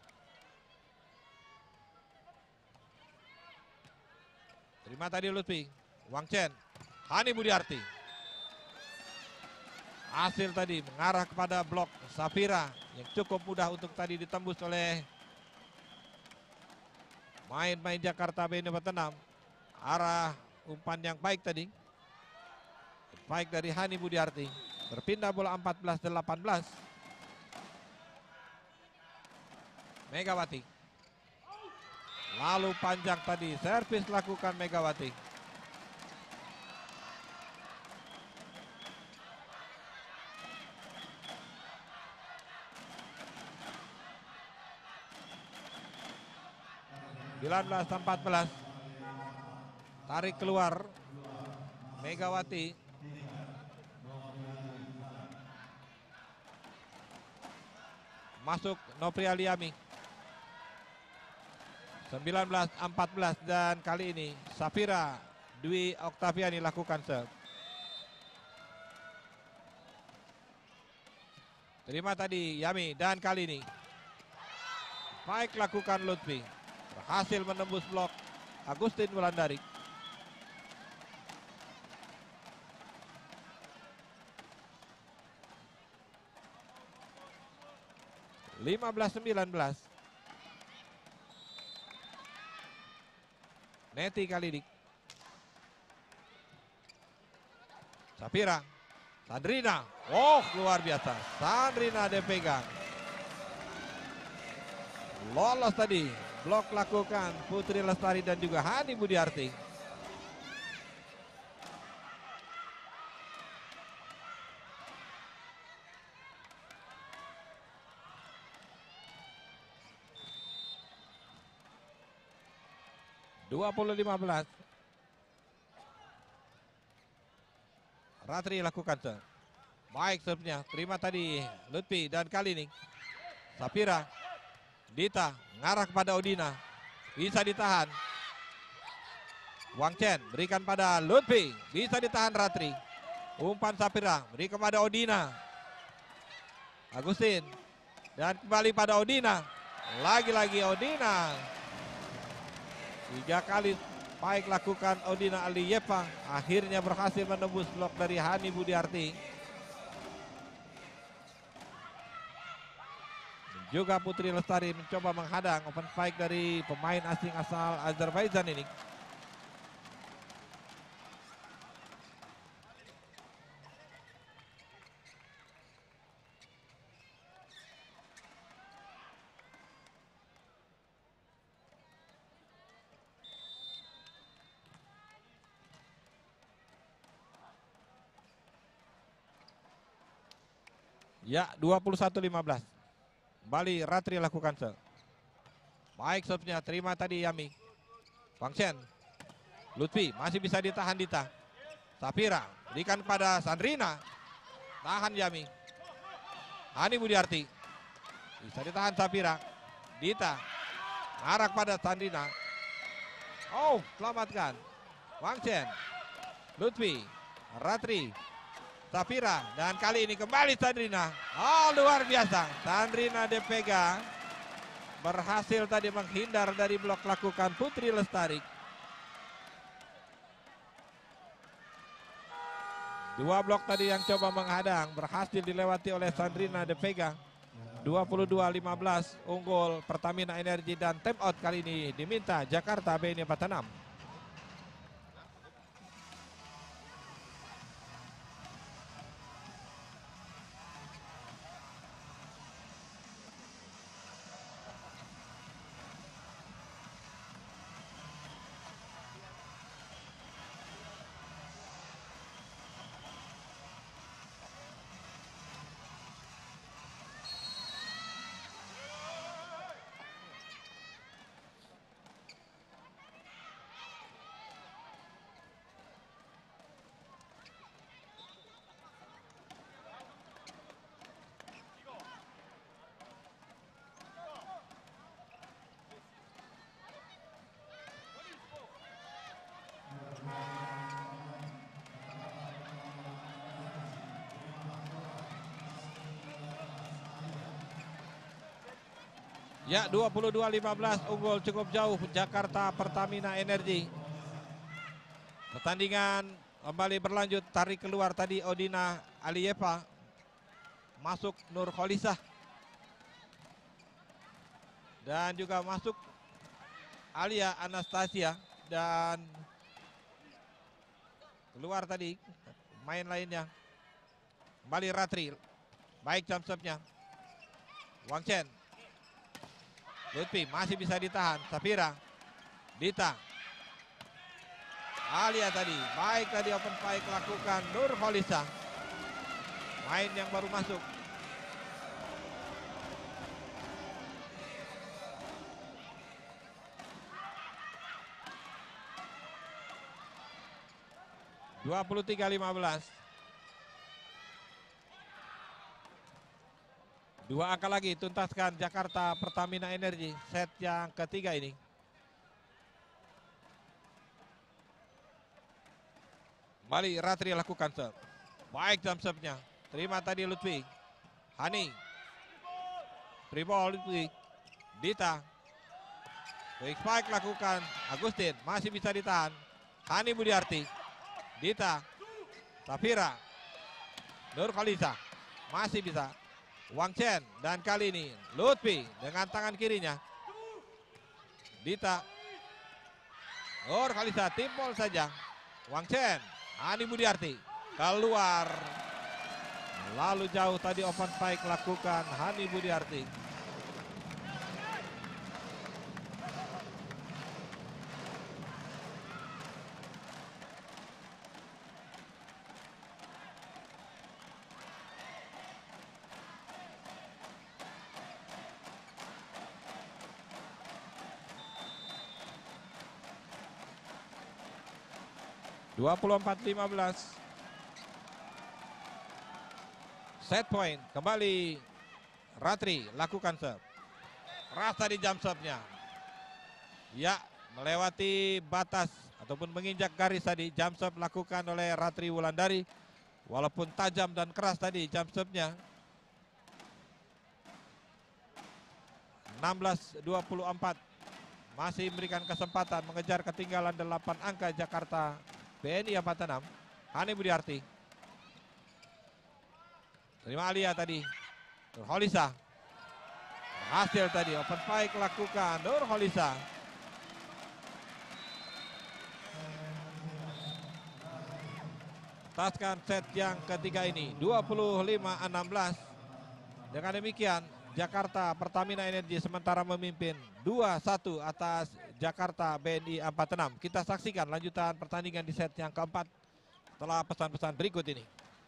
Terima tadi Lutfi. Wang Chen, Hani Budiarti. Hasil tadi mengarah kepada blok Safira yang cukup mudah untuk tadi ditembus oleh main-main Jakarta B N I empat enam. Arah umpan yang baik tadi. Baik dari Hani Budiarti. Berpindah bola empat belas delapan belas. Megawati. Lalu panjang tadi. Servis lakukan Megawati. sembilan belas empat belas. Tarik keluar Megawati. Masuk Nopri Aliami. sembilan belas empat belas dan kali ini Safira Dwi Oktaviani lakukan serve. Terima tadi Yami dan kali ini baik lakukan Lutfi. Berhasil menembus blok Agustin Wulandari. lima belas sembilan belas. Neti kali ini. Safira. Sandrina. Oh, luar biasa. Sandrina De Vega. Lolos tadi. Blok lakukan Putri Lestari dan juga Hani Budiarti. dua puluh lima belas. Ratri lakukan serve. Baik serve-nya. Terima tadi Lutfi dan kali ini Safira. Dita mengarah kepada Odina. Bisa ditahan. Wang Chen berikan pada Lutfi. Bisa ditahan Ratri. Umpan Safira beri kepada Odina. Agustin. Dan kembali pada Odina. Lagi-lagi Odina. Tiga kali baik lakukan Odina Aliyepa. Akhirnya berhasil menembus blok dari Hani Budiarti. Juga Putri Lestari mencoba menghadang open spike dari pemain asing asal Azerbaijan ini. Ya, dua puluh satu lima belas. Kembali Ratri lakukan serve. Baik serve-nya, terima tadi Yami. Wang Chen. Lutfi masih bisa ditahan Dita. Safira berikan pada Sandrina. Tahan Yami. Hani Budiarti. Bisa ditahan Safira. Dita. Arah pada Sandrina. Oh, selamatkan. Wang Chen. Lutfi. Ratri. Safira, dan kali ini kembali Sandrina. Oh, luar biasa. Sandrina Depega berhasil tadi menghindar dari blok lakukan Putri Lestari. Dua blok tadi yang coba menghadang berhasil dilewati oleh Sandrina Depega. dua puluh dua lima belas unggul Pertamina Energi, dan time out kali ini diminta Jakarta B N I empat enam. Ya, dua puluh dua lima belas unggul cukup jauh Jakarta Pertamina Energi. Pertandingan kembali berlanjut, tarik keluar tadi Odina Aliyepa. Masuk Nur Kholisah. Dan juga masuk Alia Anastasia, dan keluar tadi main lainnya. Kembali Ratri. Baik jump serve-nya. Wang Chen. Lutfi masih bisa ditahan. Safira. Dita. Alia tadi. Baik tadi open spike lakukan Nur Kholisah. Main yang baru masuk. dua puluh tiga lima belas. Dua angka lagi tuntaskan Jakarta Pertamina Energi set yang ketiga ini. Kembali Ratri lakukan serve. Baik jump serve-nya. Terima tadi Lutfi. Hani. Free ball Lutfi. Dita. Quick spike lakukan Agustin. Masih bisa ditahan. Hani Budiarti. Dita. Safira. Nur Kholisah. Masih bisa. Wang Chen, dan kali ini Lutfi dengan tangan kirinya. Dita. Nur Kholisah timpol saja. Wang Chen, Hani Budiarti keluar. Lalu jauh tadi open spike lakukan Hani Budiarti. dua puluh empat lima belas. Set point. Kembali Ratri lakukan serve. Rasa di jump serve-nya. Ya, melewati batas ataupun menginjak garis tadi. Jump serve lakukan oleh Ratri Wulandari. Walaupun tajam dan keras tadi jump serve-nya. enam belas dua puluh empat. Masih memberikan kesempatan mengejar ketinggalan delapan angka Jakarta B N I empat enam. Hani Budiarti. Terima Alia tadi. Nurholisa. Hasil tadi open spike lakukan Nurholisa. Taskan set yang ketiga ini dua puluh lima enam belas. Dengan demikian Jakarta Pertamina Energi sementara memimpin dua satu atas Jakarta B N I empat enam. Kita saksikan lanjutan pertandingan di set yang keempat setelah pesan-pesan berikut ini.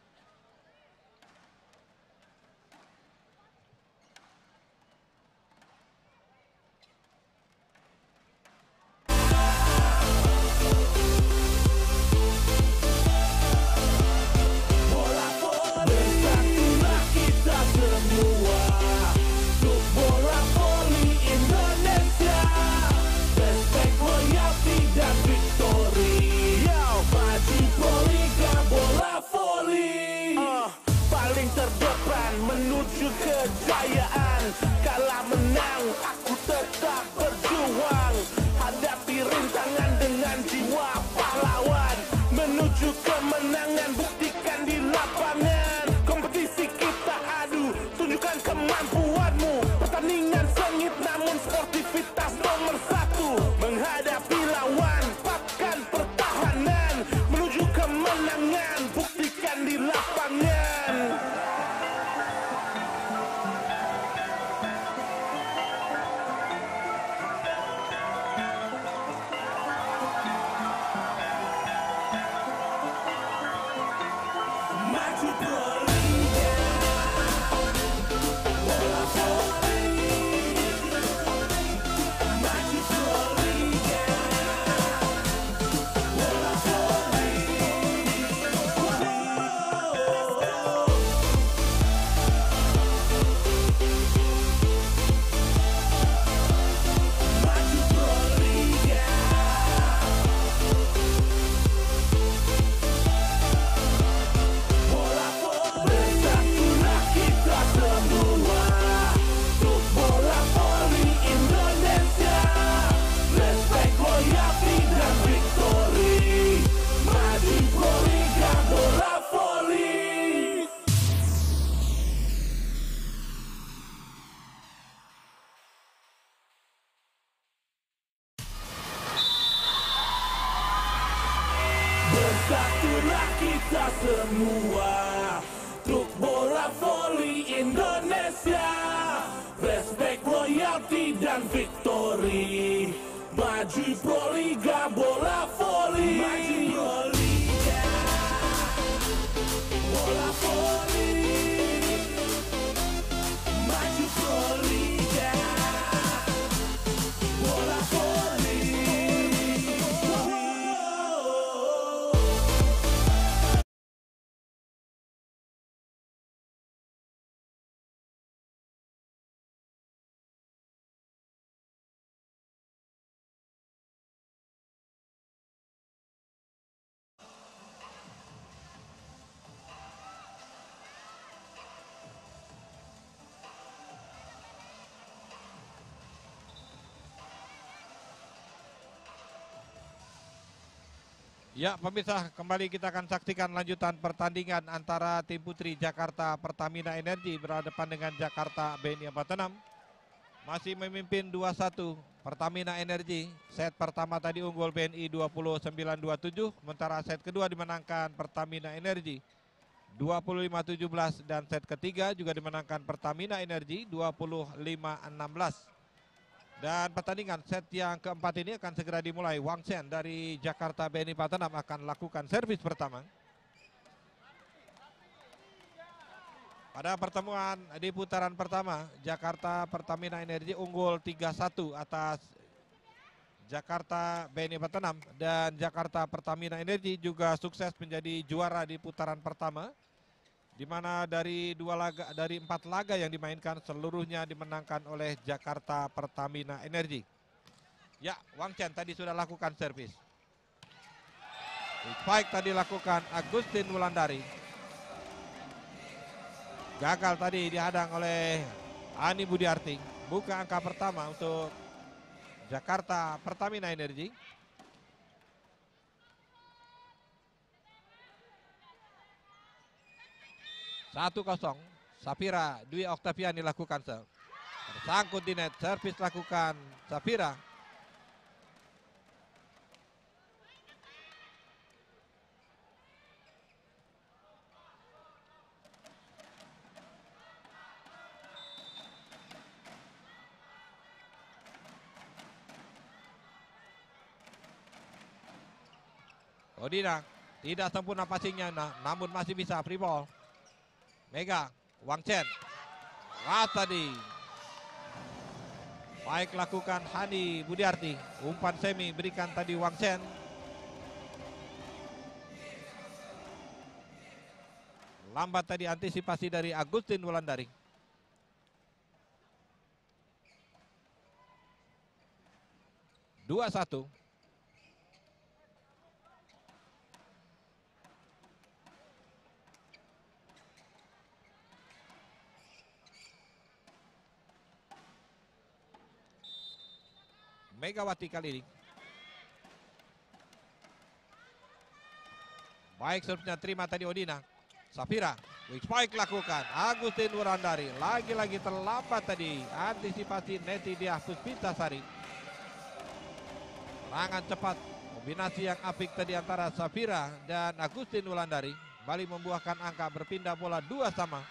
Menuju kejayaan, kalah menang aku tetap berjuang. Hadapi rintangan dengan jiwa pahlawan. Menuju kemenangan buktikan di lapangan. Kompetisi kita adu, tunjukkan kemampuanmu. Pertandingan sengit namun sportivitas nomor satu. Menghadapi lawan, kuatkan pertahanan. Menuju kemenangan, buktikan di lapangan. Bersatulah kita semua untuk bola voli Indonesia. Respect, loyalty dan victory. Maju Proliga bola voli. Maju Proliga bola voli. Maju Proliga bola voli. Ya pemirsa, kembali kita akan saksikan lanjutan pertandingan antara tim putri Jakarta Pertamina Energi berhadapan dengan Jakarta B N I empat enam. Masih memimpin dua satu Pertamina Energi. Set pertama tadi unggul B N I dua puluh sembilan dua puluh tujuh, sementara set kedua dimenangkan Pertamina Energi dua puluh lima tujuh belas dan set ketiga juga dimenangkan Pertamina Energi dua puluh lima enam belas. Dan pertandingan set yang keempat ini akan segera dimulai. Wang Chen dari Jakarta B N I empat enam akan lakukan servis pertama. Pada pertemuan di putaran pertama, Jakarta Pertamina Energi unggul tiga satu atas Jakarta B N I empat enam. Dan Jakarta Pertamina Energi juga sukses menjadi juara di putaran pertama, di mana dari dua laga, dari empat laga yang dimainkan seluruhnya dimenangkan oleh Jakarta Pertamina Energi. Ya, Wang Chen tadi sudah lakukan servis. Spike tadi lakukan Agustin Wulandari. Gagal tadi dihadang oleh Ani Budiarti. membuka angka pertama untuk Jakarta Pertamina Energy. Satu kosong. Safira Dwi Oktaviani lakukan serve. Tersangkut di net, servis lakukan Safira. Odina tidak sempurna passingnya, nah, namun masih bisa free ball. Mega, Wang Chen, ras tadi. Baik lakukan Hani Budiarti, umpan semi berikan tadi Wang Chen. Lambat tadi antisipasi dari Agustin Wulandari. Dua satu. Megawati kali ini. Baik servisnya terima tadi Odina. Safira, quick spike lakukan. Agustin Wulandari lagi-lagi terlambat tadi. Antisipasi Neti Diah Puspitasari. Serangan cepat, kombinasi yang apik tadi antara Safira dan Agustin Wulandari. Bali membuahkan angka berpindah bola dua sama.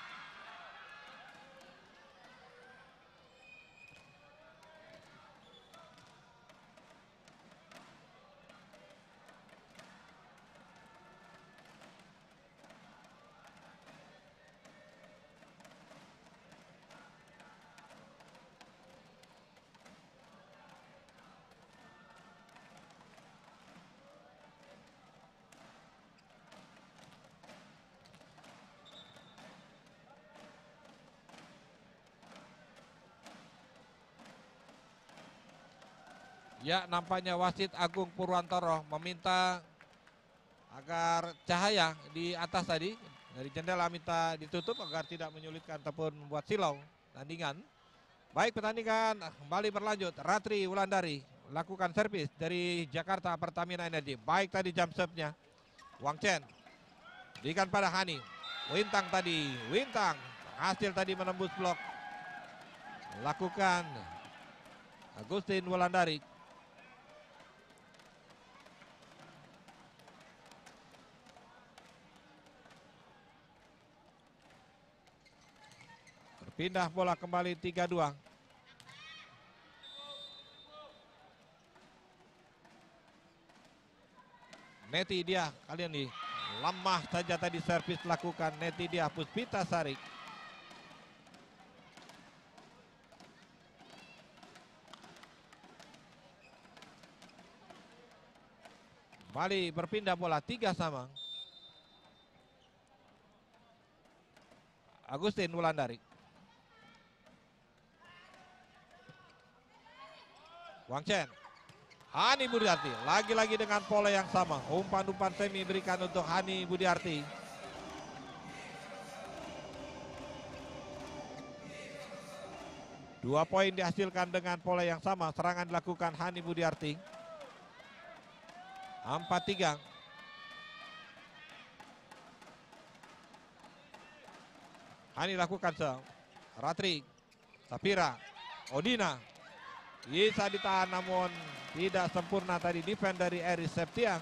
Ya, nampaknya wasit Agung Purwantoro meminta agar cahaya di atas tadi dari jendela minta ditutup agar tidak menyulitkan ataupun membuat silau tandingan. Baik, pertandingan kembali berlanjut. Ratri Wulandari lakukan servis dari Jakarta Pertamina Energy. Baik tadi jump serve-nya. Wang Chen berikan pada Hani. Wintang tadi, Wintang hasil tadi menembus blok. Lakukan Agustin Wulandari. Pindah bola kembali tiga dua. Neti Diah kali ini lemah saja tadi servis lakukan Neti Diah Puspitasari. Bali berpindah bola tiga sama. Agustin Wulandari. Wang Chen, Hani Budiarti, lagi-lagi dengan pola yang sama. Umpan-umpan semi berikan untuk Hani Budiarti. Dua poin dihasilkan dengan pola yang sama. Serangan dilakukan Hani Budiarti. Empat tiga. Hani lakukan serve. Ratri, Safira, Odina. Bisa ditahan namun tidak sempurna tadi defense dari Eris Septiang.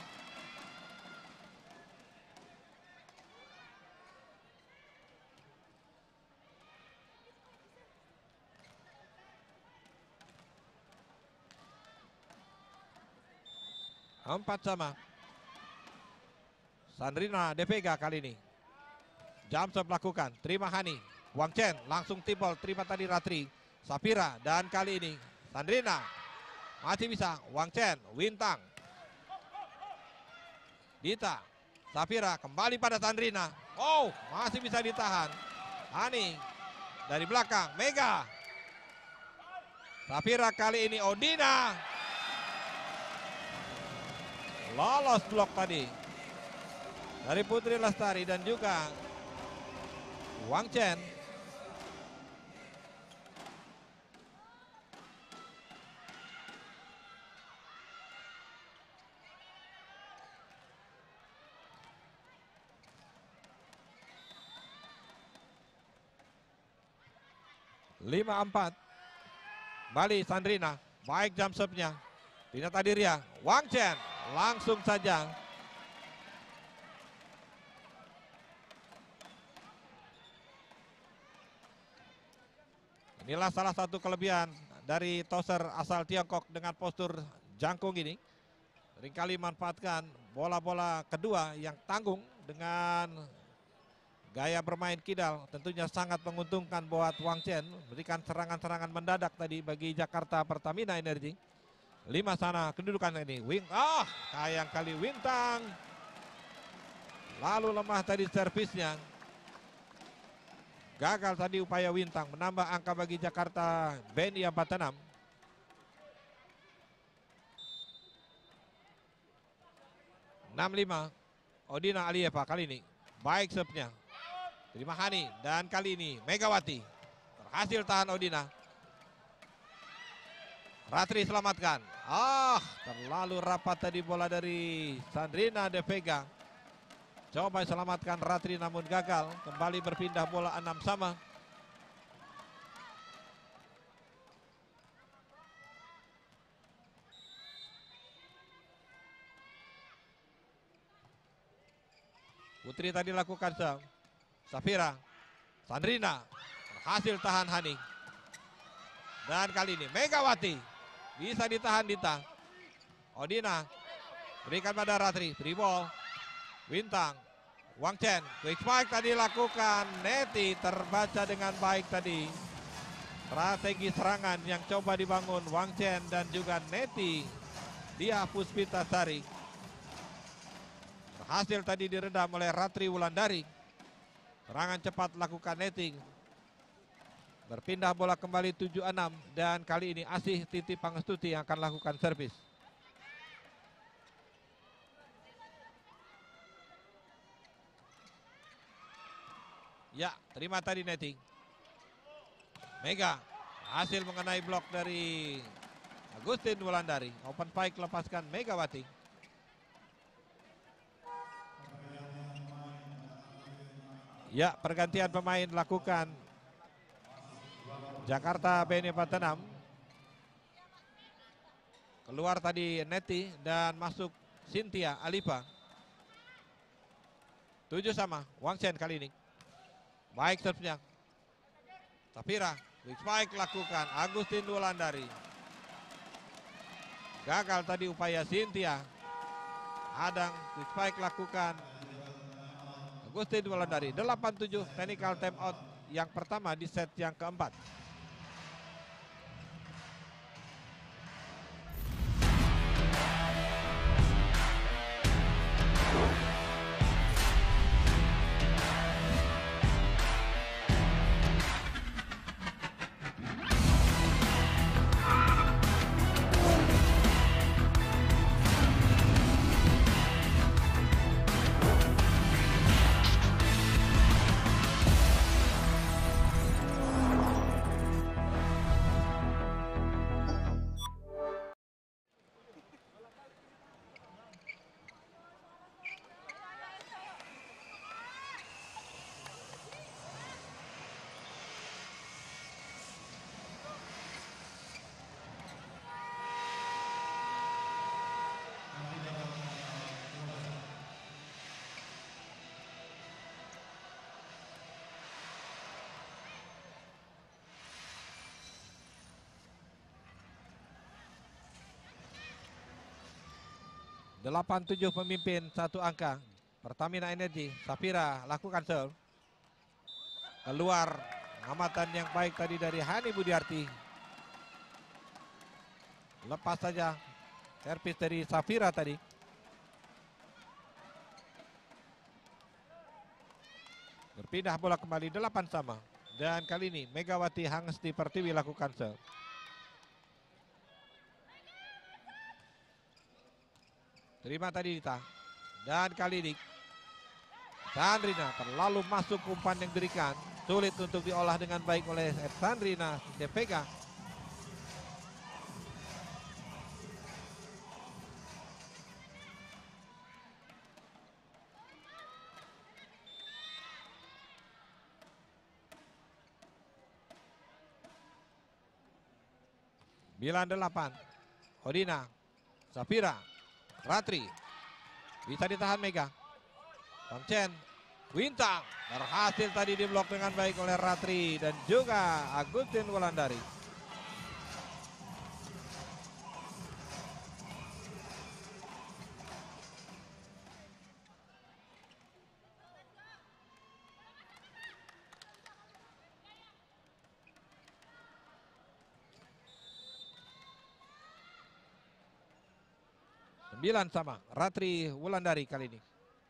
Empat sama. Sandrina De Vega kali ini. Jump serve lakukan. Terima Hani. Wang Chen langsung tibol. Terima tadi Ratri. Safira dan kali ini Sandrina masih bisa. Wang Chen, Wintang, Dita, Safira kembali pada Sandrina. Oh, masih bisa ditahan. Hani dari belakang, Mega. Safira kali ini Odina. Lolos blok tadi dari Putri Lestari dan juga Wang Chen. lima empat. Bali Sandrina. Baik jump serve-nya. Tina Tadiria. Wang Chen. Langsung saja. Inilah salah satu kelebihan dari toser asal Tiongkok dengan postur jangkung ini. Seringkali manfaatkan bola-bola kedua yang tanggung dengan gaya bermain kidal. Tentunya sangat menguntungkan buat Wang Chen. Berikan serangan-serangan mendadak tadi bagi Jakarta Pertamina Energy. Lima sana kedudukan ini. Wing, ah sayang kali Wintang. Lalu lemah tadi servisnya. Gagal tadi upaya Wintang menambah angka bagi Jakarta B N I empat enam. enam lima. Odina Alieva kali ini. Baik serve-nya. Terima Hani dan kali ini Megawati. Berhasil tahan Odina. Ratri selamatkan. Ah, terlalu rapat tadi bola dari Sandrina De Vega. Coba selamatkan Ratri namun gagal. Kembali berpindah bola enam sama. Putri tadi lakukan serve. Safira. Sandrina. Berhasil tahan Hani. Dan kali ini Megawati. Bisa ditahan Dita. Odina. Berikan pada Ratri. Free ball. Wintang. Wang Chen. Quick spike tadi lakukan. Neti terbaca dengan baik tadi. Strategi serangan yang coba dibangun Wang Chen dan juga Neti. Dia Puspita Sari. Berhasil tadi diredam oleh Ratri Wulandari. Serangan cepat lakukan Neti. Berpindah bola kembali tujuh enam. Dan kali ini Asih Titi Pangestuti yang akan lakukan servis. Ya, terima tadi Neti. Mega hasil mengenai blok dari Agustin Wulandari. Open spike lepaskan Megawati. Ya, pergantian pemain lakukan Jakarta B N I empat enam. Keluar tadi Neti dan masuk Cynthia Alipa. Tujuh sama, Wang Chen kali ini. Baik serve-nya. Safira, quick spike lakukan Agustin Wulandari. Gagal tadi upaya Cynthia. Hadang, quick spike lakukan Agustin Wulandari. delapan tujuh technical time out yang pertama di set yang keempat. delapan tujuh pemimpin satu angka. Pertamina Energy. Safira lakukan serve. Keluar. Pengamatan yang baik tadi dari Hani Budiarti. Lepas saja servis dari Safira tadi. Berpindah bola kembali delapan sama. Dan kali ini Megawati Hangesti Pertiwi lakukan serve. Terima tadi Dita. Dan kali ini Sandrina terlalu masuk umpan yang diberikan. Sulit untuk diolah dengan baik oleh Sandrina De Vega. sembilan delapan. Odina, Safira, Ratri. Bisa ditahan Mega. Wang Chen, Wintang. Berhasil tadi diblok dengan baik oleh Ratri dan juga Agustin Wulandari. Sembilan sama, Ratri Wulandari kali ini.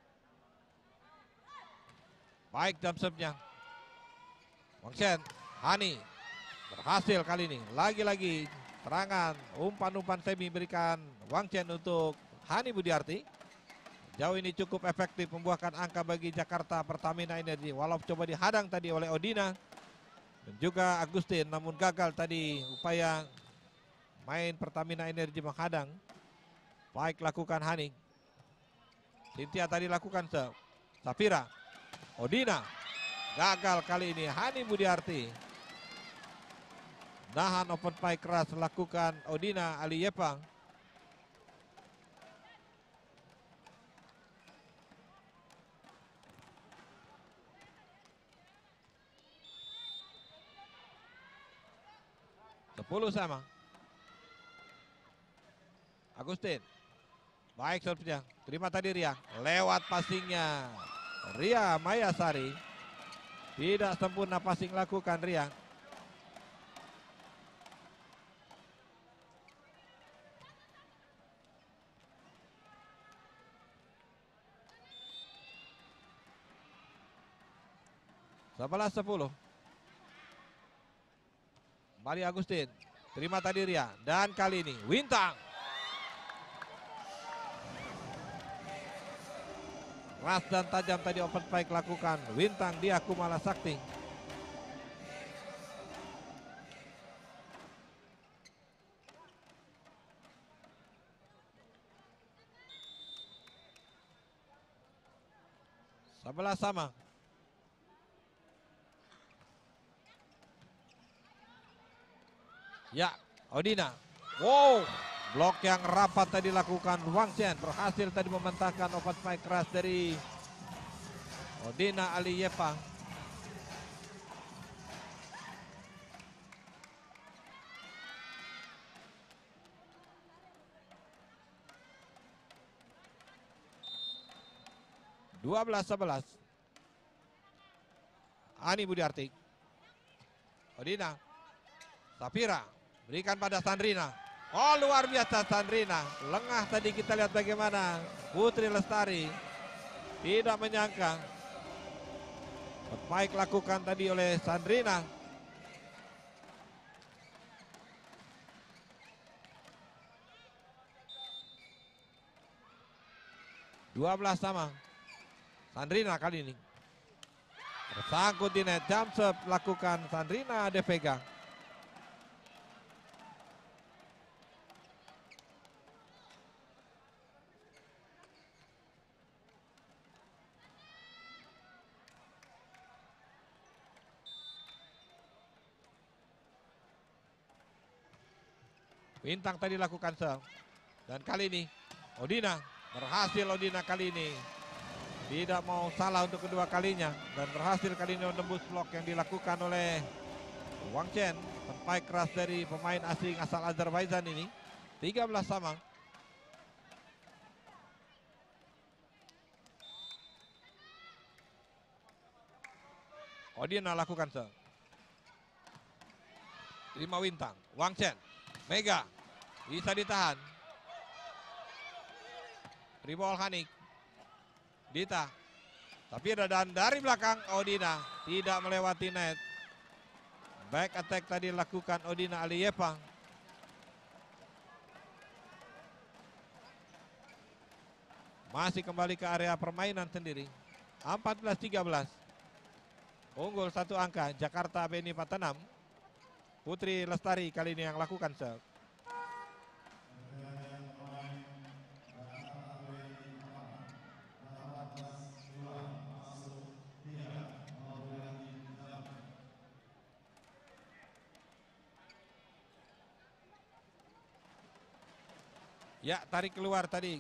Baik jump serve-nya. Wang Chen, Hani berhasil kali ini. Lagi-lagi serangan umpan-umpan semi berikan Wang Chen untuk Hani Budiarti. Jauh ini cukup efektif membuahkan angka bagi Jakarta Pertamina Energy. Walau coba dihadang tadi oleh Odina dan juga Agustin, namun gagal tadi upaya main Pertamina Energy menghadang. Baik lakukan Hani. Cynthia tadi lakukan se Safira. Odina. Gagal kali ini Hani Budiarti. Nahan open pie keras lakukan Odina Aliyepang. Sepuluh sama. Agustin. Baik serve-nya, terima tadi Ria, lewat passingnya Ria Mayasari. Tidak sempurna passing lakukan Ria. Sebelas sepuluh. Kembali Agustin, terima tadi Ria, dan kali ini Wintang. Keras dan tajam tadi open pike lakukan Wintang dia Kumala Sakti. Sebelas sama. Ya, Odina. Wow, blok yang rapat tadi lakukan Wang Chen. Berhasil tadi mementahkan open pike keras dari Odina Aliyepang. Dua belas sebelas. Hani Budiarti. Odina. Safira. Berikan pada Sandrina. Oh, luar biasa Sandrina. Lengah tadi kita lihat bagaimana Putri Lestari. Tidak menyangka. Baik lakukan tadi oleh Sandrina. Dua belas sama. Sandrina kali ini. Tersangkut di net, jump serve lakukan Sandrina De Vega. Bintang tadi lakukan serve. Dan kali ini Odina, berhasil Odina kali ini. Tidak mau salah untuk kedua kalinya. Dan berhasil kali ini menembus blok yang dilakukan oleh Wang Chen. Tempai keras dari pemain asing asal Azerbaijan ini. tiga belas sama. Odina lakukan serve. Terima Wintang. Wang Chen. Mega. Bisa ditahan. Ribol Hanik. Dita. Tapi dan dari belakang Odina. Tidak melewati net. Back attack tadi lakukan Odina Aliyepang. Masih kembali ke area permainan sendiri. empat belas tiga belas. Unggul satu angka Jakarta Beni empat puluh enam. Putri Lestari kali ini yang lakukan serve. Ya, tarik keluar tadi.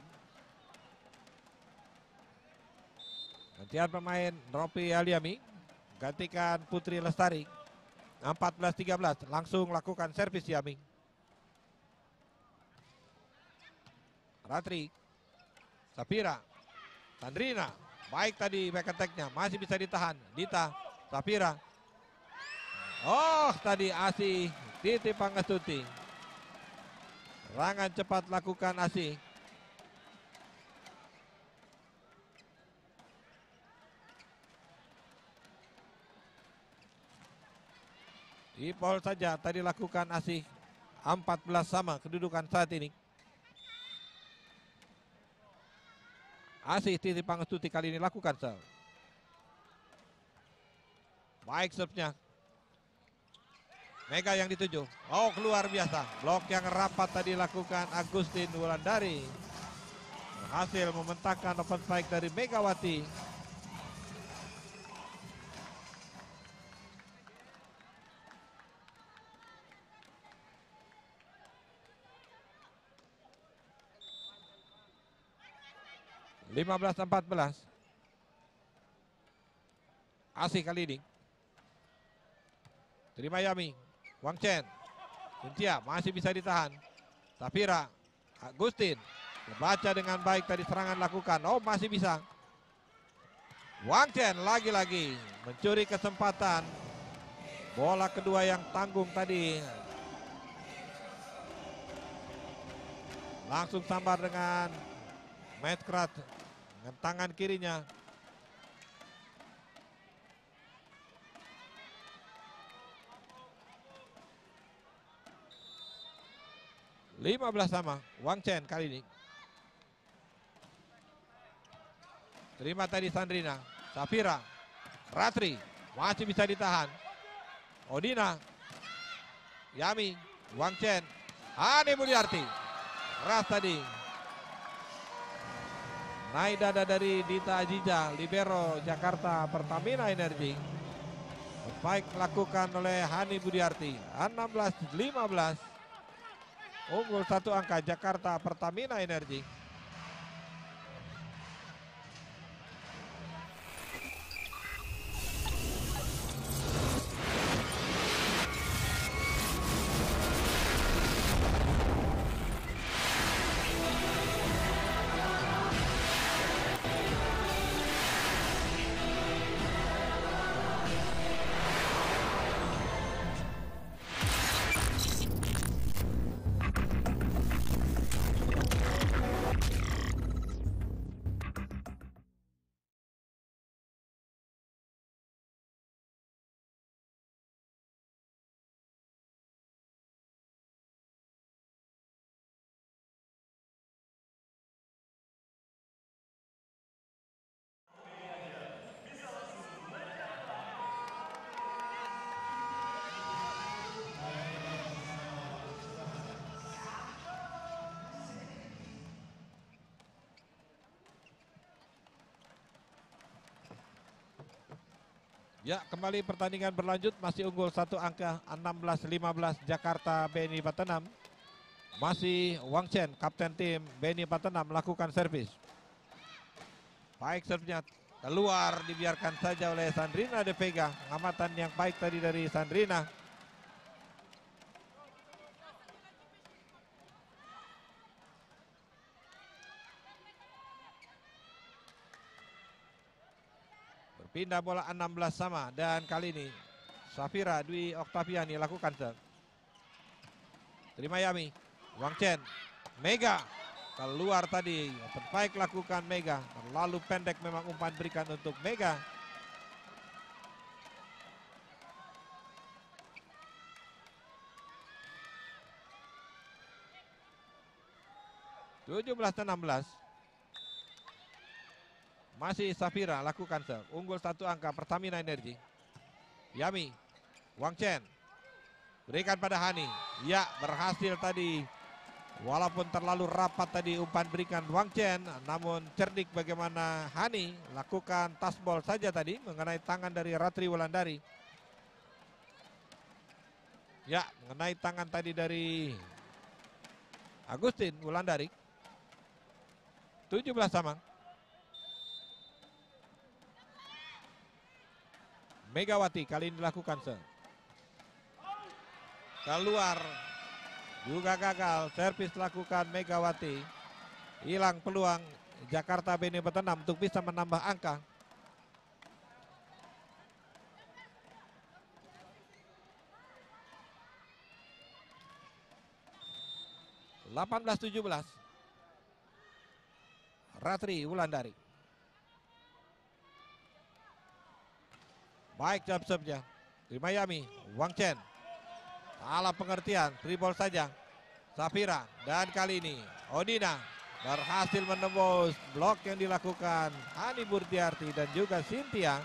Gantian pemain Ropi Aliami. Gantikan Putri Lestari. empat belas tiga belas. Langsung lakukan servis Yami. Ratri. Safira. Sandrina. Baik tadi back attack-nya. Masih bisa ditahan. Dita. Safira. Oh, tadi Asi. Titi Pangestuti. Serangan cepat lakukan Asi. Ipol saja tadi lakukan Asi. empat belas sama kedudukan saat ini. Asi Titi Pangestuti kali ini lakukan serve. Baik serve-nya. Mega yang dituju. Oh, luar biasa. Blok yang rapat tadi lakukan Agustin Wulandari. Berhasil mementahkan open strike dari Megawati. lima belas empat belas. Asi kali ini. Terima Yami. Wang Chen. Cynthia masih bisa ditahan. Safira. Agustin. Terbaca dengan baik tadi serangan lakukan. Oh, masih bisa. Wang Chen lagi-lagi mencuri kesempatan. Bola kedua yang tanggung tadi. Langsung sambar dengan Metkrat. Dengan tangan kirinya. lima belas sama. Wang Chen kali ini. Terima tadi Sandrina. Safira. Ratri. Masih bisa ditahan. Odina. Yami. Wang Chen. Hani Budiarti. Keras tadi. Naik dada dari Dita Aziza, libero Jakarta Pertamina Energi. Baik dilakukan oleh Hani Budiarti. enam belas lima belas. Unggul satu angka Jakarta Pertamina Energi. Ya, kembali pertandingan berlanjut, masih unggul satu angka enam belas lima belas Jakarta B N I Batenam. Masih Wang Chen, kapten tim B N I Batenam melakukan servis. Baik servisnya keluar, dibiarkan saja oleh Sandrina De Vega. Pengamatan yang baik tadi dari Sandrina. Pindah bola enam belas sama dan kali ini Safira Dwi Oktaviani lakukan serve. Terima Yami. Wang Chen. Mega. Keluar tadi. Terbaik lakukan Mega. Terlalu pendek memang umpan berikan untuk Mega. tujuh belas enam belas. Masih Safira lakukan serve. Unggul satu angka Pertamina Energi. Yami. Wang Chen. Berikan pada Hani. Ya, berhasil tadi. Walaupun terlalu rapat tadi umpan berikan Wang Chen. Namun cerdik bagaimana Hani. Lakukan tasbol saja tadi. Mengenai tangan dari Ratri Wulandari. Ya, mengenai tangan tadi dari Agustin Wulandari. tujuh belas sama. Megawati kali ini dilakukan se. Keluar. Juga gagal. Servis lakukan Megawati. Hilang peluang Jakarta B N I Batanam untuk bisa menambah angka. delapan belas tujuh belas. Ratri Wulandari. Baik jump serve-nya. Di Miami, Wang Chen. Salah pengertian, three ball saja. Safira dan kali ini Odina berhasil menembus blok yang dilakukan Hani Burtiarti dan juga Cynthia.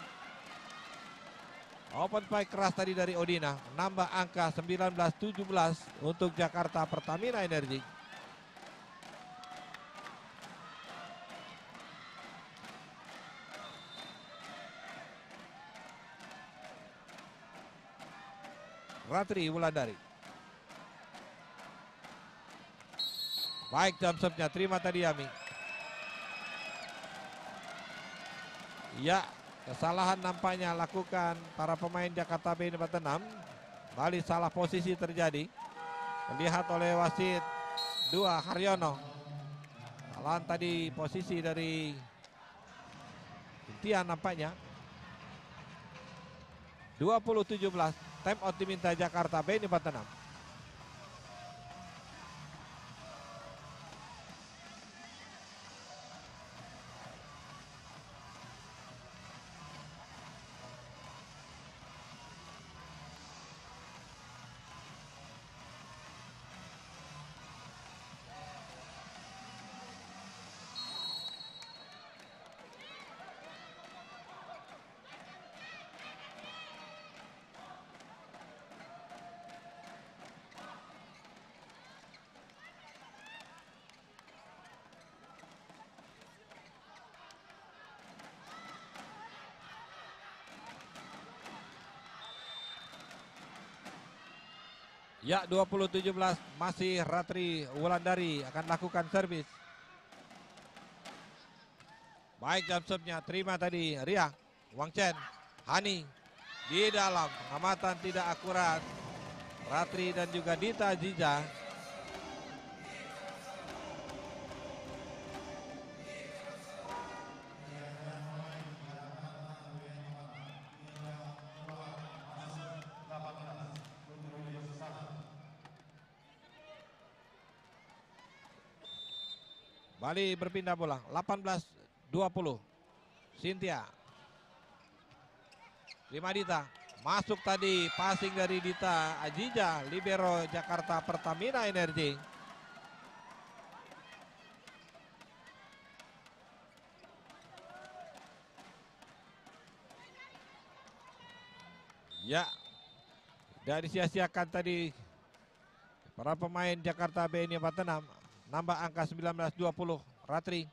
Open fight keras tadi dari Odina, menambah angka sembilan belas tujuh belas untuk Jakarta Pertamina Energi. Ratri Wulandari. Baik jump serve-nya, terima tadi Yami. Ya, kesalahan nampaknya lakukan para pemain Jakarta B N I Batanam. Kembali salah posisi terjadi. Dilihat oleh wasit dua Haryono. Kesalahan tadi posisi dari Cynthia nampaknya. dua puluh tujuh belas. Time out diminta Jakarta B N I Batanam. Ya, dua puluh tujuh belas masih Ratri Wulandari akan lakukan servis. Baik jump serve-nya, terima tadi Ria, Wang Chen, Hani di dalam, pengamatan tidak akurat. Ratri dan juga Dita Aziza. Bali berpindah bola, delapan belas dua puluh. Cynthia. Lima Dita. Masuk tadi passing dari Dita Aziza, libero Jakarta Pertamina Energi. Ya. Dari sia-siakan tadi para pemain Jakarta B N I Batanam. Nambah angka sembilan belas dua puluh. Ratri.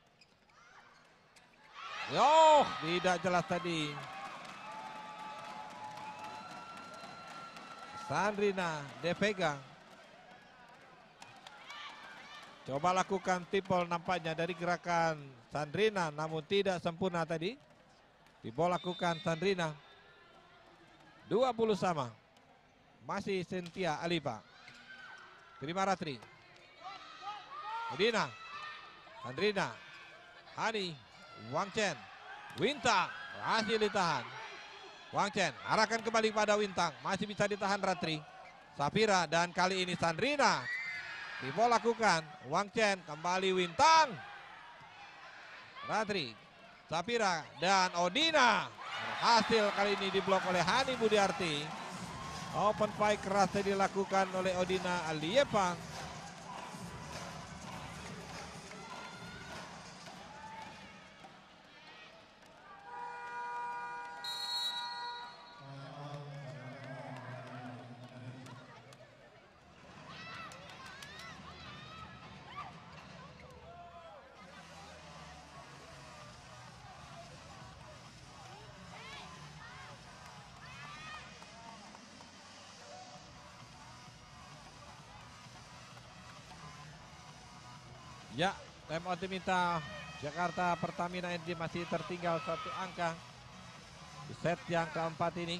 Yo, tidak jelas tadi. Sandrina De Vega. Coba lakukan tipol nampaknya dari gerakan Sandrina, namun tidak sempurna tadi. Tipol lakukan Sandrina. dua puluh sama. Masih Cynthia Alipa. Terima Ratri. Odina, Sandrina, Hani, Wang Chen, Wintang, berhasil ditahan. Wang Chen arahkan kembali pada Wintang, masih bisa ditahan Ratri. Safira dan kali ini Sandrina. Tibo lakukan, Wang Chen kembali Wintang. Ratri, Safira dan Odina. Berhasil kali ini diblok oleh Hani Budiarti. Open fight keras dilakukan oleh Odina Aliyepang. Ya, time out diminta Jakarta Pertamina Energy masih tertinggal satu angka di set yang keempat ini.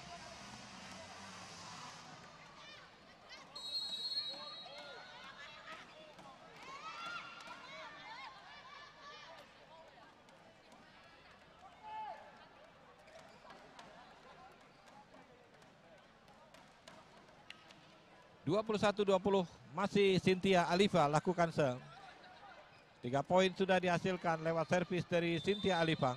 dua puluh satu dua puluh masih Cynthia Alifa lakukan serve. Tiga poin sudah dihasilkan lewat servis dari Cynthia Alifa.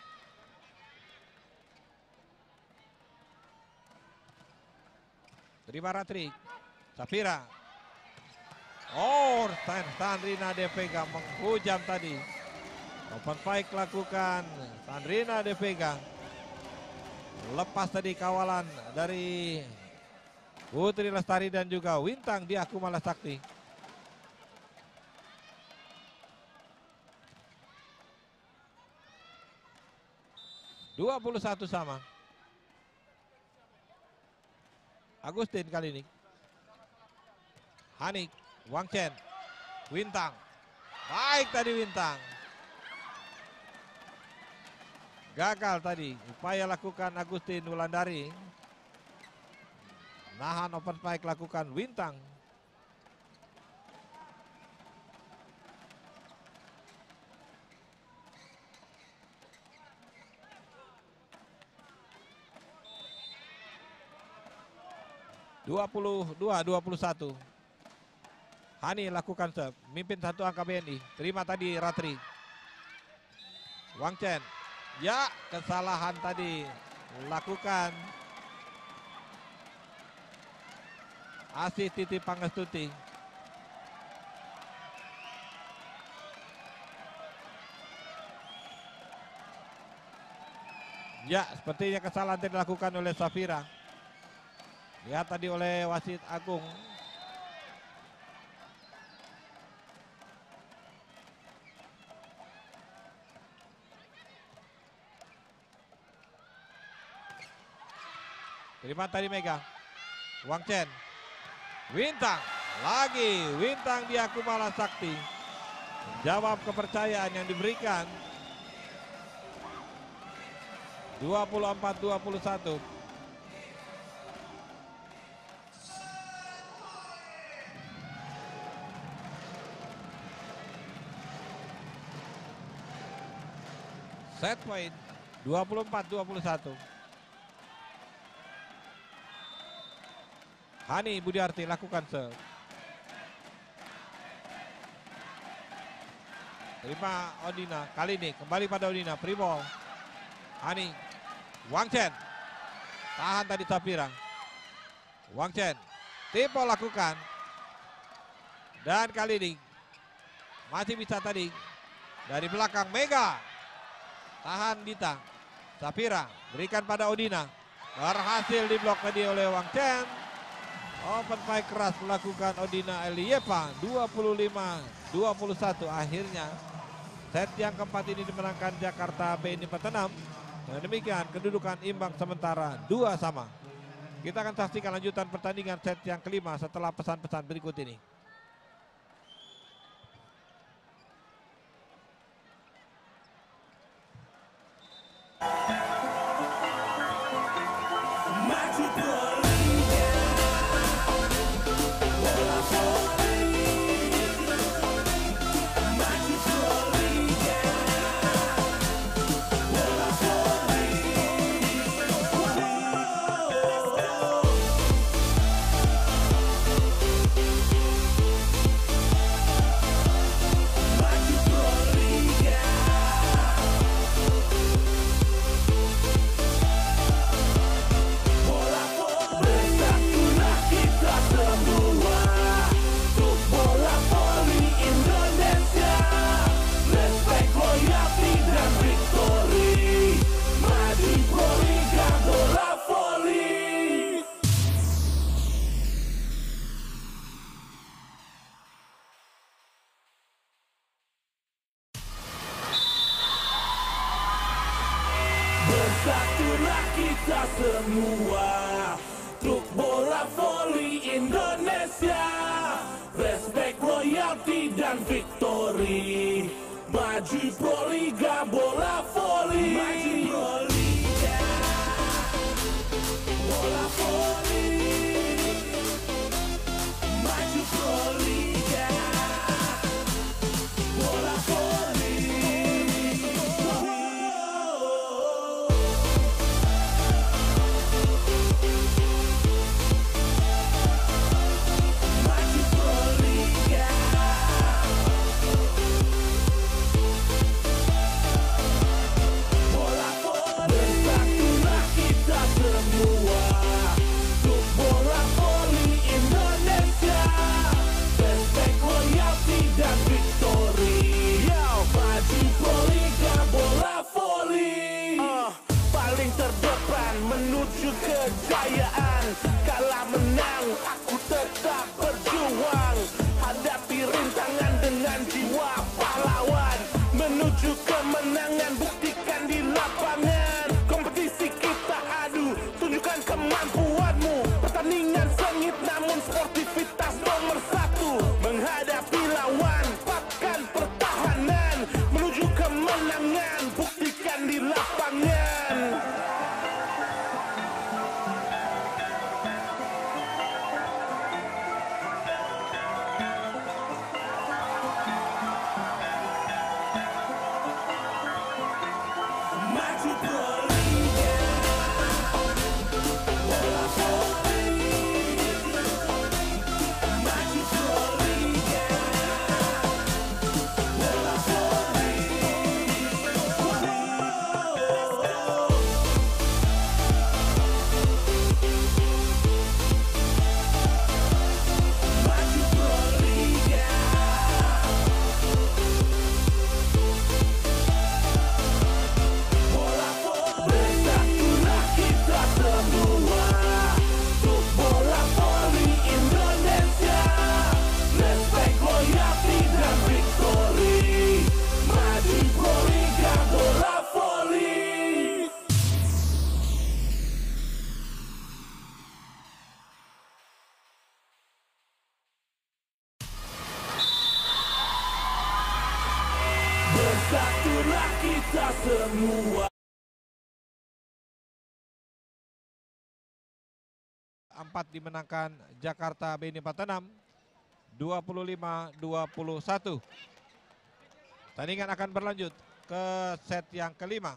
Terima Ratri. Safira. Oh, Sandrina De Vega menghujam tadi. Open fight lakukan Sandrina De Vega. Lepas tadi kawalan dari Putri Lestari dan juga Wintang di Akumala Sakti. dua puluh satu sama. Agustin kali ini. Hanik, Wang Chen, Wintang. Baik tadi Wintang. Gagal tadi upaya lakukan Agustin Wulandari. Nahan open spike lakukan Wintang. dua puluh dua dua puluh satu. Hani lakukan serve, mimpin satu angka B N I. Terima tadi Ratri. Wang Chen. Ya, kesalahan tadi lakukan Asih Titi Pangestuti. Ya, sepertinya kesalahan yang dilakukan oleh Safira. Lihat tadi oleh wasit Agung. Terima tadi Mega. Wang Chen. Wintang, lagi Wintang di Akumala Sakti. Jawab kepercayaan yang diberikan. dua puluh empat dua puluh satu. Set point dua puluh empat dua puluh satu. Hani Budiarti lakukan serve. Terima Odina. Kali ini kembali pada Odina. Free ball. Hani. Wang Chen. Tahan tadi Safira. Wang Chen. Tipe lakukan. Dan kali ini masih bisa tadi. Dari belakang Mega. Tahan Dita. Safira. Berikan pada Odina. Berhasil diblok tadi oleh Wang Chen. Open fight keras melakukan Odina Eliepa. Dua puluh lima dua puluh satu. Akhirnya set yang keempat ini dimenangkan Jakarta B N I empat enam. Dan demikian kedudukan imbang sementara dua sama. Kita akan saksikan lanjutan pertandingan set yang kelima setelah pesan-pesan berikut ini. Maju Proliga, bola voli. Maju Proliga, bola voli. Maju Proliga. Bersatulah kita semua untuk bola voli Indonesia. Respect, loyalty dan victory. Maju Proliga bola voli. Bersatulah kita semua untuk bola voli Indonesia. Respect, loyalty dan victory. Maju Proliga bola voli. Maju Proliga bola voli. Maju Proliga bola voli. Maju Proliga. Bola voli. Bersatulah kita semua untuk bola voli Indonesia. Respect, loyalty dan victory. Yo, maju Proliga bola voli. Uh, paling terdepan menuju kejayaan. Kalah menang, aku tetap berjuang. Hadapi rintangan dengan jiwa pahlawan. Menuju kemenangan, buktikan di lapangan. Kompetisi kita adu, tunjukkan kemampuanmu. Pertandingan sengit namun sportivitas nomor satu. Menghadapi lawan, pakan pertahanan. Menuju kemenangan, buktikan di lapangan. Maju Proliga bola voli. Maju Proliga bola voli. Maju Proliga. Bola voli. Bersatulah kita semua untuk bola voli Indonesia. Respect, loyalty dan victory. Maju Proliga bola voli. Bersatulah kita semua. Empat dimenangkan Jakarta B N I empat enam dua puluh lima dua puluh satu. Pertandingan akan berlanjut ke set yang kelima.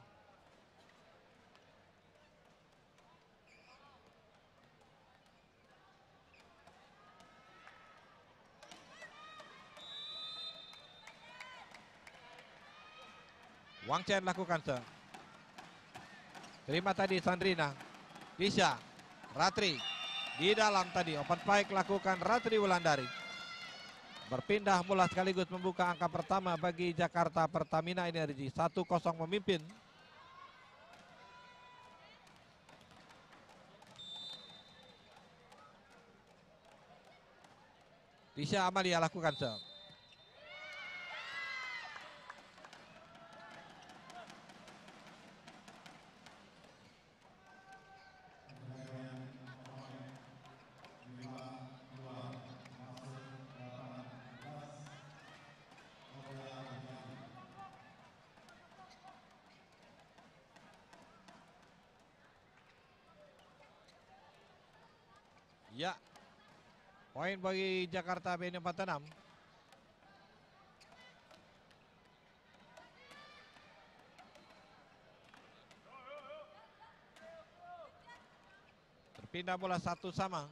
Wang Chen lakukan se. Terima tadi Sandrina. Tisha. Ratri. Di dalam tadi open pike lakukan Ratri Wulandari. Berpindah mula sekaligus membuka angka pertama bagi Jakarta Pertamina Energi. satu kosong memimpin. Tisha Amalia lakukan se. Ya, poin bagi Jakarta B N I empat enam. Terpindah bola satu sama.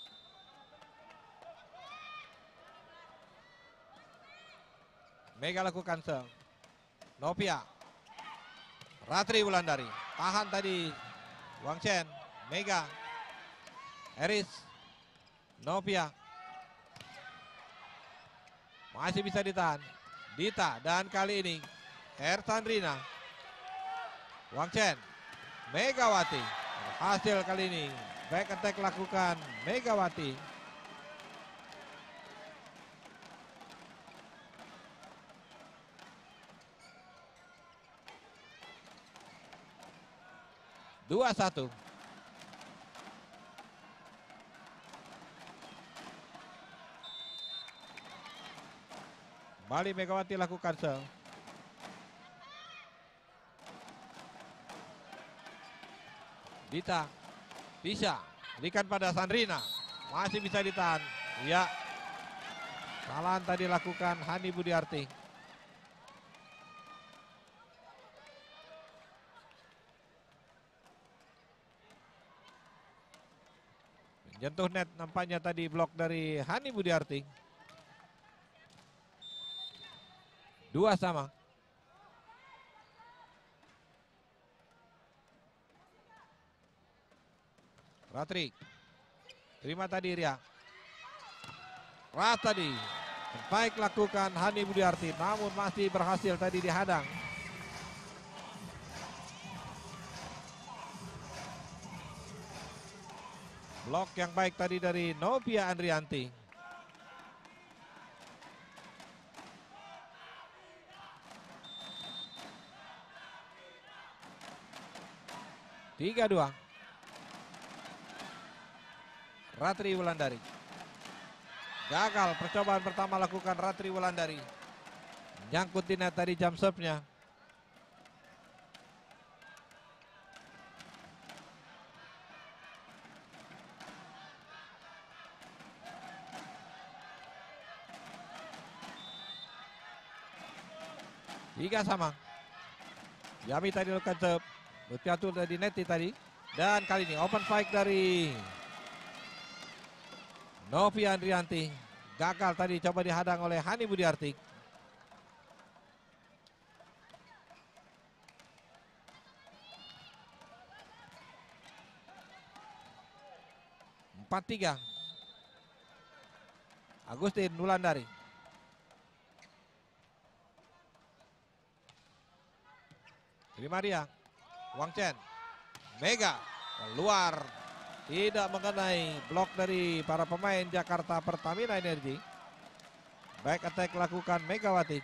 Mega lakukan serve. Novia. Ratri Wulandari. Tahan tadi Wang Chen. Mega. Eris. Novia. Masih bisa ditahan. Dita dan kali ini Ersandrina. Wang Chen. Megawati. Hasil kali ini back attack lakukan Megawati. Dua satu. Kembali Megawati lakukan serve. Dita. Bisa. Berikan pada Sandrina. Masih bisa ditahan. Ya. Kesalahan tadi lakukan Hani Budiarti. Menyentuh net nampaknya tadi blok dari Hani Budiarti. Dua sama. Ratri. Terima tadi Ria. Ras tadi. Baik lakukan Hani Budiarti, namun masih berhasil tadi dihadang. Blok yang baik tadi dari Novia Andrianti. Tiga dua. Ratri Wulandari. Gagal percobaan pertama lakukan Ratri Wulandari. Nyangkut di net tadi jump serve-nya. Tiga sama. Yami tadi lakukan serve. Berpiatu dari neti tadi. Dan kali ini open fight dari Novia Andrianti. Gagal tadi coba dihadang oleh Hani Budiarti. Empat tiga. Agustin Wulandari. Terima dia. Wang Chen. Mega. Keluar. Tidak mengenai blok dari para pemain Jakarta Pertamina Energy. Back attack lakukan Megawati.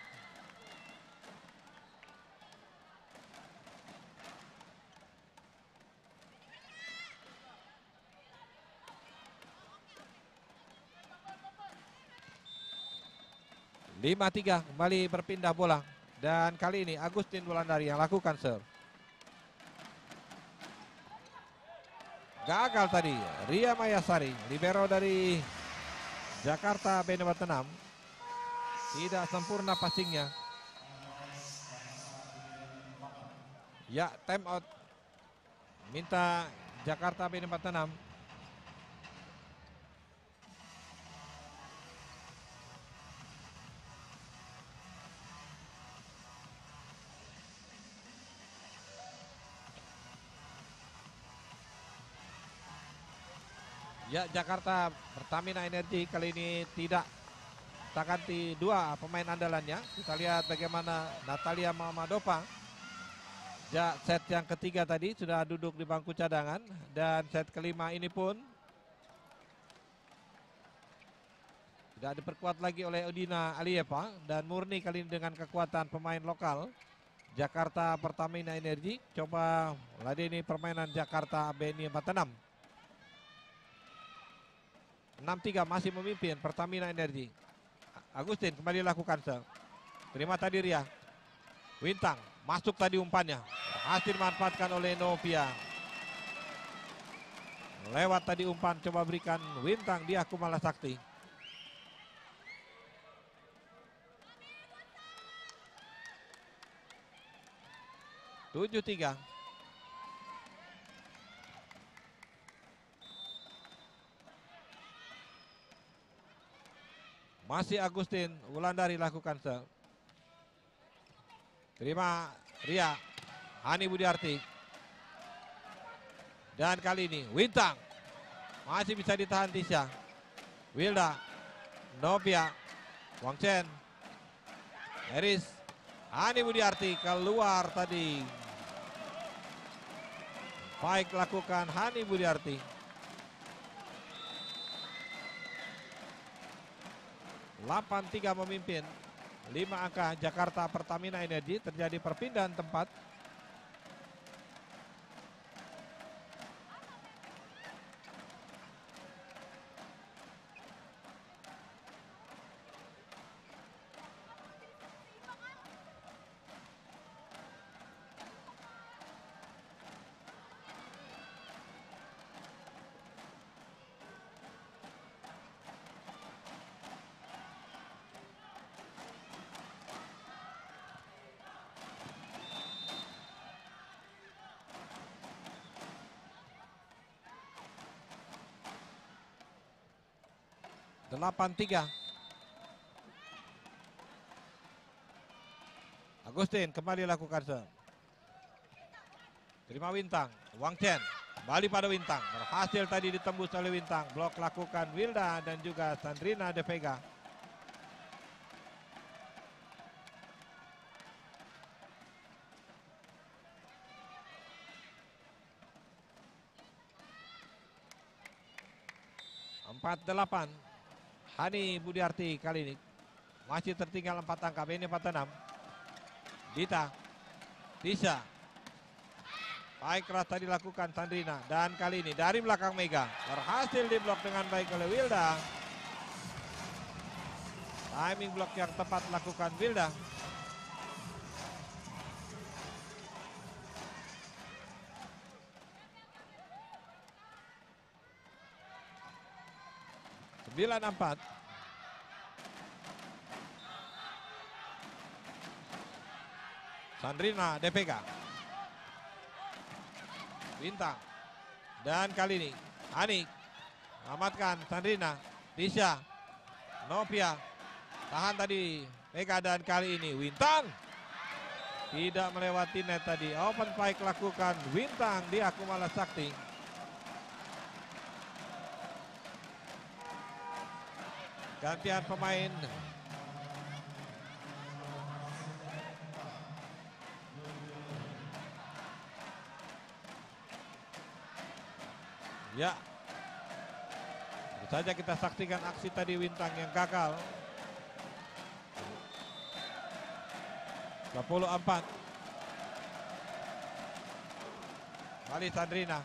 Lima tiga kembali berpindah bola. Dan kali ini Agustin Wulandari yang lakukan serve. Gagal tadi Ria Mayasari, libero dari Jakarta Beni Batanam. Tidak sempurna passingnya. Ya, time out. Minta Jakarta Beni Batanam. Ya, Jakarta Pertamina Energy kali ini tidak tak ganti dua pemain andalannya. Kita lihat bagaimana Natalia Mamadova. Ya, set yang ketiga tadi sudah duduk di bangku cadangan. Dan set kelima ini pun tidak diperkuat lagi oleh Udina Alieva. Dan murni kali ini dengan kekuatan pemain lokal Jakarta Pertamina Energy. Coba ladeni permainan Jakarta Beni Batanam. enam tiga masih memimpin Pertamina Energy. Agustin kembali lakukan serve. Terima tadi Ria. Wintang masuk tadi umpannya. Berhasil dimanfaatkan oleh Novia. Lewat tadi umpan coba berikan Wintang dia Kumala Sakti. tujuh tiga. Masih Agustin Wulandari lakukan serve. Terima Ria. Hani Budiarti. Dan kali ini Wintang. Masih bisa ditahan Tisha. Wilda. Novia. Wang Chen. Eris. Hani Budiarti keluar tadi. Baik lakukan Hani Budiarti. delapan tiga memimpin. lima angka Jakarta Pertamina Energy. Terjadi perpindahan tempat. delapan tiga. Agustin kembali lakukan serve. Terima Wintang, Wang Chen. Kembali pada Wintang, berhasil tadi ditembus oleh Wintang. Blok lakukan Wilda dan juga Sandrina De Vega. empat delapan. Hani Budiarti kali ini masih tertinggal empat angka. Ini empat enam. Dita, Tisha. Baik keras tadi dilakukan Sandrina. Dan kali ini dari belakang Mega. Berhasil diblok dengan baik oleh Wilda. Timing blok yang tepat lakukan Wilda. sembilan empat. Sandrina De Vega. Bintang. Dan kali ini Hani amatkan Sandrina. Tisha. Novia. Tahan tadi Vega dan kali ini Wintang. Tidak melewati net tadi. Open spike lakukan Wintang di Akumala Sakti. Gantian pemain. Ya. Baru saja kita saksikan aksi tadi Wintang yang gagal. sepuluh empat. Kali Sandrina.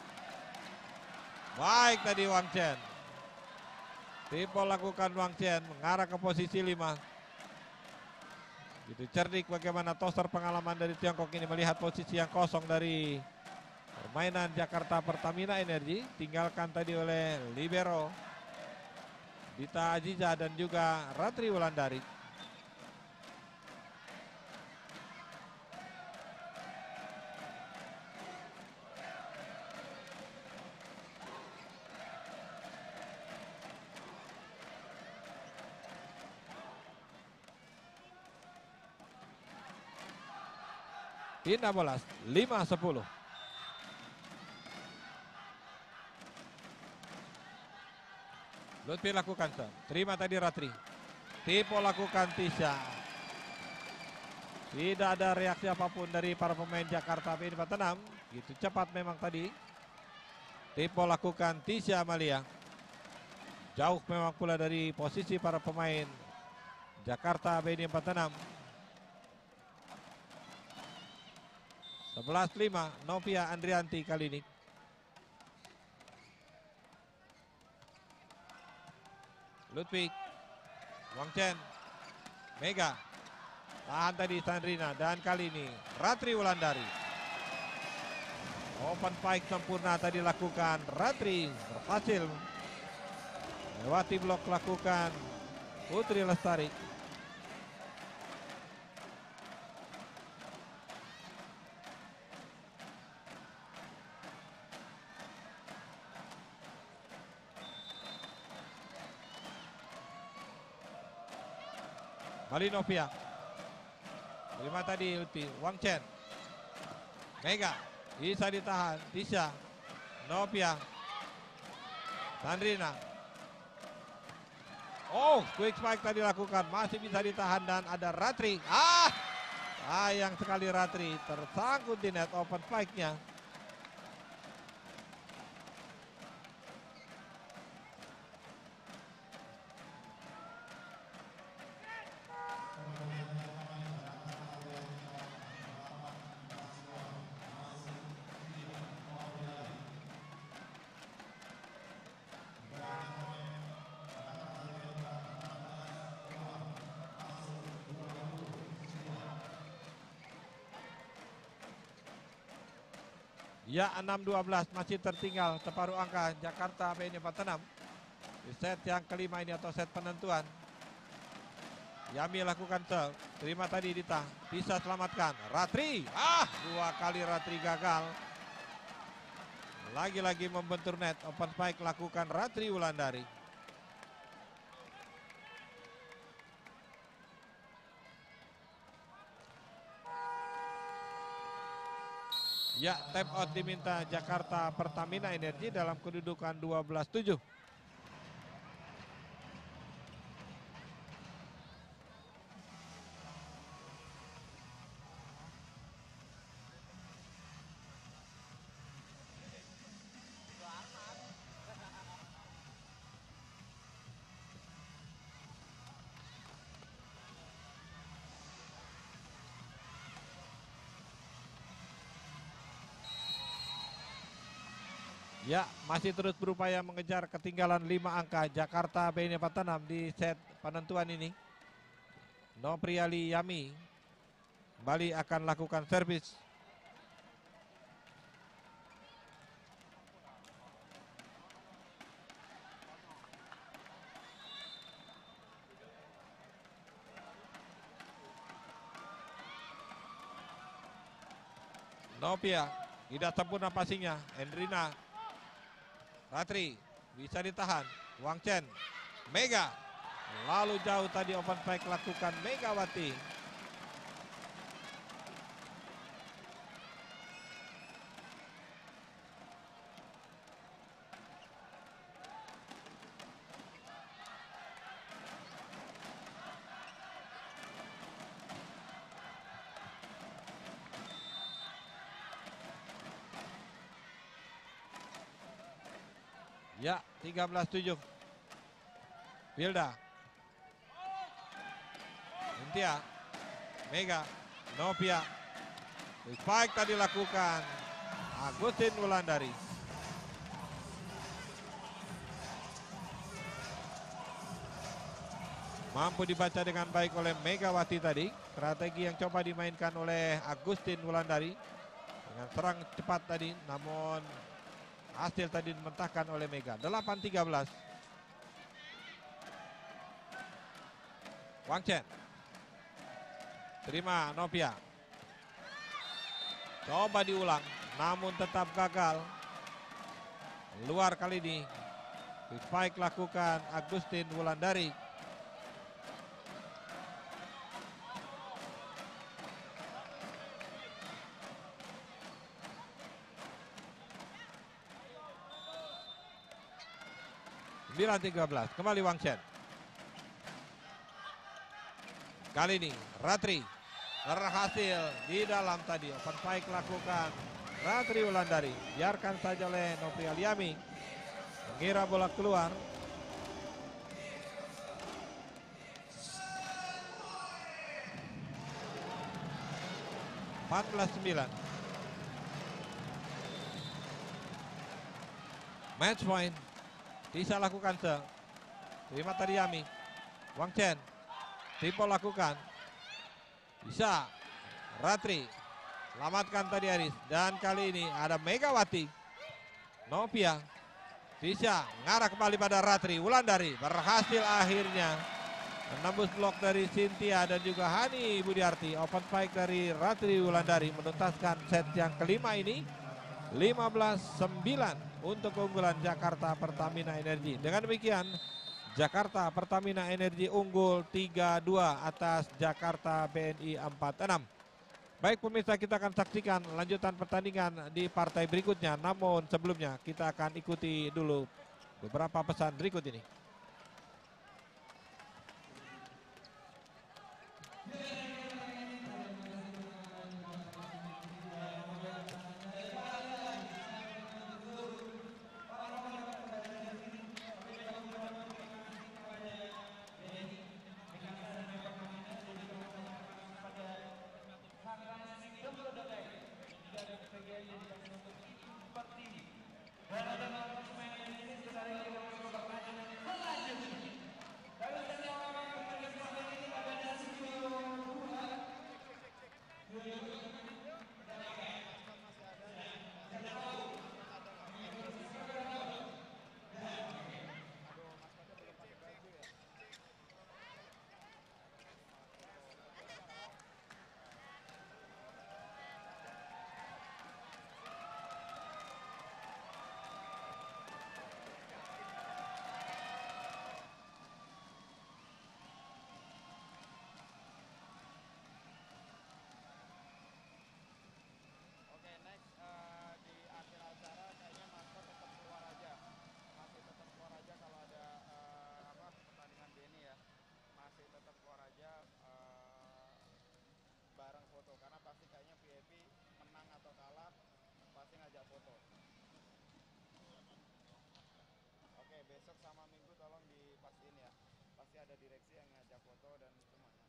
Baik tadi Wang Chen. Tipe lakukan Wang Chen mengarah ke posisi lima. Itu cerdik bagaimana toser pengalaman dari Tiongkok ini melihat posisi yang kosong dari permainan Jakarta Pertamina Energi. Tinggalkan tadi oleh libero Dita Aziza dan juga Ratri Wulandari. Tina Bolas lima sepuluh. Lutfi lakukan serve. Terima tadi Ratri. Tipo lakukan Tisha. Tidak ada reaksi apapun dari para pemain Jakarta B empat enam. Gitu cepat memang tadi. Tipo lakukan Tisha Amalia. Jauh memang pula dari posisi para pemain Jakarta B empat enam. sebelas lima Novia Andrianti kali ini. Lutfi, Wang Chen, Mega, tahan tadi Sandrina dan kali ini Ratri Wulandari. Open spike sempurna tadi lakukan Ratri, berhasil lewati blok lakukan Putri Lestari. Kali Novia. Terima tadi Lutfi. Wang Chen. Mega. Bisa ditahan. Tisha. Novia. Sandrina. Oh, quick spike tadi lakukan. Masih bisa ditahan dan ada Ratri. Ah! Sayang sekali Ratri. Tersangkut di net open spike-nya. Ya, enam dua belas masih tertinggal separuh angka Jakarta B empat enam. Di set yang kelima ini atau set penentuan. Yami lakukan serve. Terima tadi Dita. Bisa selamatkan. Ratri. Ah, dua kali Ratri gagal. Lagi-lagi membentur net. Open spike lakukan Ratri Wulandari. Ya, time out diminta Jakarta Pertamina Energi dalam kedudukan dua belas tujuh. Ya, masih terus berupaya mengejar ketinggalan lima angka Jakarta B N I empat enam di set penentuan ini. Nopriali Yami kembali akan lakukan servis. Novia tidak sempurna passingnya. Endrina Ratri bisa ditahan. Wang Chen, Mega, lalu jauh tadi open spike lakukan Megawati. Ya, tiga belas tujuh. Wilda. Intia. Mega. Novia. Spike tadi lakukan Agustin Wulandari. Mampu dibaca dengan baik oleh Megawati tadi. Strategi yang coba dimainkan oleh Agustin Wulandari. Dengan serang cepat tadi, namun hasil tadi dimentahkan oleh Mega. Delapan tiga belas. Wang Chen. Terima Novia. Coba diulang, namun tetap gagal. Luar kali ini. Spike lakukan Agustin Wulandari. sembilan tiga belas. Kembali Wang Chen. Kali ini Ratri berhasil di dalam tadi. Open spike lakukan Ratri Wulandari. Biarkan saja oleh Nopriali Yami. Mengira bola keluar. empat belas sembilan. Match point. Bisa lakukan se. Terima tadi Yami. Wang Chen. Tipo lakukan. Bisa. Ratri. Selamatkan tadi Aris. Dan kali ini ada Megawati. Novia. Bisa. Ngarah kembali pada Ratri. Wulandari. Berhasil akhirnya. Menembus blok dari Cynthia dan juga Hani Budiarti. Open spike dari Ratri Wulandari. Menuntaskan set yang kelima ini. lima belas sembilan untuk keunggulan Jakarta Pertamina Energi. Dengan demikian Jakarta Pertamina Energi unggul tiga dua atas Jakarta B N I empat enam. Baik pemirsa, kita akan saksikan lanjutan pertandingan di partai berikutnya. Namun sebelumnya kita akan ikuti dulu beberapa pesan berikut ini. atau kalah pasti ngajak foto. Oke, besok sama minggu tolong dipastiin ya. Pasti ada direksi yang ngajak foto dan semuanya.